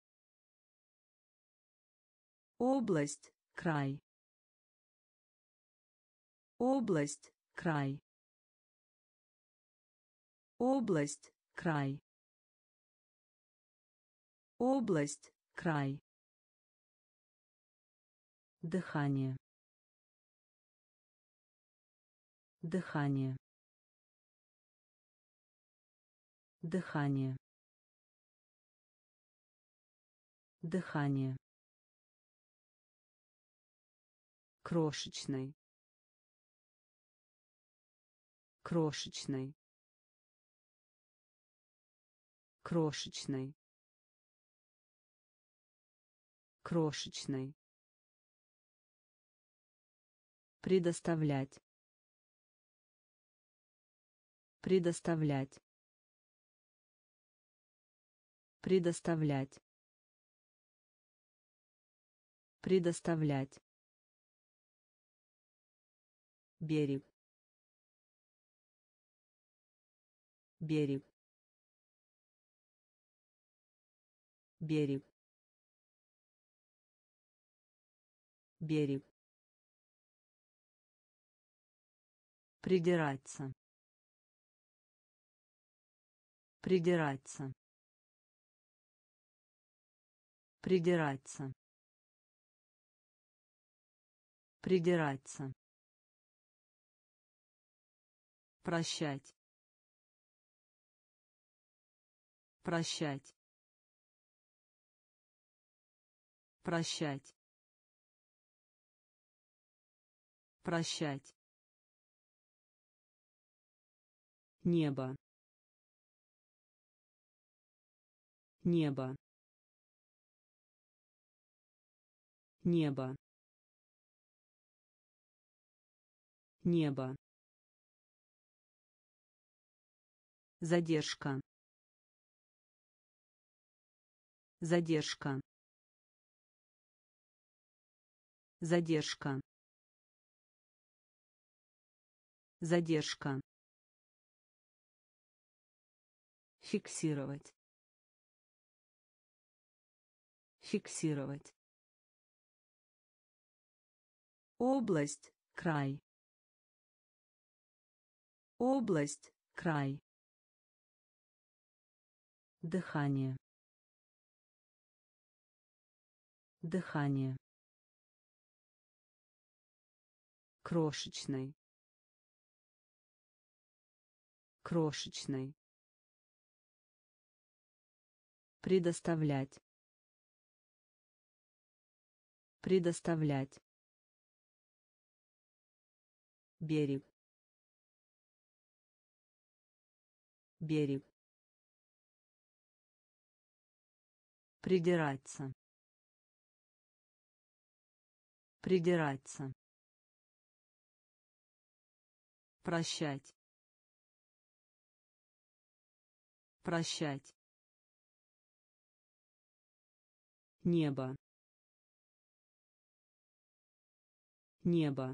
Область, край. Область, край. Область, край. Область, край. Дыхание. Дыхание. Дыхание. Дыхание. Крошечный. Крошечный. Крошечный. Крошечный. Предоставлять. Предоставлять. Предоставлять. Предоставлять. Берег. Берег. Берег. Берег. Придираться. Придираться. Придираться. Придираться. Прощать. Прощать. Прощать. Прощать. Небо. Небо. Небо. Небо. Задержка. Задержка. Задержка. Задержка. Фиксировать. Фиксировать. Область, край. Область, край. Дыхание. Дыхание. Крошечный. Крошечный. Предоставлять. Предоставлять. Берег. Берег. Придираться. Придираться. Прощать. Прощать. Небо. Небо.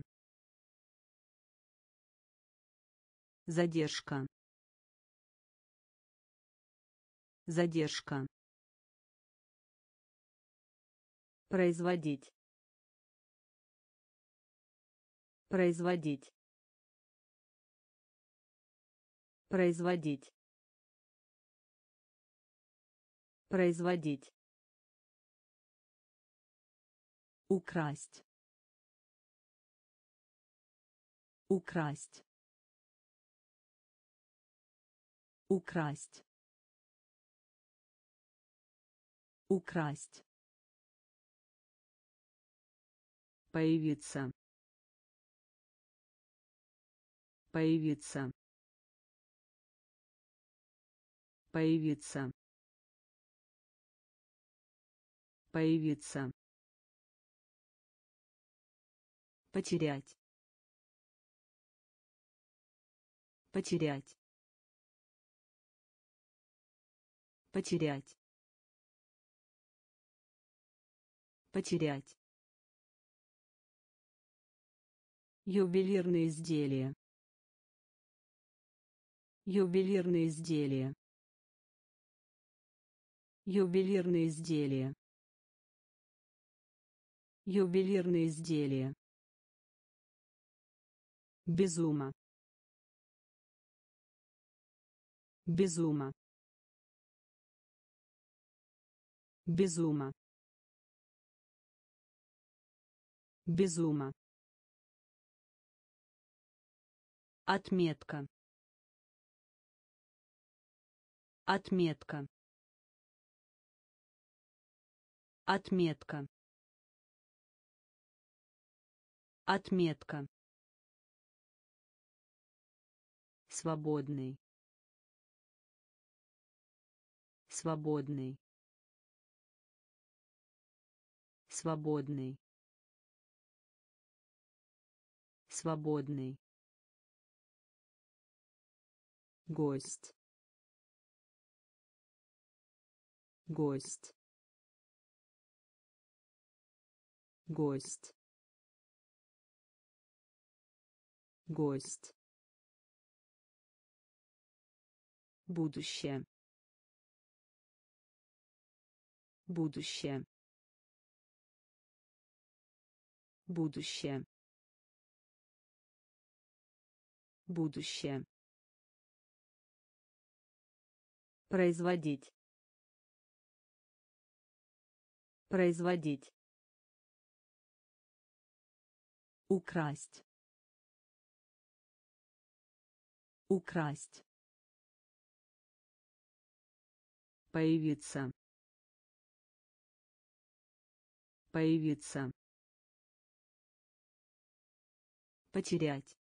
Задержка. Задержка. Производить. Производить. Производить. Производить. Украсть. Украсть. Украсть. Украсть. Появиться. Появиться. Появиться. Появиться. Потерять. Потерять. Потерять. Потерять. Ювелирные изделия. Ювелирные изделия. Ювелирные изделия. Ювелирные изделия. Безума. Безума. Безума. Безума. Отметка. Отметка. Отметка. Отметка. Свободный. Свободный. Свободный. Свободный. Гость. Гость. Гость. Гость. Будущее. Будущее. Будущее. Будущее. Производить. Производить. Украсть. Украсть. Появиться. Появиться. Потерять.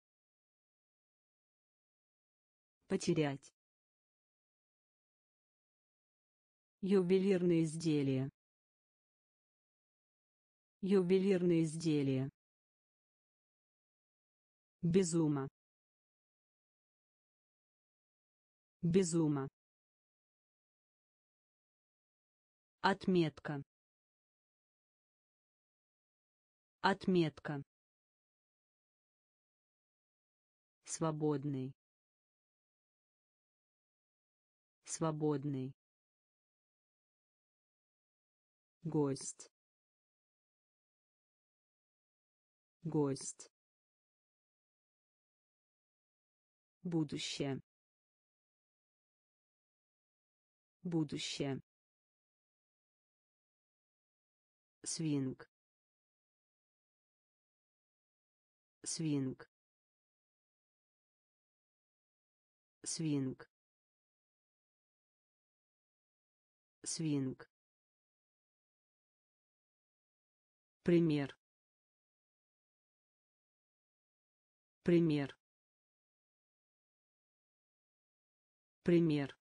Потерять. Ювелирные изделия. Ювелирные изделия. Безума. Безума. Отметка. Отметка. Свободный. Свободный. Гость. Гость. Будущее. Будущее. Свинг. Свинг. Свинг. Свинг. Пример. Пример. Пример.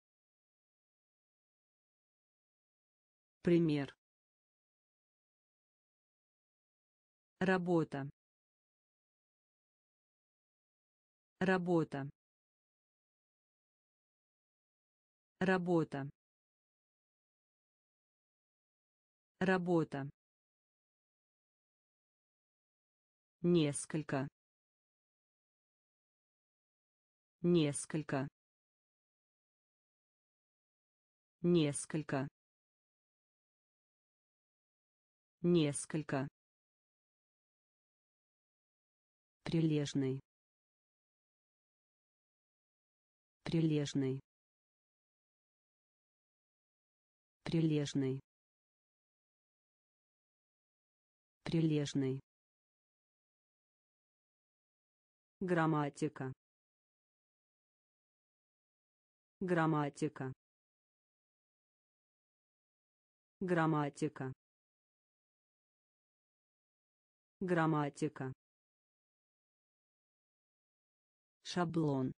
Пример. Работа. Работа. Работа. Работа. Несколько. Несколько. Несколько. Несколько. Прилежный. Прилежный. Прилежный. Прилежный. Грамматика. Грамматика. Грамматика. Грамматика. Шаблон.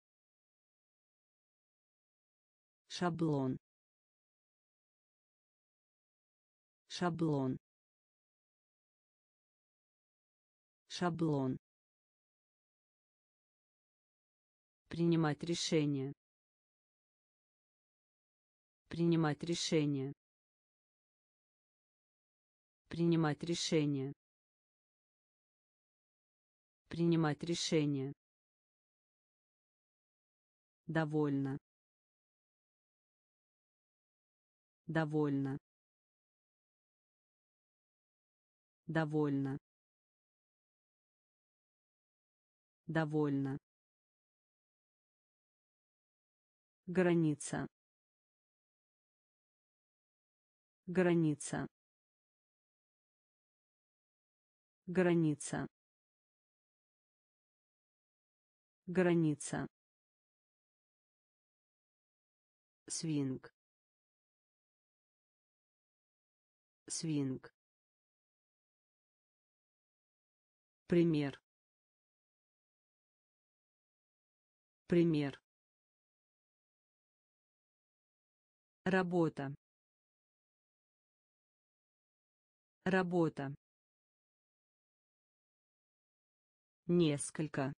Шаблон. Шаблон. Шаблон. Принимать решение. Принимать решение. Принимать решение. Принимать решение. Довольно. Довольно. Довольно. Довольно. Граница. Граница. Граница. Граница. Свинг. Свинг. Пример. Пример. Работа. Работа. Несколько.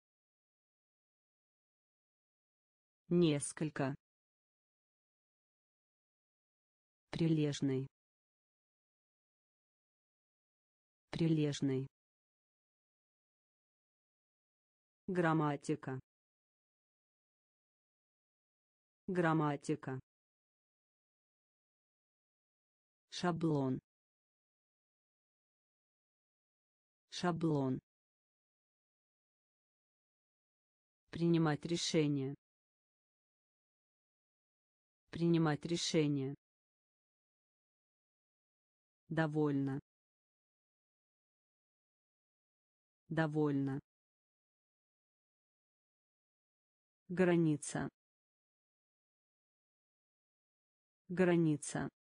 Несколько. Прилежный. Прилежный. Грамматика. Грамматика. Шаблон. Шаблон. Принимать решение. Принимать решение. Довольно. Довольно. Граница. Граница.